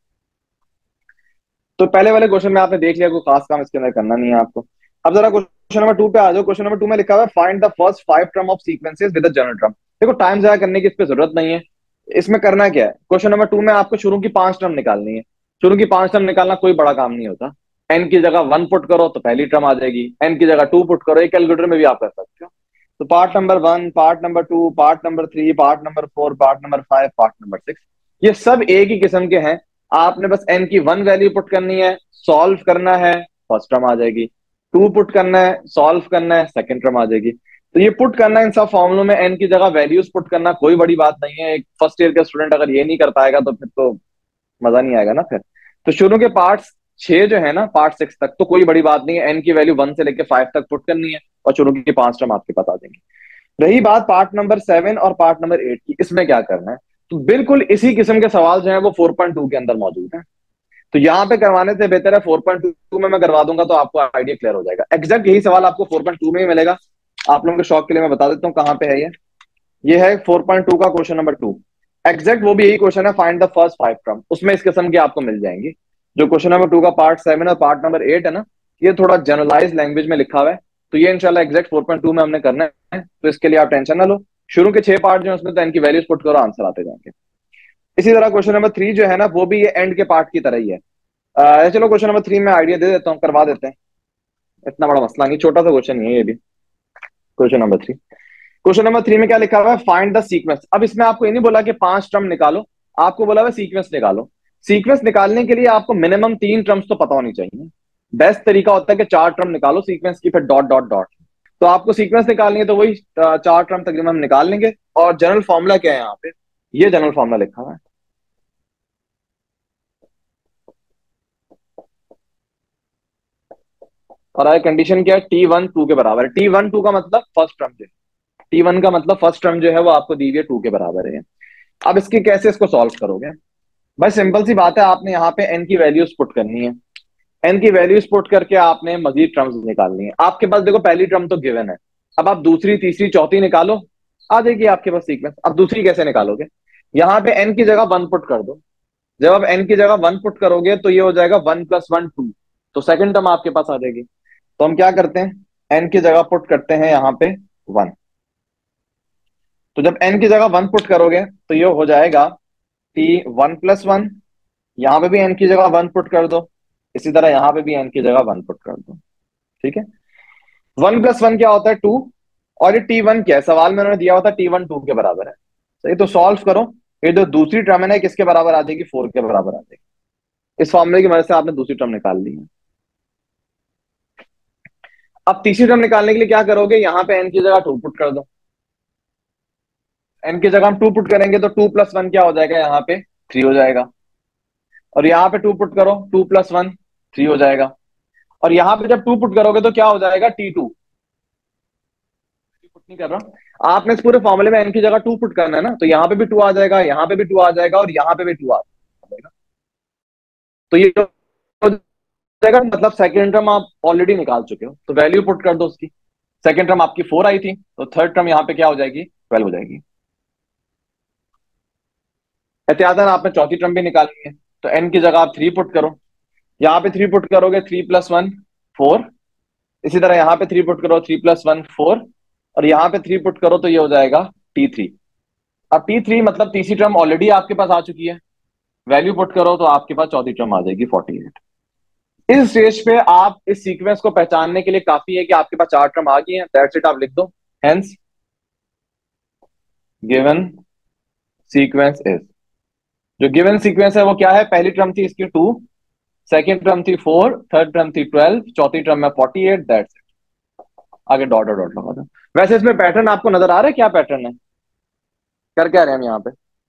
तो पहले वाले क्वेश्चन में आपने देख लिया, कोई खास काम इसके अंदर करना नहीं है आपको। अब जरा क्वेश्चन नंबर 2 पे आ जाओ। क्वेश्चन नंबर 2 में लिखा हुआ है find the first 5 term of sequences with general term. देखो टाइम जाया करने की इस पे जरूरत नहीं है। इसमें करना क्या है, क्वेश्चन नंबर 2 में आपको शुरू की 5 टर्म निकालनी है। शुरू की 5 टर्म निकालना कोई बड़ा काम नहीं होता। एन की जगह 1 पुट करो तो पहली टर्म आ जाएगी, एन की जगह 2 पुट करो, एक कैलकुलेटर में भी आप कर सकते हो। तो part number 1, part number 2, part number 3, part number 4, part number 5, part number 6, ये सब एक ही किस्म के हैं। आपने बस एन की 1 वैल्यू पुट करनी है, सॉल्व करना है, फर्स्ट टर्म आ जाएगी। 2 पुट करना है, सॉल्व करना है, सेकंड टर्म आ जाएगी। तो ये पुट करना इन सब फॉर्मुलों में, एन की जगह वैल्यूज पुट करना कोई बड़ी बात नहीं है। एक फर्स्ट ईयर का स्टूडेंट अगर ये नहीं कर पाएगा तो फिर तो मजा नहीं आएगा ना फिर। तो शुरू के पार्ट 6 जो है ना, पार्ट 6 तक तो कोई बड़ी बात नहीं है, एन की वैल्यू 1 से लेकर 5 तक पुट करनी है और शुरू की 5 टर्म आपके पास आ जाएंगी। रही बात पार्ट नंबर 7 और पार्ट नंबर 8 की, इसमें क्या करना है, तो बिल्कुल इसी किस्म के सवाल जो है वो 4.2 के अंदर मौजूद है। तो यहाँ पे करवाने से बेहतर है 4.2 में मैं करवा दूंगा, तो आपको आइडिया क्लियर हो जाएगा। एग्जैक्ट यही सवाल आपको 4.2 में ही मिलेगा। आप लोगों के शौक के लिए मैं बता देता हूँ कहाँ पे है ये है 4.2 का क्वेश्चन नंबर 2। एग्जैक्ट वो भी यही क्वेश्चन है, फाइंड द फर्स्ट 5 टर्म, उसमें इस किस्म की आपको मिल जाएंगी। जो क्वेश्चन नंबर 2 का पार्ट 7 और पार्ट नंबर 8 है ना, ये थोड़ा जनरलाइज लैंग्वेज में लिखा हुआ है, तो ये इंशाल्लाह एग्जैक्ट 4.2 में हमने करना है, तो इसके लिए आप टेंशन ना लो। शुरू के 6 पार्ट जो है उसमें तो इनकी वैल्यूज पुट करो, आंसर आते जाएंगे। इसी तरह क्वेश्चन नंबर 3 जो है ना, वो भी ये एंड के पार्ट की तरह ही है। चलो क्वेश्चन नंबर 3 में आइडिया दे देता हूँ, करवा देते हैं, इतना बड़ा मसला नहीं, छोटा सा क्वेश्चन ही है ये भी। क्वेश्चन नंबर 3, क्वेश्चन नंबर 3 में क्या लिखा हुआ है, फाइंड द सीक्वेंस। अब इसमें आपको ये नहीं बोला कि 5 टर्म निकालो, आपको बोला हुआ सीक्वेंस निकालो। सीक्वेंस निकालने के लिए आपको मिनिमम 3 टर्म्स तो पता होनी चाहिए। बेस्ट तरीका होता है कि 4 टर्म निकालो सीक्वेंस की, फिर डॉट डॉट डॉट। तो आपको सीक्वेंस निकालनी है तो वही 4 टर्म तकरीबन हम निकाल लेंगे। और जनरल फॉर्मूला क्या है यहाँ पे, ये जनरल फॉर्मूला लिखा हुआ है। और आगे कंडीशन क्या है, T1 2 के बराबर है। T1 2 का मतलब फर्स्ट टर्म जो है, T1 का मतलब फर्स्ट टर्म जो है वो आपको दी हुई है 2 के बराबर है। अब इसकी कैसे इसको सॉल्व करोगे? भाई सिंपल सी बात है, आपने यहाँ पे n की वैल्यूज पुट करनी है। n की वैल्यूज पुट करके आपने मजीद टर्म्स निकालनी है। आपके पास देखो पहली टर्म तो गिवन है, अब आप दूसरी तीसरी चौथी निकालो, आ जाएगी आपके पास सीक्वेंस। अब दूसरी कैसे निकालोगे? यहाँ पे n की जगह 1 पुट कर दो। जब आप n की जगह 1 पुट करोगे तो ये हो जाएगा 1 + 1 2, तो सेकंड टर्म आपके पास आ जाएगी। तो हम क्या करते हैं, n की जगह पुट करते हैं यहाँ पे 1। तो जब n की जगह 1 पुट करोगे तो ये हो जाएगा T1 + 1, यहाँ पे भी n की जगह 1 पुट कर दो, इसी तरह यहाँ पे भी n की जगह 1 पुट कर दो। ठीक है, 1 + 1 क्या होता है 2, और ये T1 क्या है, सवाल में उन्होंने दिया हुआ था T1 2 के बराबर है। सही, तो सॉल्व करो। ये जो दूसरी टर्म है ना किसके बराबर आ जाएगी, 4 के बराबर आ जाएगी। इस फॉर्मूले की मदद से आपने दूसरी टर्म निकाल ली है। अब तीसरी टर्म निकालने के लिए क्या करोगे, यहाँ पे n की जगह 2 पुट कर दो। n की जगह हम 2 पुट करेंगे तो 2 + 1 क्या हो जाएगा, यहाँ पे 3 हो जाएगा। और यहाँ पे 2 पुट करो, 2 + 1 3 हो जाएगा। और यहाँ पे जब 2 पुट करोगे तो क्या हो जाएगा, T2। पुट नहीं कर रहा, आपने इस पूरे फॉर्मूले में n की जगह 2 पुट करना है ना, तो यहाँ पे भी 2 आ जाएगा, यहाँ पे भी 2 आ जाएगा, और यहाँ पे भी 2 आ जाएगा। तो ये हो जाएगा, मतलब सेकेंड टर्म आप ऑलरेडी निकाल चुके हो, तो वैल्यू पुट कर दो उसकी। सेकेंड टर्म आपकी 4 आई थी, तो थर्ड टर्म यहाँ पे क्या हो जाएगी, 12 हो जाएगी। एहतियातन आपने चौथी टर्म भी निकालनी है, तो n की जगह आप 3 पुट करो। यहाँ पे 3 पुट करोगे, 3 + 1 4, इसी तरह यहाँ पे 3 पुट करो, 3 + 1 4, और यहाँ पे 3 पुट करो तो ये हो जाएगा T3। अब T3 मतलब तीसरी टर्म ऑलरेडी आपके पास आ चुकी है, वैल्यू पुट करो तो आपके पास चौथी टर्म आ जाएगी 48। इस स्टेज पे आप इस सीक्वेंस को पहचानने के लिए काफी है कि आपके पास 4 टर्म आ गई हैं, दैट्स इट, आप लिख दो हेंस गिवन सीक्वेंस इज। जो गिवन सीक्वेंस है वो क्या है, पहली टर्म थी इसकी 2, सेकेंड टर्म थी 4, थर्ड टर्म थी 12, चौथी टर्म में 48, दैट्स इट। आगे डॉट और डॉट लगा दो। वैसे इसमें पैटर्न आपको नजर आ रहा है, क्या पैटर्न है, कर क्या रहे हैं हम यहाँ पे?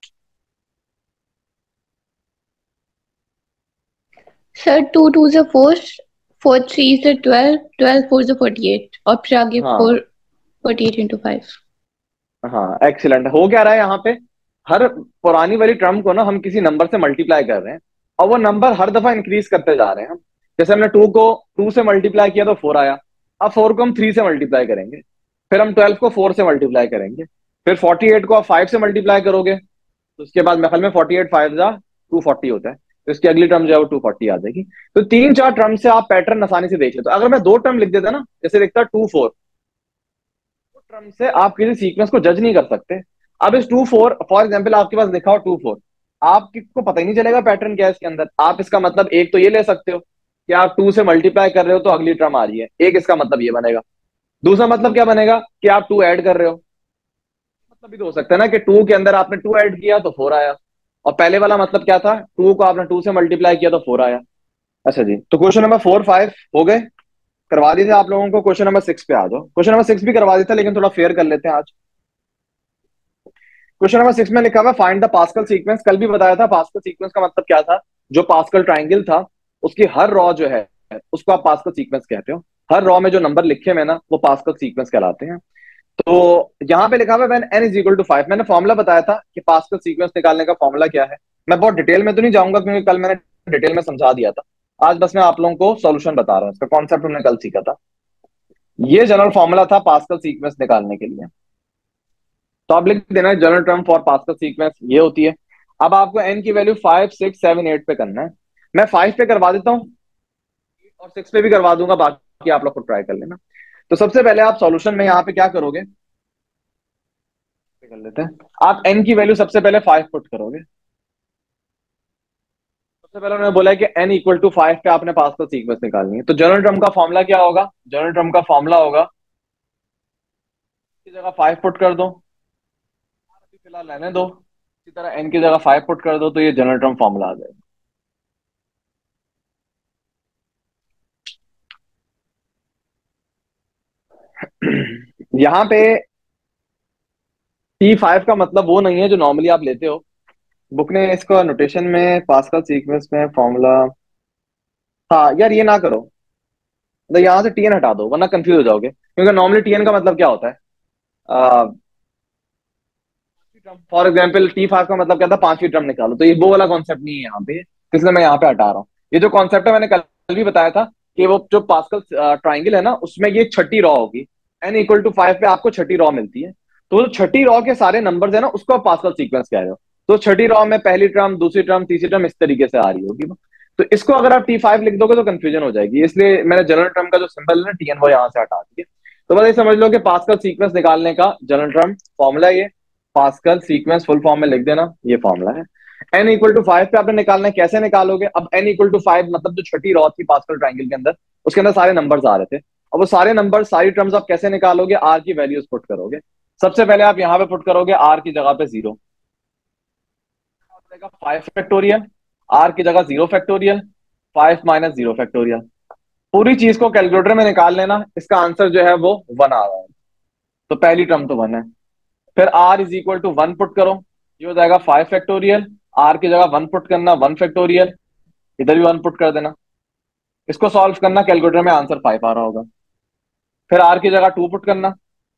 सर 2 2 से 4, 4 3 से 12, 12 4 से 48, और फिर आगे हाँ 4 48 × 5। हाँ, एक्सीलेंट। हो क्या रहा है यहाँ पे, हर पुरानी वाली टर्म को ना हम किसी नंबर से मल्टीप्लाई कर रहे हैं, और वो नंबर हर दफा इंक्रीज करते जा रहे हैं हम। जैसे हमने 2 को 2 से मल्टीप्लाई किया तो 4 आया, अब 4 को हम 3 से मल्टीप्लाई करेंगे, फिर हम 12 को 4 से मल्टीप्लाई करेंगे, फिर 48 को आप 5 से मल्टीप्लाई करोगे, तो उसके बाद महल में 48 5 जा 240 होता है, तो इसकी अगली टर्म जो है वो 240 आ जाएगी। तो 3 4 टर्म से आप पैटर्न आसानी से देख लेते हो। अगर मैं 2 टर्म लिख देता ना, जैसे लिखता 2 4, टर्म से आप किसी सीक्वेंस को जज नहीं कर सकते। अब इस 2 4 फॉर एग्जाम्पल आपके पास लिखा हो 2 4, आपको पता ही नहीं चलेगा पैटर्न क्या है इसके अंदर। आप इसका मतलब एक तो ये ले सकते हो कि आप 2 से मल्टीप्लाई कर रहे हो तो अगली टर्म आ रही है, एक इसका मतलब ये बनेगा। दूसरा मतलब क्या बनेगा कि आप 2 ऐड कर रहे हो, मतलब भी तो हो सकता है ना कि 2 के अंदर आपने 2 ऐड किया तो 4 आया, और पहले वाला मतलब क्या था, 2 को आपने 2 से मल्टीप्लाई किया तो 4 आया। अच्छा जी, तो क्वेश्चन नंबर 4 5 हो गए, करवा दी थी आप लोगों को। क्वेश्चन नंबर 6 पे आ जाओ। क्वेश्चन नंबर 6 भी करवा दी था, लेकिन थोड़ा फेयर कर लेते हैं आज। क्वेश्चन नंबर 6 में लिखा हुआ फाइंड द पास्कल सीक्वेंस। कल भी बताया था पास्कल सीक्वेंस का मतलब क्या था, जो पास्कल ट्राइंगल था उसकी हर रॉ जो है उसको आप पास्कल सीक्वेंस कहते हो। हर रॉ में जो नंबर लिखे हुए ना वो पास्कल सीक्वेंस कहलाते हैं। तो यहाँ पे लिखा हुआ व्हेन n = 5, मैंने फॉर्मूला बताया था कि पास्कल सीक्वेंस निकालने का फॉर्मूला क्या है। मैं बहुत डिटेल में तो नहीं जाऊंगा क्योंकि कल मैंने डिटेल में समझा दिया था, आज बस मैं आप लोगों को सॉल्यूशन बता रहा हूँ, इसका कॉन्सेप्ट हमने कल सीखा था। ये जनरल फॉर्मूला था पास्कल सीक्वेंस निकालने के लिए, तो आप लिख देना general term for Pascal sequence ये होती है। अब आपको n की वैल्यू 5 6 7 8 पे करना है। मैं 5 पे करवा देता हूँ और 6 पे भी करवा दूंगा, बाकी आप लोग को ट्राई कर लेना। तो सबसे पहले आप सॉल्यूशन में यहाँ पे क्या करोगे, कर लेते हैं। आप n की वैल्यू सबसे पहले 5 पुट करोगे। सबसे पहले उन्होंने बोला है कि n = 5 पे आपने पास्कल सीक्वेंस निकालनी है। तो जनरल टर्म का फॉर्मूला क्या होगा, जनरल टर्म का फॉर्मूला होगा की जगह 5 पुट कर दो, अभी फिलहाल रहने दो, इसी तरह n की जगह 5 पुट कर दो, तो ये जनरल टर्म फॉर्मूला आ जाएगा। यहाँ पे T5 का मतलब वो नहीं है जो नॉर्मली आप लेते हो। बुक ने इसको नोटेशन में पास्कल सीक्वेंस में फॉर्मूला, हाँ यार ये ना करो, तो यहाँ से टीएन हटा दो वरना कंफ्यूज हो जाओगे, क्योंकि नॉर्मली टीएन का मतलब क्या होता है, फॉर एग्जाम्पल T5 का मतलब क्या था, पांचवी टर्म निकालो, तो ये वो वाला कॉन्सेप्ट नहीं है यहाँ पे, इसलिए मैं यहाँ पे हटा रहा हूँ। ये जो कॉन्सेप्ट है मैंने कल भी बताया था कि वो जो पास्कल ट्राइंगल है ना, उसमें ये छठी रॉ होगी, n = 5 पे आपको छठी रॉ मिलती है, तो वो छठी रॉ के सारे नंबर्स है ना, उसको आप पास्कल सीक्वेंस कह रहे हो। तो छठी रॉ में पहली टर्म, दूसरी टर्म, तीसरी टर्म इस तरीके से आ रही होगी वो। तो इसको अगर आप T5 लिख दोगे तो कंफ्यूजन हो जाएगी, इसलिए मैंने जनरल टर्म का जो सिंबल है ना TN, वो यहाँ से हटा दिया। तो बस ये समझ लो कि पास्कल सीक्वेंस निकालने का जनरल टर्म फॉर्मूला ये, पास्कल सीक्वेंस फुल फॉर्म में लिख देना, ये फॉर्मूला है। n = 5 पे आपने निकालना है, कैसे निकालोगे, अब n = 5 मतलब जो छठी रॉ थी पास्कल ट्राइंगल के अंदर, उसके अंदर सारे नंबर्स आ रहे थे, अब वो सारे नंबर, सारी टर्म्स आप कैसे निकालोगे, आर की वैल्यूज पुट करोगे। सबसे पहले आप यहाँ पे पुट करोगे आर की जगह पे 0, 5 फैक्टोरियल, आर की जगह 0 फैक्टोरियल, 5 - 0 फैक्टोरियल, पूरी चीज को कैलकुलेटर में निकाल लेना, इसका आंसर जो है वो 1 आ रहा है, तो पहली टर्म तो 1 है। फिर r = 1 पुट करो, ये हो जाएगा 5 फैक्टोरियल, आर की जगह 1 पुट करना, 1 फैक्टोरियल, इधर भी 1 पुट कर देना, इसको सॉल्व करना, कैलकुलेटर में आंसर 5 आ रहा होगा। फिर आर की जगह 2 पुट करना,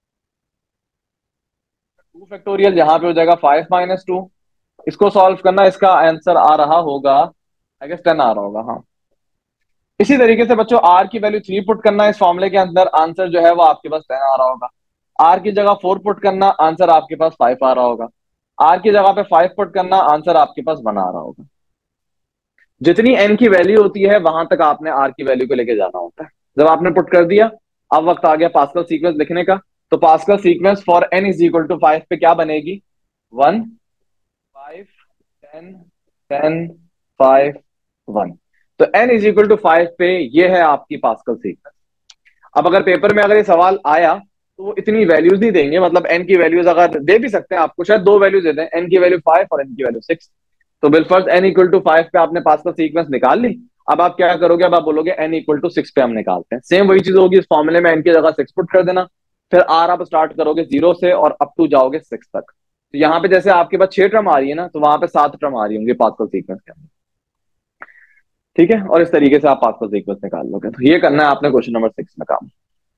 2 फैक्टोरियल, यहाँ पे हो जाएगा 5 - 2, इसको सॉल्व करना, इसका आंसर आ रहा होगा, आई गेस 10 आ रहा होगा, हाँ। इसी तरीके से बच्चों आर की वैल्यू 3 पुट करना इस फॉर्मूले के अंदर, आंसर जो है वो आपके पास 10 आ रहा होगा। आर की जगह 4 पुट करना, आंसर आपके पास 5 आ रहा होगा। आर की जगह पे 5 पुट करना, आंसर आपके पास 1 आ रहा होगा। जितनी एन की वैल्यू होती है वहां तक आपने आर की वैल्यू को लेके जाना होता है। जब आपने पुट कर दिया, अब वक्त आ गया पास्कल सीक्वेंस लिखने का। तो पास्कल सीक्वेंस फॉर n = 5 पे क्या बनेगी, 1 5 10 10 5 1। तो n = 5 पे ये है आपकी पास्कल सीक्वेंस। अब अगर पेपर में अगर ये सवाल आया तो वो इतनी वैल्यूज नहीं देंगे, मतलब एन की वैल्यूज अगर दे भी सकते हैं आपको, शायद 2 वैल्यूज दे दें, एन की वैल्यू 5 और एन की वैल्यू 6। तो बिलफर्ज n = 5 पे आपने पास्कल सीक्वेंस निकाल ली। अब आप क्या करोगे, अब आप बोलोगे n = 6 पे हम निकालते हैं, सेम वही चीज होगी, इस फॉर्मूले में एन की जगह 6 पुट कर देना। फिर आर आप स्टार्ट करोगे 0 से और अप टू जाओगे 6 तक। तो यहाँ पे जैसे आपके पास 6 टर्म आ रही है ना, तो वहां पे 7 टर्म आ रही होंगी पास्कल सीक्वेंस के अंदर, ठीक है। और इस तरीके से आप पास्कल सीक्वेंस निकाल लोगे। तो ये करना है आपने क्वेश्चन नंबर 6 में काम।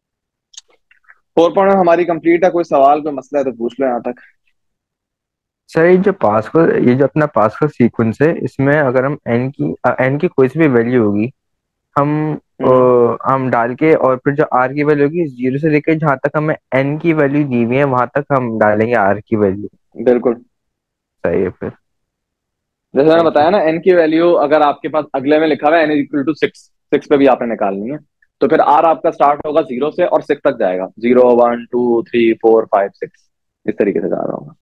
4 पॉइंट हमारी कंप्लीट है, कोई सवाल कोई मसला है तो पूछ लो यहाँ तक। सर ये जो अपना पास्कल सीक्वेंस है, इसमें अगर हम एन की कोई सी भी वैल्यू होगी, हम हम डाल के, और फिर जो आर की वैल्यू होगी 0 से लेकर जहां तक हमें एन की वैल्यू दी हुई है वहां तक हम डालेंगे आर की वैल्यू। बिल्कुल सही है फिर। जैसे मैंने थैंक यू। बताया ना, एन की वैल्यू अगर आपके पास अगले में लिखा हुआ है n = 6, 6 पे भी आपने निकालनी है। तो फिर आर आपका स्टार्ट होगा 0 से और 6 तक जाएगा, 0 1 2 3 4 5 6, इस तरीके से जा रहा होगा।